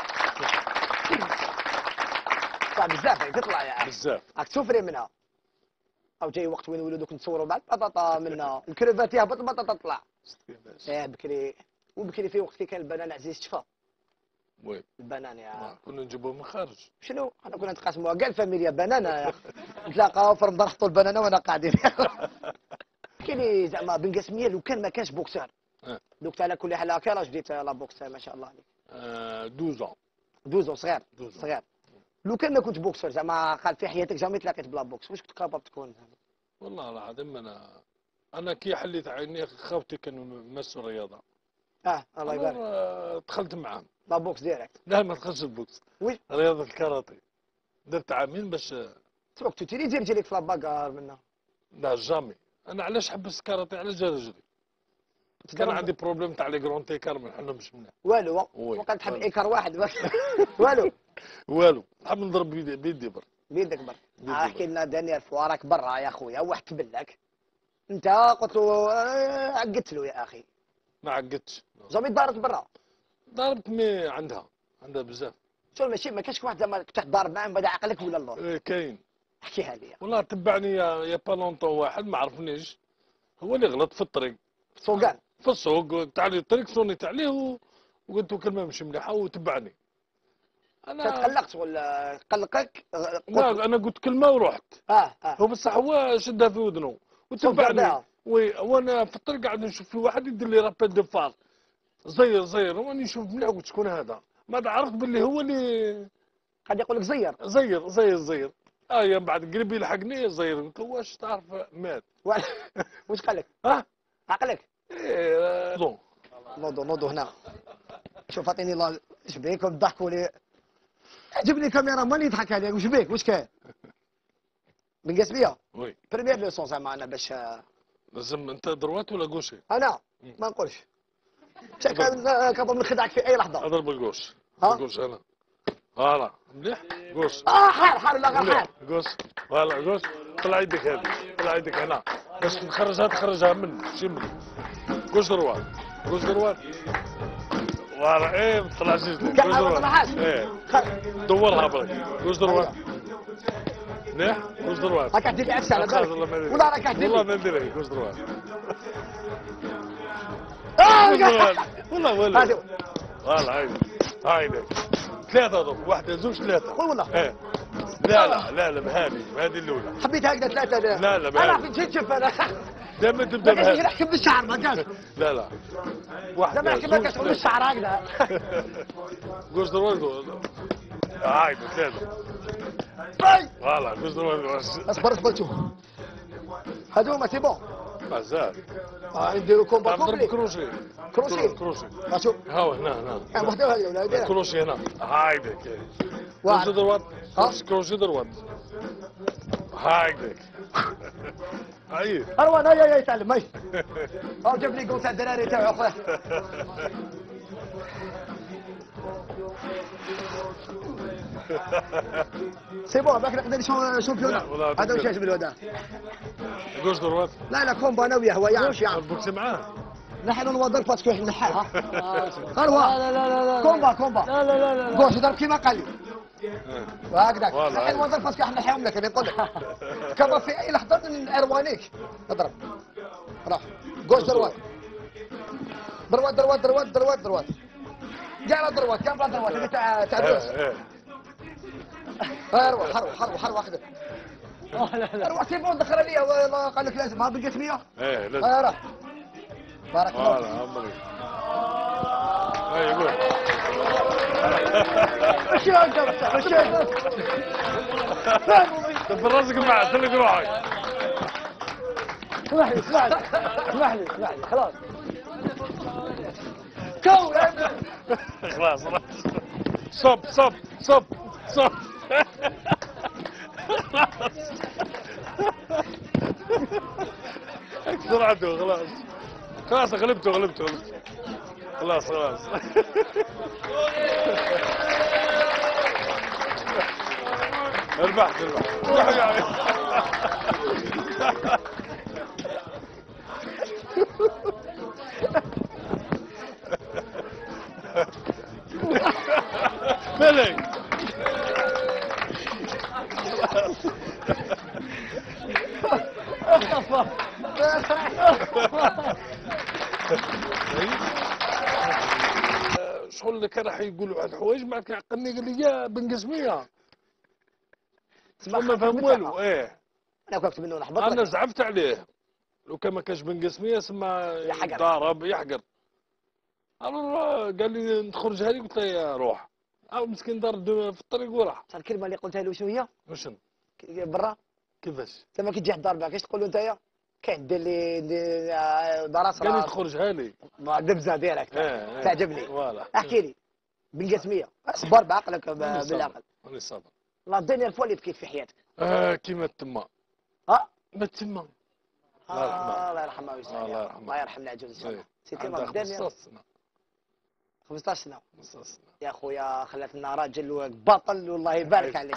صعب بزاف هاي تطلع يا اخي بزاف راك تسوفري منها او جاي وقت وين ولودك نتصوروا مع البطاطا منها الكريفات يهبط البطاطا تطلع بكري وبكري في وقت كي كان البنان عزيز تفا وي البنان يا كنا نجيبوه من خارج شنو انا كنا نتقاسموها كاع الفاميليا بنانا يا اخي نتلاقاو في رمضان نحطوا البنانه وانا قاعدين كاين زعما بنقسميه لو كان ما كانش بوكسر دوك على كل حال كي راج ديت لا بوكسر ما شاء الله عليك 12 12 صغير صغير لو كان ما كنت بوكسر زعما قال في حياتك جامي تلاقيت بلا بوكس واش كنت كاباب تكون والله العظيم انا كي حليت عيني خوتي كانوا مارسوا الرياضه الله يبارك دخلت معاهم لا بوكس ديريكت لا ما دخلتش البوكس وي رياضه الكاراتيه درت عامين باش تروح تيري دير رجليك في لاباكار منها لا جامي انا علاش حبست الكاراتيه علاش جا رجلي كان عندي بروبليم تاع لي كرون تيكار ما نحلهمش منها والو وقال تحب ايكار واحد والو والو نحب نضرب بيدي برك بيدك برك احكي لنا دانيال فوا راك برا يا خويا واحد تبلك انت قلت له عقدت له يا اخي ما عقدتش جامي ضاربت برا ضربت مي عندها بزاف شو ماشي ما كاينش واحد زعما تضارب معاه بدا عقلك ولا الله كاين احكيها لي والله تبعني يا بالونطون واحد ما عرفنيش هو اللي غلط في الطريق في السوقان في السوق تاع لي الطريق صونيت عليه وقلت له كلمه مش مليحه وتبعني انا تقلقت ولا قلقك لا انا قلت كلمه ورحت هو بصح هو شدها في ودنه وتبعني وانا في الطريق قاعد نشوف في واحد يدير لي رابيد دو فار زير واني نشوف مليح قلت شكون هذا ما عرفت باللي هو اللي قاعد يقول لك زير من بعد قريب يلحقني زير قلت له واش تعرف مات واش قال لك عقلك نوضو هنا شوف عطيني الله اش بيكم ضحكوا لي عجبني كاميرا مان يضحك عليك واش بيك واش كاين بنقاس بيا وي بريمير ليسون زعما انا باش لازم انت دروات ولا كوشي انا ما نقولش كابا نخدعك في اي لحظه اضرب بالكوش بالكوش انا فوالا مليح كوش حار لا غير حار كوش فوالا كوش طلع يدك هذه طلع يدك هنا باش تخرجها من شي مني كوش دروات فوالا ما تطلعش رجلك كوش دروات دورها برك كوش دروات مليح كوش دروات راك دير العكس على بالك ولا راك دير والله ما ندير كوش دروات والله فوالا هايدي ثلاثة دوك واحدة زوج ثلاثة قول والله لا بهذه الأولى حبيت هكذا ثلاثة لا بهذه أنا حبيت نشوف أنا دائما تبدا بهذه ما نحكم بالشعر ما كاش لا واحدة ما نحكم بالكاش بالشعر هكذا قوس دروات هايدي ثلاثة فوالا قوس دروات اصبر شوف هذوما سي بون مازال نديرو كومبا كومبلي كروشي شوف ها هنا وحده هذه ولا هذه كروشي هنا هايدي كروشي دروات كروشي دروات هايدي هاي اروان هاي تعلم هاي او جاب لي كونس الدراري تاعو اخويا سي بون باك نقدر شامبيون هذا واش يعجبني هذا كوش دروات لا كومبا انا وياه هو يعرف بوكسي معاه نحن نوضر باسكو نحال ها لا كومبا لا كوش يضرب كيما قال لي وهكذاك نحن نوضر باسكو احنا نحيهم لك نقول لك كما في اي لحظه نعروانيك اضرب روح كوش دروات كاع دروات هذا تاع الدوس حروح اخذ اروح تليفون دخل لي قال لك لازم ها بقيت 100 لازم راح بارك الله عمري يقول ماشي هكذا ماشي دبر راسك معاه سلك روحك اسمح لي خلاص كو خلاص صب سرعته خلاص غلبته خلاص ربحت شغل اللي كان راح يقولوا واحد الحوايج بعد كي عقلني قال لي يا بن قسميه ما فهم والو. انا كنت منه نحبط انا زعفت عليه لو كان ما كانش بن قسميه سما ضارب يحقر. قال لي نخرجها لي قلت له يا روح او مسكين دار في الطريق وراح. الكلمه اللي قلتها له شنو هي؟ وشنو؟ برا كيفاش؟ لما كي تجي حد ضربك ايش تقول له انت؟ كاين دير لي دراسه قال لي تخرجها لي دبزه ديريكت تعجبني. احكي لي بالقسميه اصبر بعقلك بالعقل. راني صابر. لا الدنيا فوا اللي بكيت في حياتك. كيما تما. ما تما. الله يرحمها ويسلمها. الله يرحمنا عجوز ان شاء الله. سيتي ما الدنيا 15 سنه. يا خويا خلات لنا راجل بطل والله يبارك عليك.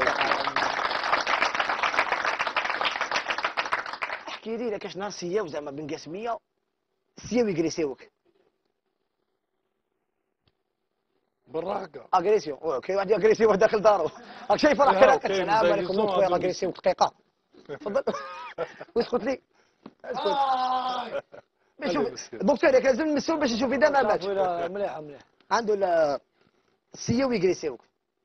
احكي لي كاش نهار سياو زعما بن قاسميه سياو يجريسيوك. بالراحه اغريسيو كاين واحد اغريسيو داخل دارو راك شايف راه كراك. السلام عليكم خويا اغريسيو دقيقه تفضل. واسكت لي اسكت. شوف الدكتور لازم نمسو باش نشوف اذا ما ماتش. مليح مليح. عنده السياو يجريسيوك.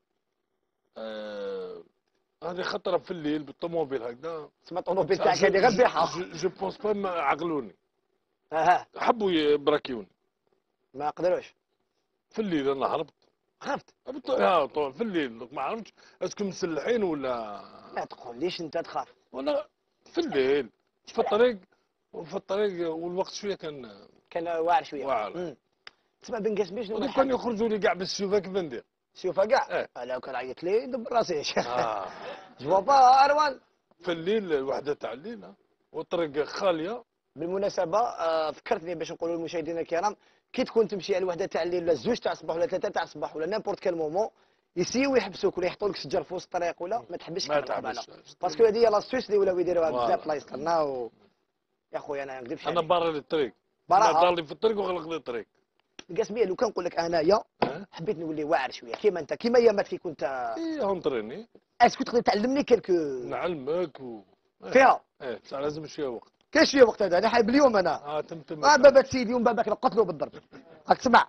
هذه خطره في الليل بالطوموبيل هكذا. تسمى الطوموبيل تاعك هذه غير بيحه. جو بونس با ما عقلوني. حبوا يبراكيوني. ما قدروش. في الليل انا هربت. هربت؟ في الليل ما عرفتش اسكو مسلحين ولا. ما تقوليش انت تخاف. وانا في الليل في الطريق والوقت شويه كان واعر شويه. تسمى بن قاسمي شنو كانوا يخرجوا لي كاع بالسيوفه كيف ندير. سيوفه كاع؟ انا كان عيط لي دبر راسي يا شيخ. جوا با اروان. في الليل الوحده تاع الليل والطريق خاليه. بالمناسبه فكرتني باش نقولوا للمشاهدين الكرام كي تكون تمشي على الوحده تاع الليل ولا الزوج تاع الصباح ولا ثلاثه تاع الصباح ولا نيمبورت كال مومون يسيو يحبسوك ولا يحطوا لك شجر في وسط الطريق ولا ما تحبش كهرباء. باسكو هذه هي لاستوس اللي ولاو يديروها بزاف الله يسترنا. يا خويا انا ما نكذبش انا برا الطريق. برا لي في الطريق وغلق لي الطريق. القاسميه لو كان نقول لك انايا حبيت نولي واعر شويه كيما انت كيما ايامات كي كنت. اونطريني. اسكو تقدر تعلمني كلكو. نعلمك فيها. بصح لازم شويه وقت. كاين شويه وقت هذا انا حايب اليوم انا. تم باباك سيدي ومن باباك نقتلو بالضرب. راك تسمع.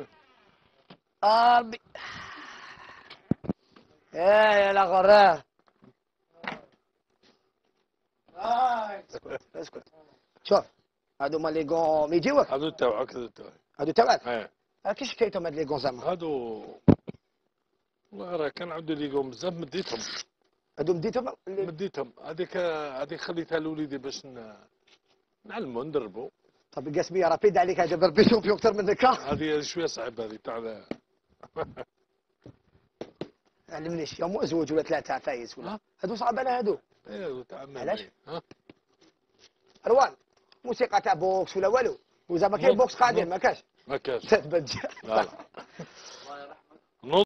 يا لا غراه. اسكت. شوف هادو ما لي غون يجيوك. هادو تاوعك. هادو تاوعك. كيفاش حكايتهم هاد لي غون زعما؟ هادو والله راه كان عندي لي غون بزاف مديتهم. هادو مديتهم؟ مديتهم هذيك خليتها لوليدي باش نعلمو ندربو. طب القاسميه رابيد عليك هذا بربيتهم في اكثر من هكا. هذه شويه صعيبه هذه تاع. علمنيش يوم زوج ولا ثلاثه فايز ولا هادو صعب انا هادو. ايوا تاع علاش؟ روان موسيقى تاع بوكس ولا والو وزعما كاين بوكس قادم ما كاش. ما كاش. تبجع. لا